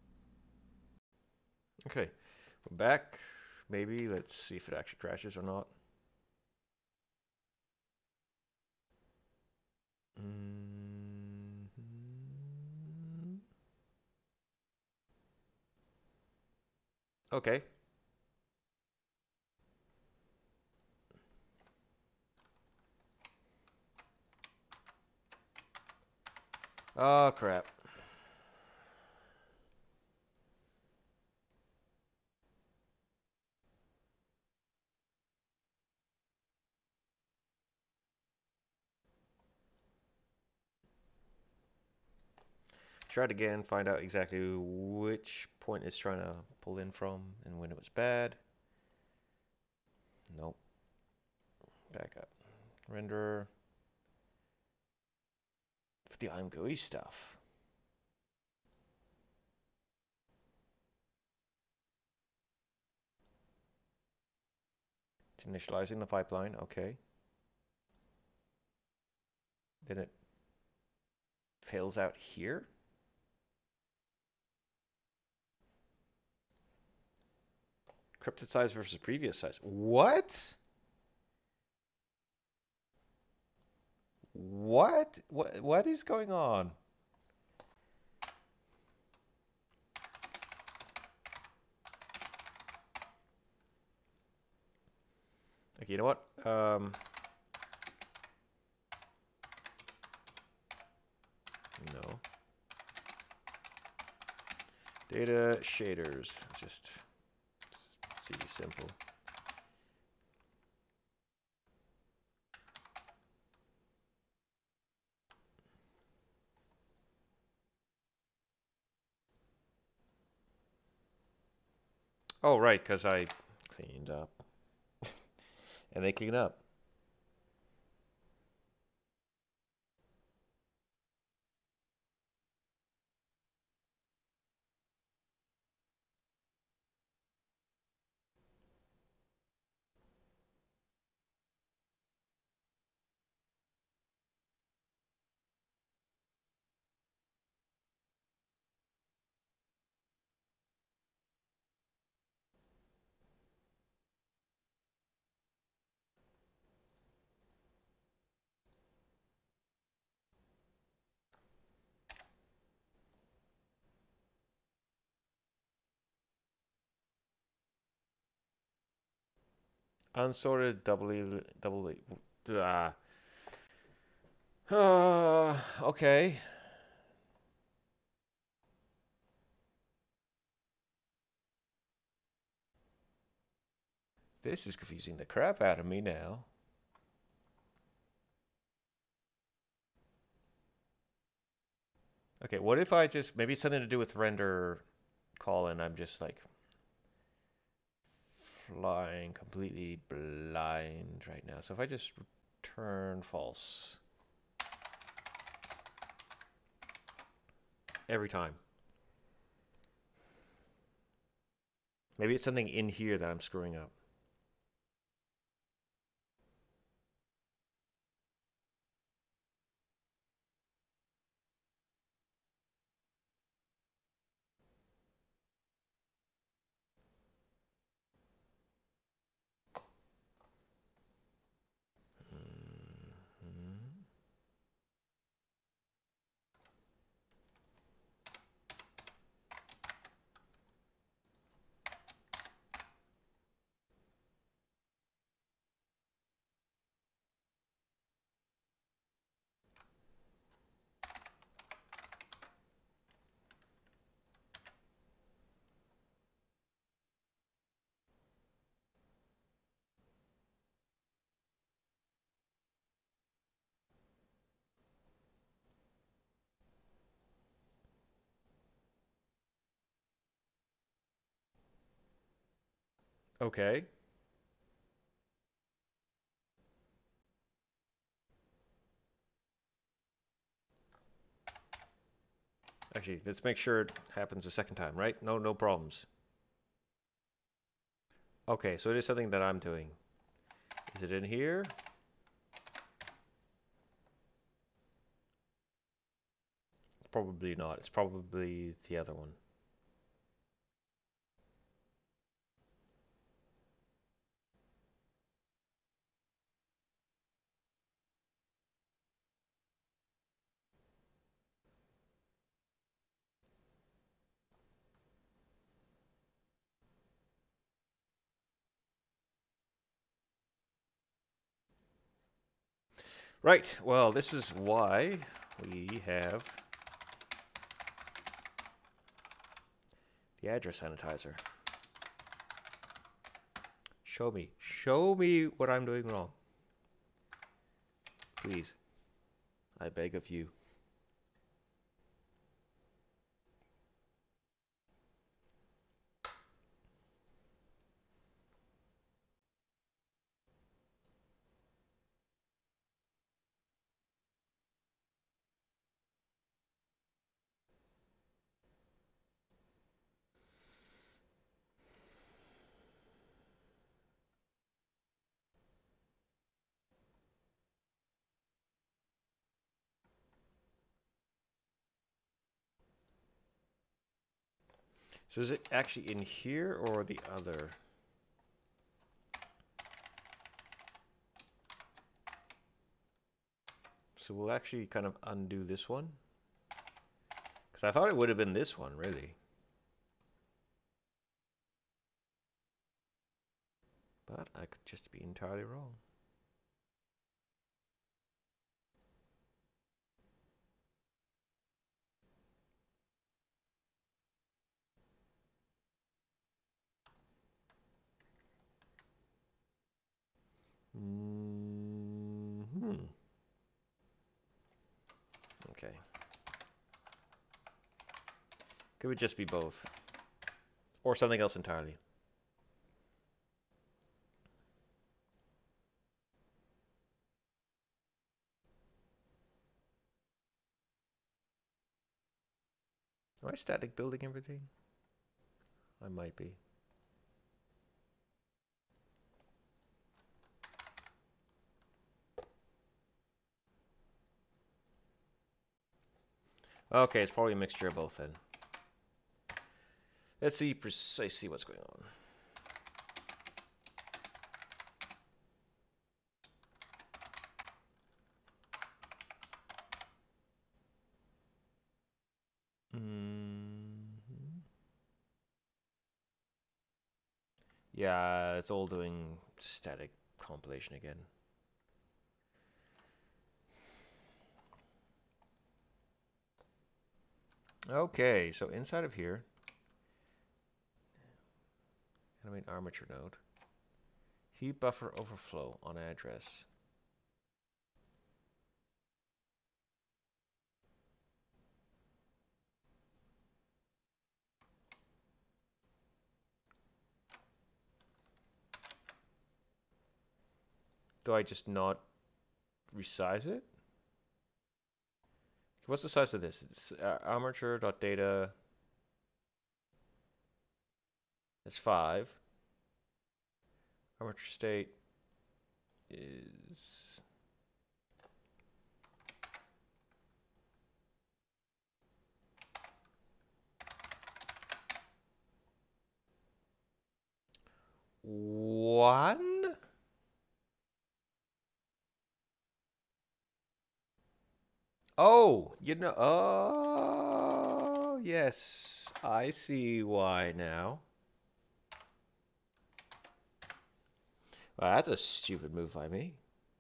Okay, we're back. Maybe let's see if it actually crashes or not. Mm-hmm. Okay. Oh, crap. Try it again, find out exactly which point it's trying to pull in from and when it was bad. Nope. Back up. Renderer. For the I'm G U I stuff. It's initializing the pipeline, okay. Then it fails out here. Encrypted size versus previous size. What? What? What? What is going on? Okay, you know what? Um, no. Data shaders. Just see, simple. Oh, right, because I cleaned up. And they clean up. Unsorted doubly doubly ah. Uh, okay. This is confusing the crap out of me now. Okay, what if I just, maybe it's something to do with render call and I'm just like flying completely blind right now. So if I just return false every time. Maybe it's something in here that I'm screwing up. Mm-hmm. Okay. Actually, let's make sure it happens a second time, right? No, no problems. Okay, so it is something that I'm doing. Is it in here? Probably not. It's probably the other one. Right, well, this is why we have the address sanitizer. Show me. Show me what I'm doing wrong. Please. I beg of you. So is it actually in here or the other? So we'll actually kind of undo this one. Because I thought it would have been this one, really. But I could just be entirely wrong. Mm-hmm. Okay. Could it just be both? Or something else entirely? Am I static building everything? I might be. Okay, it's probably a mixture of both then. Let's see precisely what's going on. Mm-hmm. Yeah, it's all doing static compilation again. Okay, so inside of here, animate armature node, heap buffer overflow on address. Do I just not resize it? What's the size of this? It's uh, armature.data. That's five. Armature state is one. Oh, you know, oh, yes, I see why now. Well, that's a stupid move by me.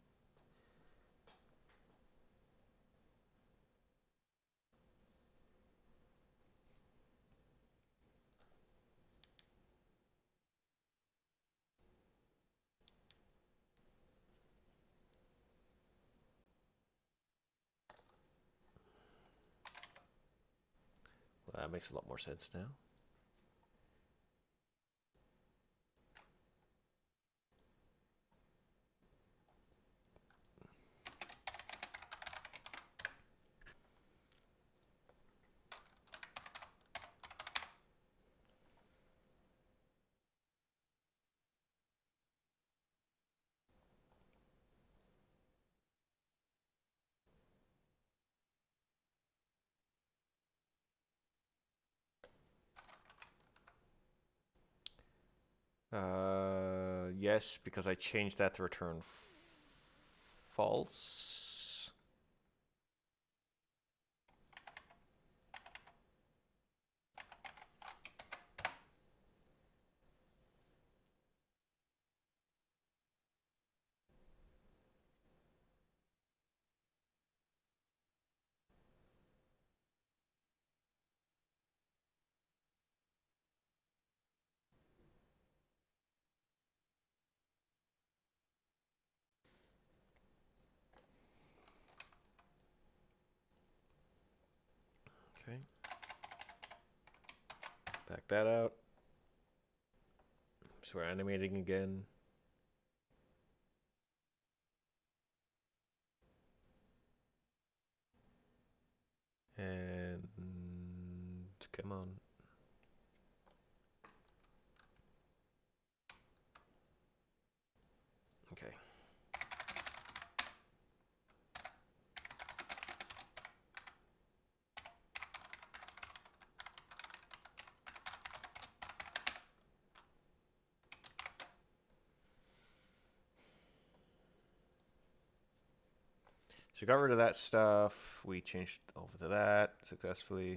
Well, that makes a lot more sense now. Uh, yes, because I changed that to return f false. Okay. Back that out. So we're animating again. And come on. Okay. So we got rid of that stuff. We changed over to that successfully.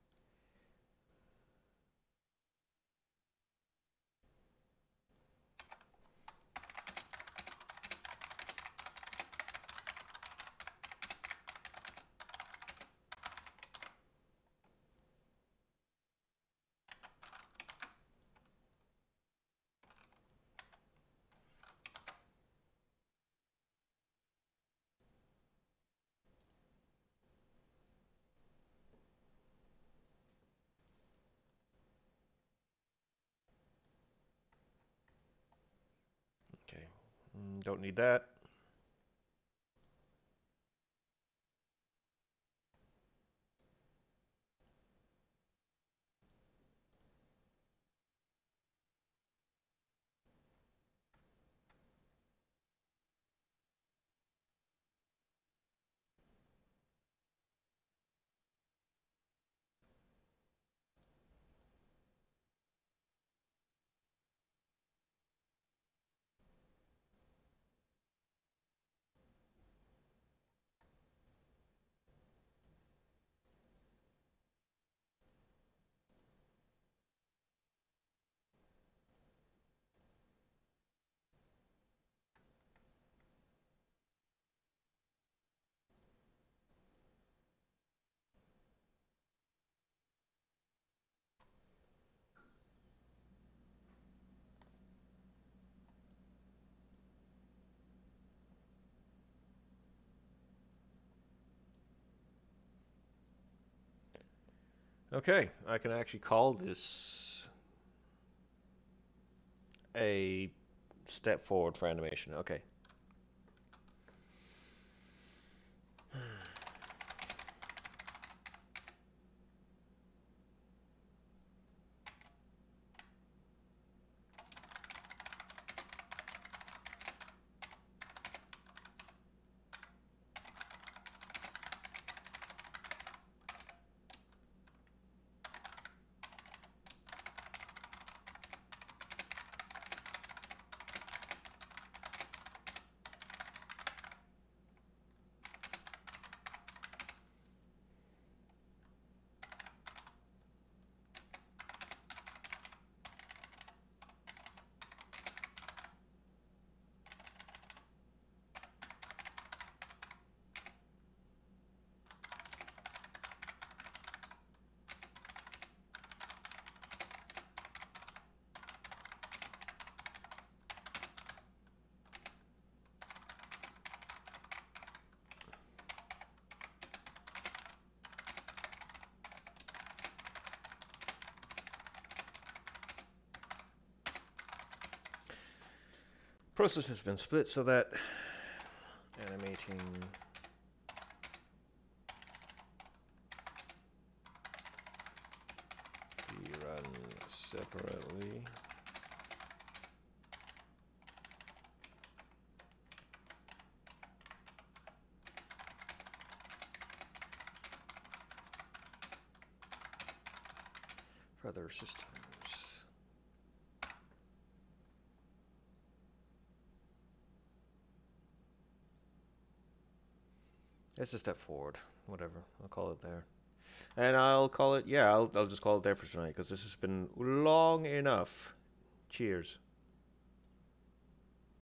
Okay. Mm, don't need that. Okay, I can actually call this a step forward for animation. Okay. process has been split so that animating be run separately. For other systems. It's a step forward. Whatever. I'll call it there. And I'll call it, yeah, I'll, I'll just call it there for tonight because this has been long enough. Cheers.